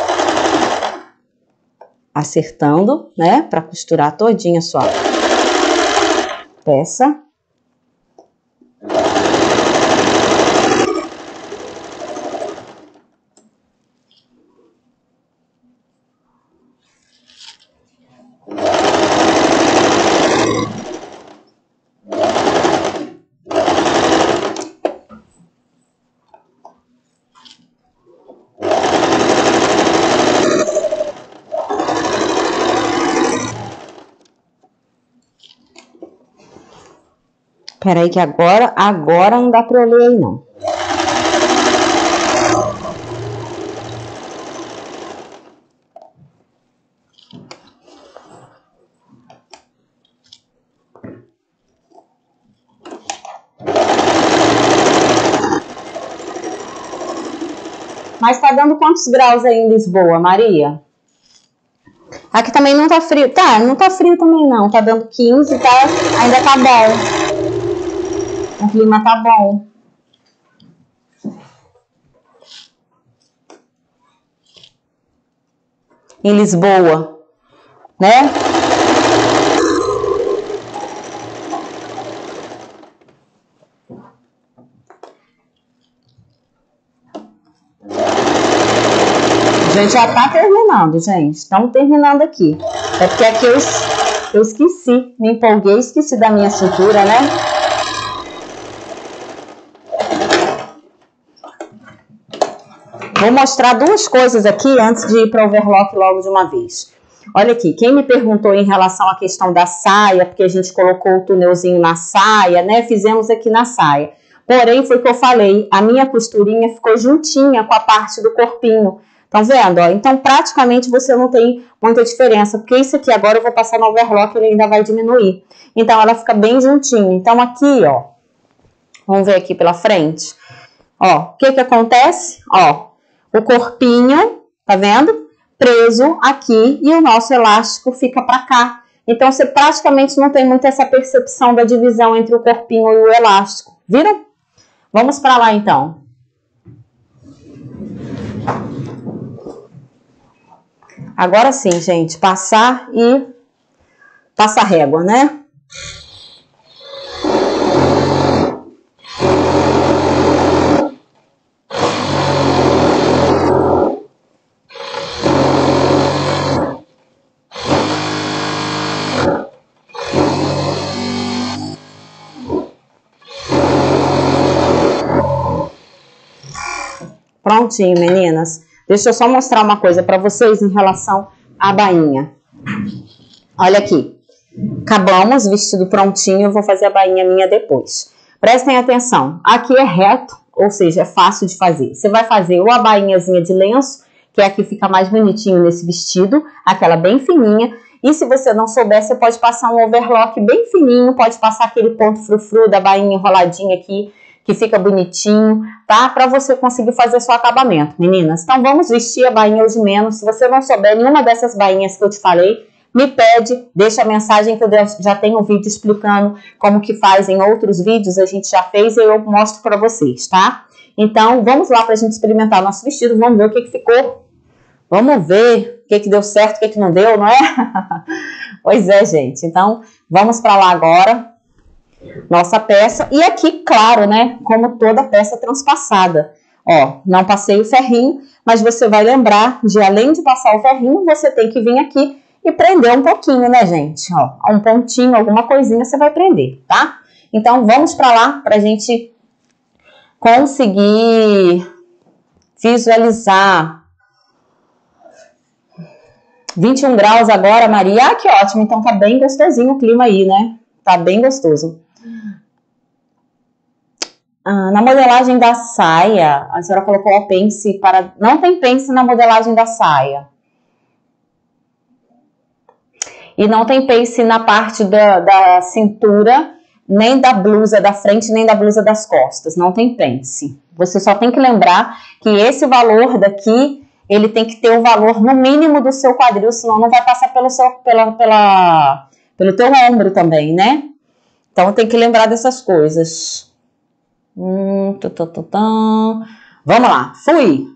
S1: acertando, né, para costurar todinha a sua peça. Peraí que agora, agora não dá pra eu ler aí, não. Mas tá dando quantos graus aí em Lisboa, Maria? Aqui também não tá frio. Tá, não tá frio também não. Tá dando quinze, tá? Ainda tá bom. O clima tá bom. Em Lisboa, né? A gente já tá terminando, gente. Estamos terminando aqui. É porque aqui eu, eu esqueci. Me empolguei, esqueci da minha cintura, né? Vou mostrar duas coisas aqui antes de ir para o overlock logo de uma vez. Olha aqui, quem me perguntou em relação à questão da saia, porque a gente colocou o túnelzinho na saia, né? Fizemos aqui na saia. Porém, foi o que eu falei, a minha costurinha ficou juntinha com a parte do corpinho. Tá vendo? Ó? Então, praticamente você não tem muita diferença, porque isso aqui agora eu vou passar no overlock, ele ainda vai diminuir. Então, ela fica bem juntinha. Então, aqui, ó, vamos ver aqui pela frente. Ó, o que que acontece? Ó, o corpinho, tá vendo? Preso aqui e o nosso elástico fica pra cá. Então, você praticamente não tem muito essa percepção da divisão entre o corpinho e o elástico. Viram? Vamos pra lá, então. Agora sim, gente, passar e passar régua, né? Prontinho, meninas. Deixa eu só mostrar uma coisa para vocês em relação à bainha. Olha aqui. Acabamos, vestido prontinho, eu vou fazer a bainha minha depois. Prestem atenção. Aqui é reto, ou seja, é fácil de fazer. Você vai fazer ou a bainhazinha de lenço, que é a que fica mais bonitinho nesse vestido, aquela bem fininha. E se você não souber, você pode passar um overlock bem fininho, pode passar aquele ponto frufru da bainha enroladinha aqui, que fica bonitinho, tá? Para você conseguir fazer seu acabamento, meninas. Então, vamos vestir a bainha hoje menos. Se você não souber nenhuma dessas bainhas que eu te falei, me pede, deixa a mensagem que eu já tenho um vídeo explicando como que faz em outros vídeos, a gente já fez e eu mostro para vocês, tá? Então, vamos lá pra gente experimentar nosso vestido, vamos ver o que que ficou. Vamos ver o que que deu certo, o que que não deu, não é? Pois é, gente. Então, vamos para lá agora. Nossa peça, e aqui, claro, né, como toda peça transpassada, ó, não passei o ferrinho, mas você vai lembrar de, além de passar o ferrinho, você tem que vir aqui e prender um pouquinho, né, gente, ó, um pontinho, alguma coisinha você vai prender, tá? Então, vamos pra lá, pra gente conseguir visualizar. vinte e um graus agora, Maria. Ah, que ótimo. Então tá bem gostosinho o clima aí, né? Tá bem gostoso. Ah, na modelagem da saia, a senhora colocou o pence para... Não tem pence na modelagem da saia. E não tem pence na parte da, da cintura, nem da blusa da frente, nem da blusa das costas. Não tem pence. Você só tem que lembrar que esse valor daqui, ele tem que ter o valor no mínimo do seu quadril, senão não vai passar pelo, seu, pela, pela, pelo teu ombro também, né? Então tem que lembrar dessas coisas. Hum, tu, tu, tu, tu. Vamos lá, fui!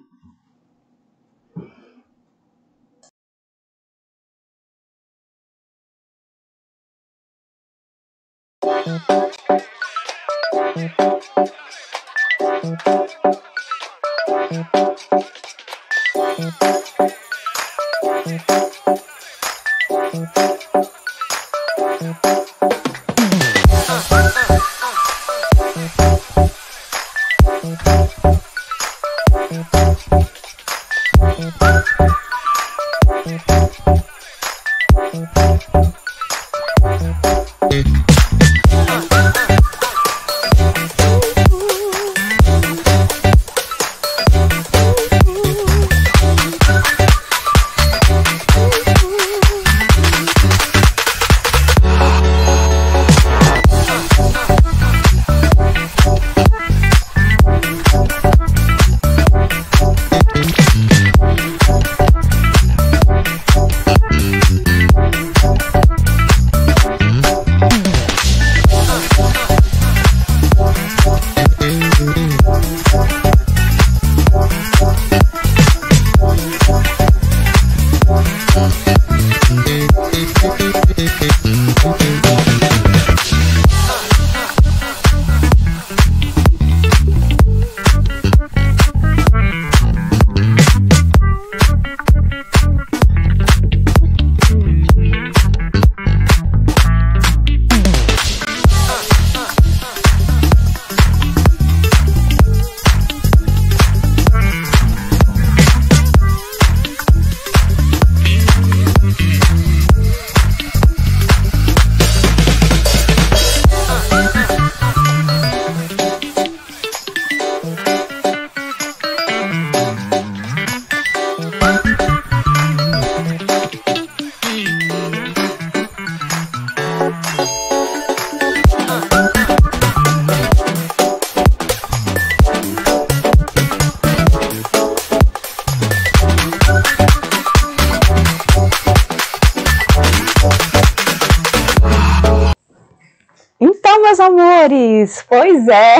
S1: Meus amores, pois é,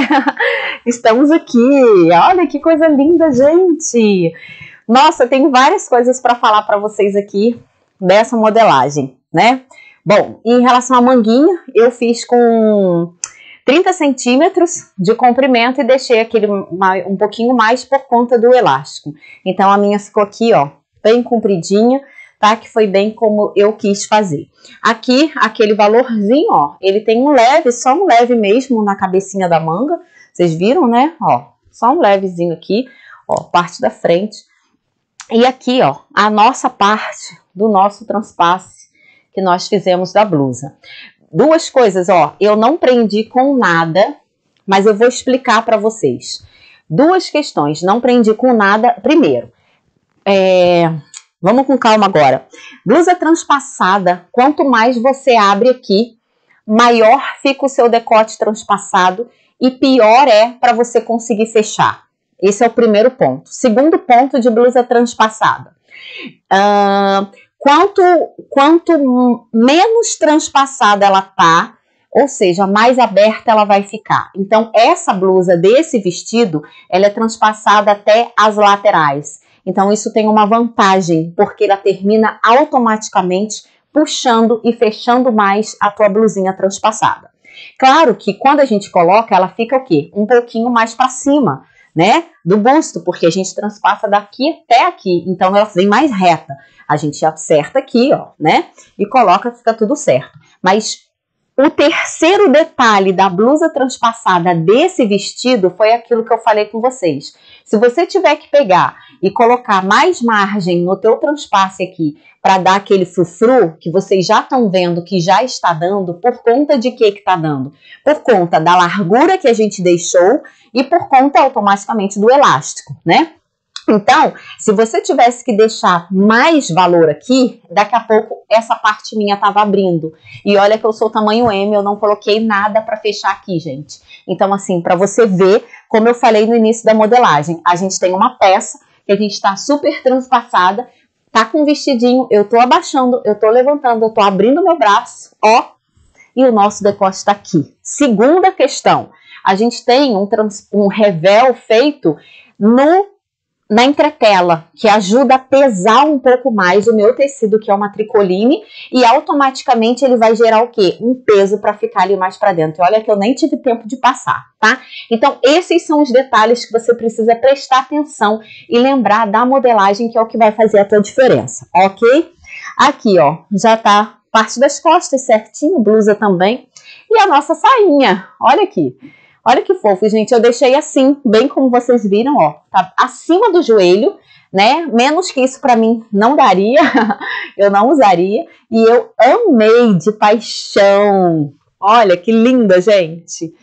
S1: estamos aqui, olha que coisa linda, gente. Nossa, tenho várias coisas para falar para vocês aqui dessa modelagem, né? Bom, em relação à manguinha, eu fiz com trinta centímetros de comprimento e deixei aquele um pouquinho mais por conta do elástico. Então a minha ficou aqui, ó, bem compridinha, tá? Que foi bem como eu quis fazer. Aqui, aquele valorzinho, ó, ele tem um leve, só um leve mesmo na cabecinha da manga. Vocês viram, né? Ó, só um levezinho aqui, ó, parte da frente. E aqui, ó, a nossa parte do nosso transpasse que nós fizemos da blusa. Duas coisas, ó, eu não prendi com nada, mas eu vou explicar para vocês. Duas questões, não prendi com nada. Primeiro, é... vamos com calma agora. Blusa transpassada, quanto mais você abre aqui, maior fica o seu decote transpassado e pior é para você conseguir fechar. Esse é o primeiro ponto. Segundo ponto de blusa transpassada. Uh, quanto, quanto menos transpassada ela tá, ou seja, mais aberta ela vai ficar. Então, essa blusa desse vestido, ela é transpassada até as laterais. Então, isso tem uma vantagem, porque ela termina automaticamente puxando e fechando mais a tua blusinha transpassada. Claro que quando a gente coloca, ela fica o quê? Um pouquinho mais para cima, né? Do busto, porque a gente transpassa daqui até aqui. Então, ela vem mais reta. A gente acerta aqui, ó, né? E coloca, fica tudo certo. Mas o terceiro detalhe da blusa transpassada desse vestido foi aquilo que eu falei com vocês. Se você tiver que pegar e colocar mais margem no teu transpasse aqui para dar aquele frufru que vocês já estão vendo que já está dando, por conta de que que está dando? Por conta da largura que a gente deixou e por conta automaticamente do elástico, né? Então, se você tivesse que deixar mais valor aqui, daqui a pouco essa parte minha estava abrindo. E olha que eu sou tamanho M, eu não coloquei nada para fechar aqui, gente. Então, assim, para você ver, como eu falei no início da modelagem, a gente tem uma peça que a gente está super transpassada, tá com um vestidinho, eu tô abaixando, eu tô levantando, eu tô abrindo meu braço, ó, e o nosso decote está aqui. Segunda questão, a gente tem um, trans, um revel feito no na entretela, que ajuda a pesar um pouco mais o meu tecido, que é uma tricoline, e automaticamente ele vai gerar o quê? Um peso para ficar ali mais para dentro. E olha que eu nem tive tempo de passar, tá? Então, esses são os detalhes que você precisa prestar atenção e lembrar da modelagem, que é o que vai fazer a tua diferença, ok? Aqui, ó, já tá parte das costas certinho, blusa também, e a nossa sainha, olha aqui. Olha que fofo, gente, eu deixei assim, bem como vocês viram, ó, tá acima do joelho, né, menos que isso pra mim não daria, eu não usaria, e eu amei de paixão, olha que linda, gente,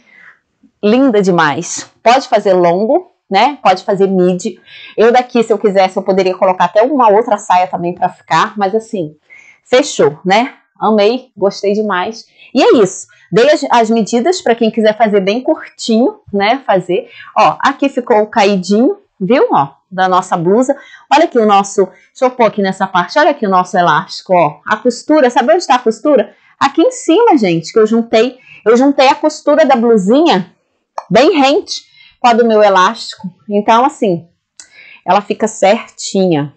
S1: linda demais, pode fazer longo, né, pode fazer midi, eu daqui, se eu quisesse, eu poderia colocar até uma outra saia também pra ficar, mas assim, fechou, né, amei, gostei demais, e é isso. Dei as, as medidas para quem quiser fazer bem curtinho, né, fazer. Ó, aqui ficou o caidinho, viu, ó, da nossa blusa. Olha aqui o nosso, deixa eu pôr aqui nessa parte, olha aqui o nosso elástico, ó. A costura, sabe onde está a costura? Aqui em cima, gente, que eu juntei, eu juntei a costura da blusinha bem rente com a do meu elástico. Então, assim, ela fica certinha.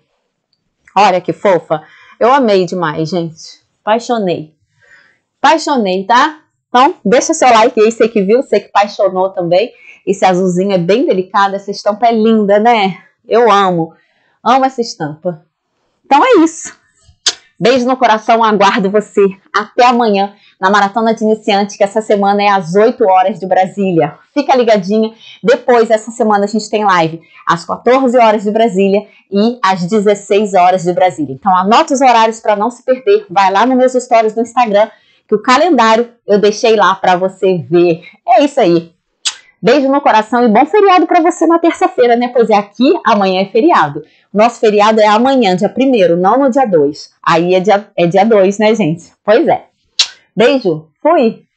S1: Olha que fofa. Eu amei demais, gente. Apaixonei. Apaixonei, tá? Então, deixa seu like aí, você que viu, você que apaixonou também. Esse azulzinho é bem delicado, essa estampa é linda, né? Eu amo, amo essa estampa. Então é isso. Beijo no coração, aguardo você até amanhã na Maratona de Iniciante, que essa semana é às oito horas de Brasília. Fica ligadinha, depois essa semana a gente tem live às quatorze horas de Brasília e às dezesseis horas de Brasília. Então anota os horários para não se perder, vai lá nos meus stories do Instagram, que o calendário eu deixei lá para você ver. É isso aí. Beijo no coração e bom feriado para você na terça-feira, né? Pois é, aqui amanhã é feriado. Nosso feriado é amanhã, dia primeiro, não no dia dois. Aí é dia, é dia dois, né, gente? Pois é. Beijo. Fui.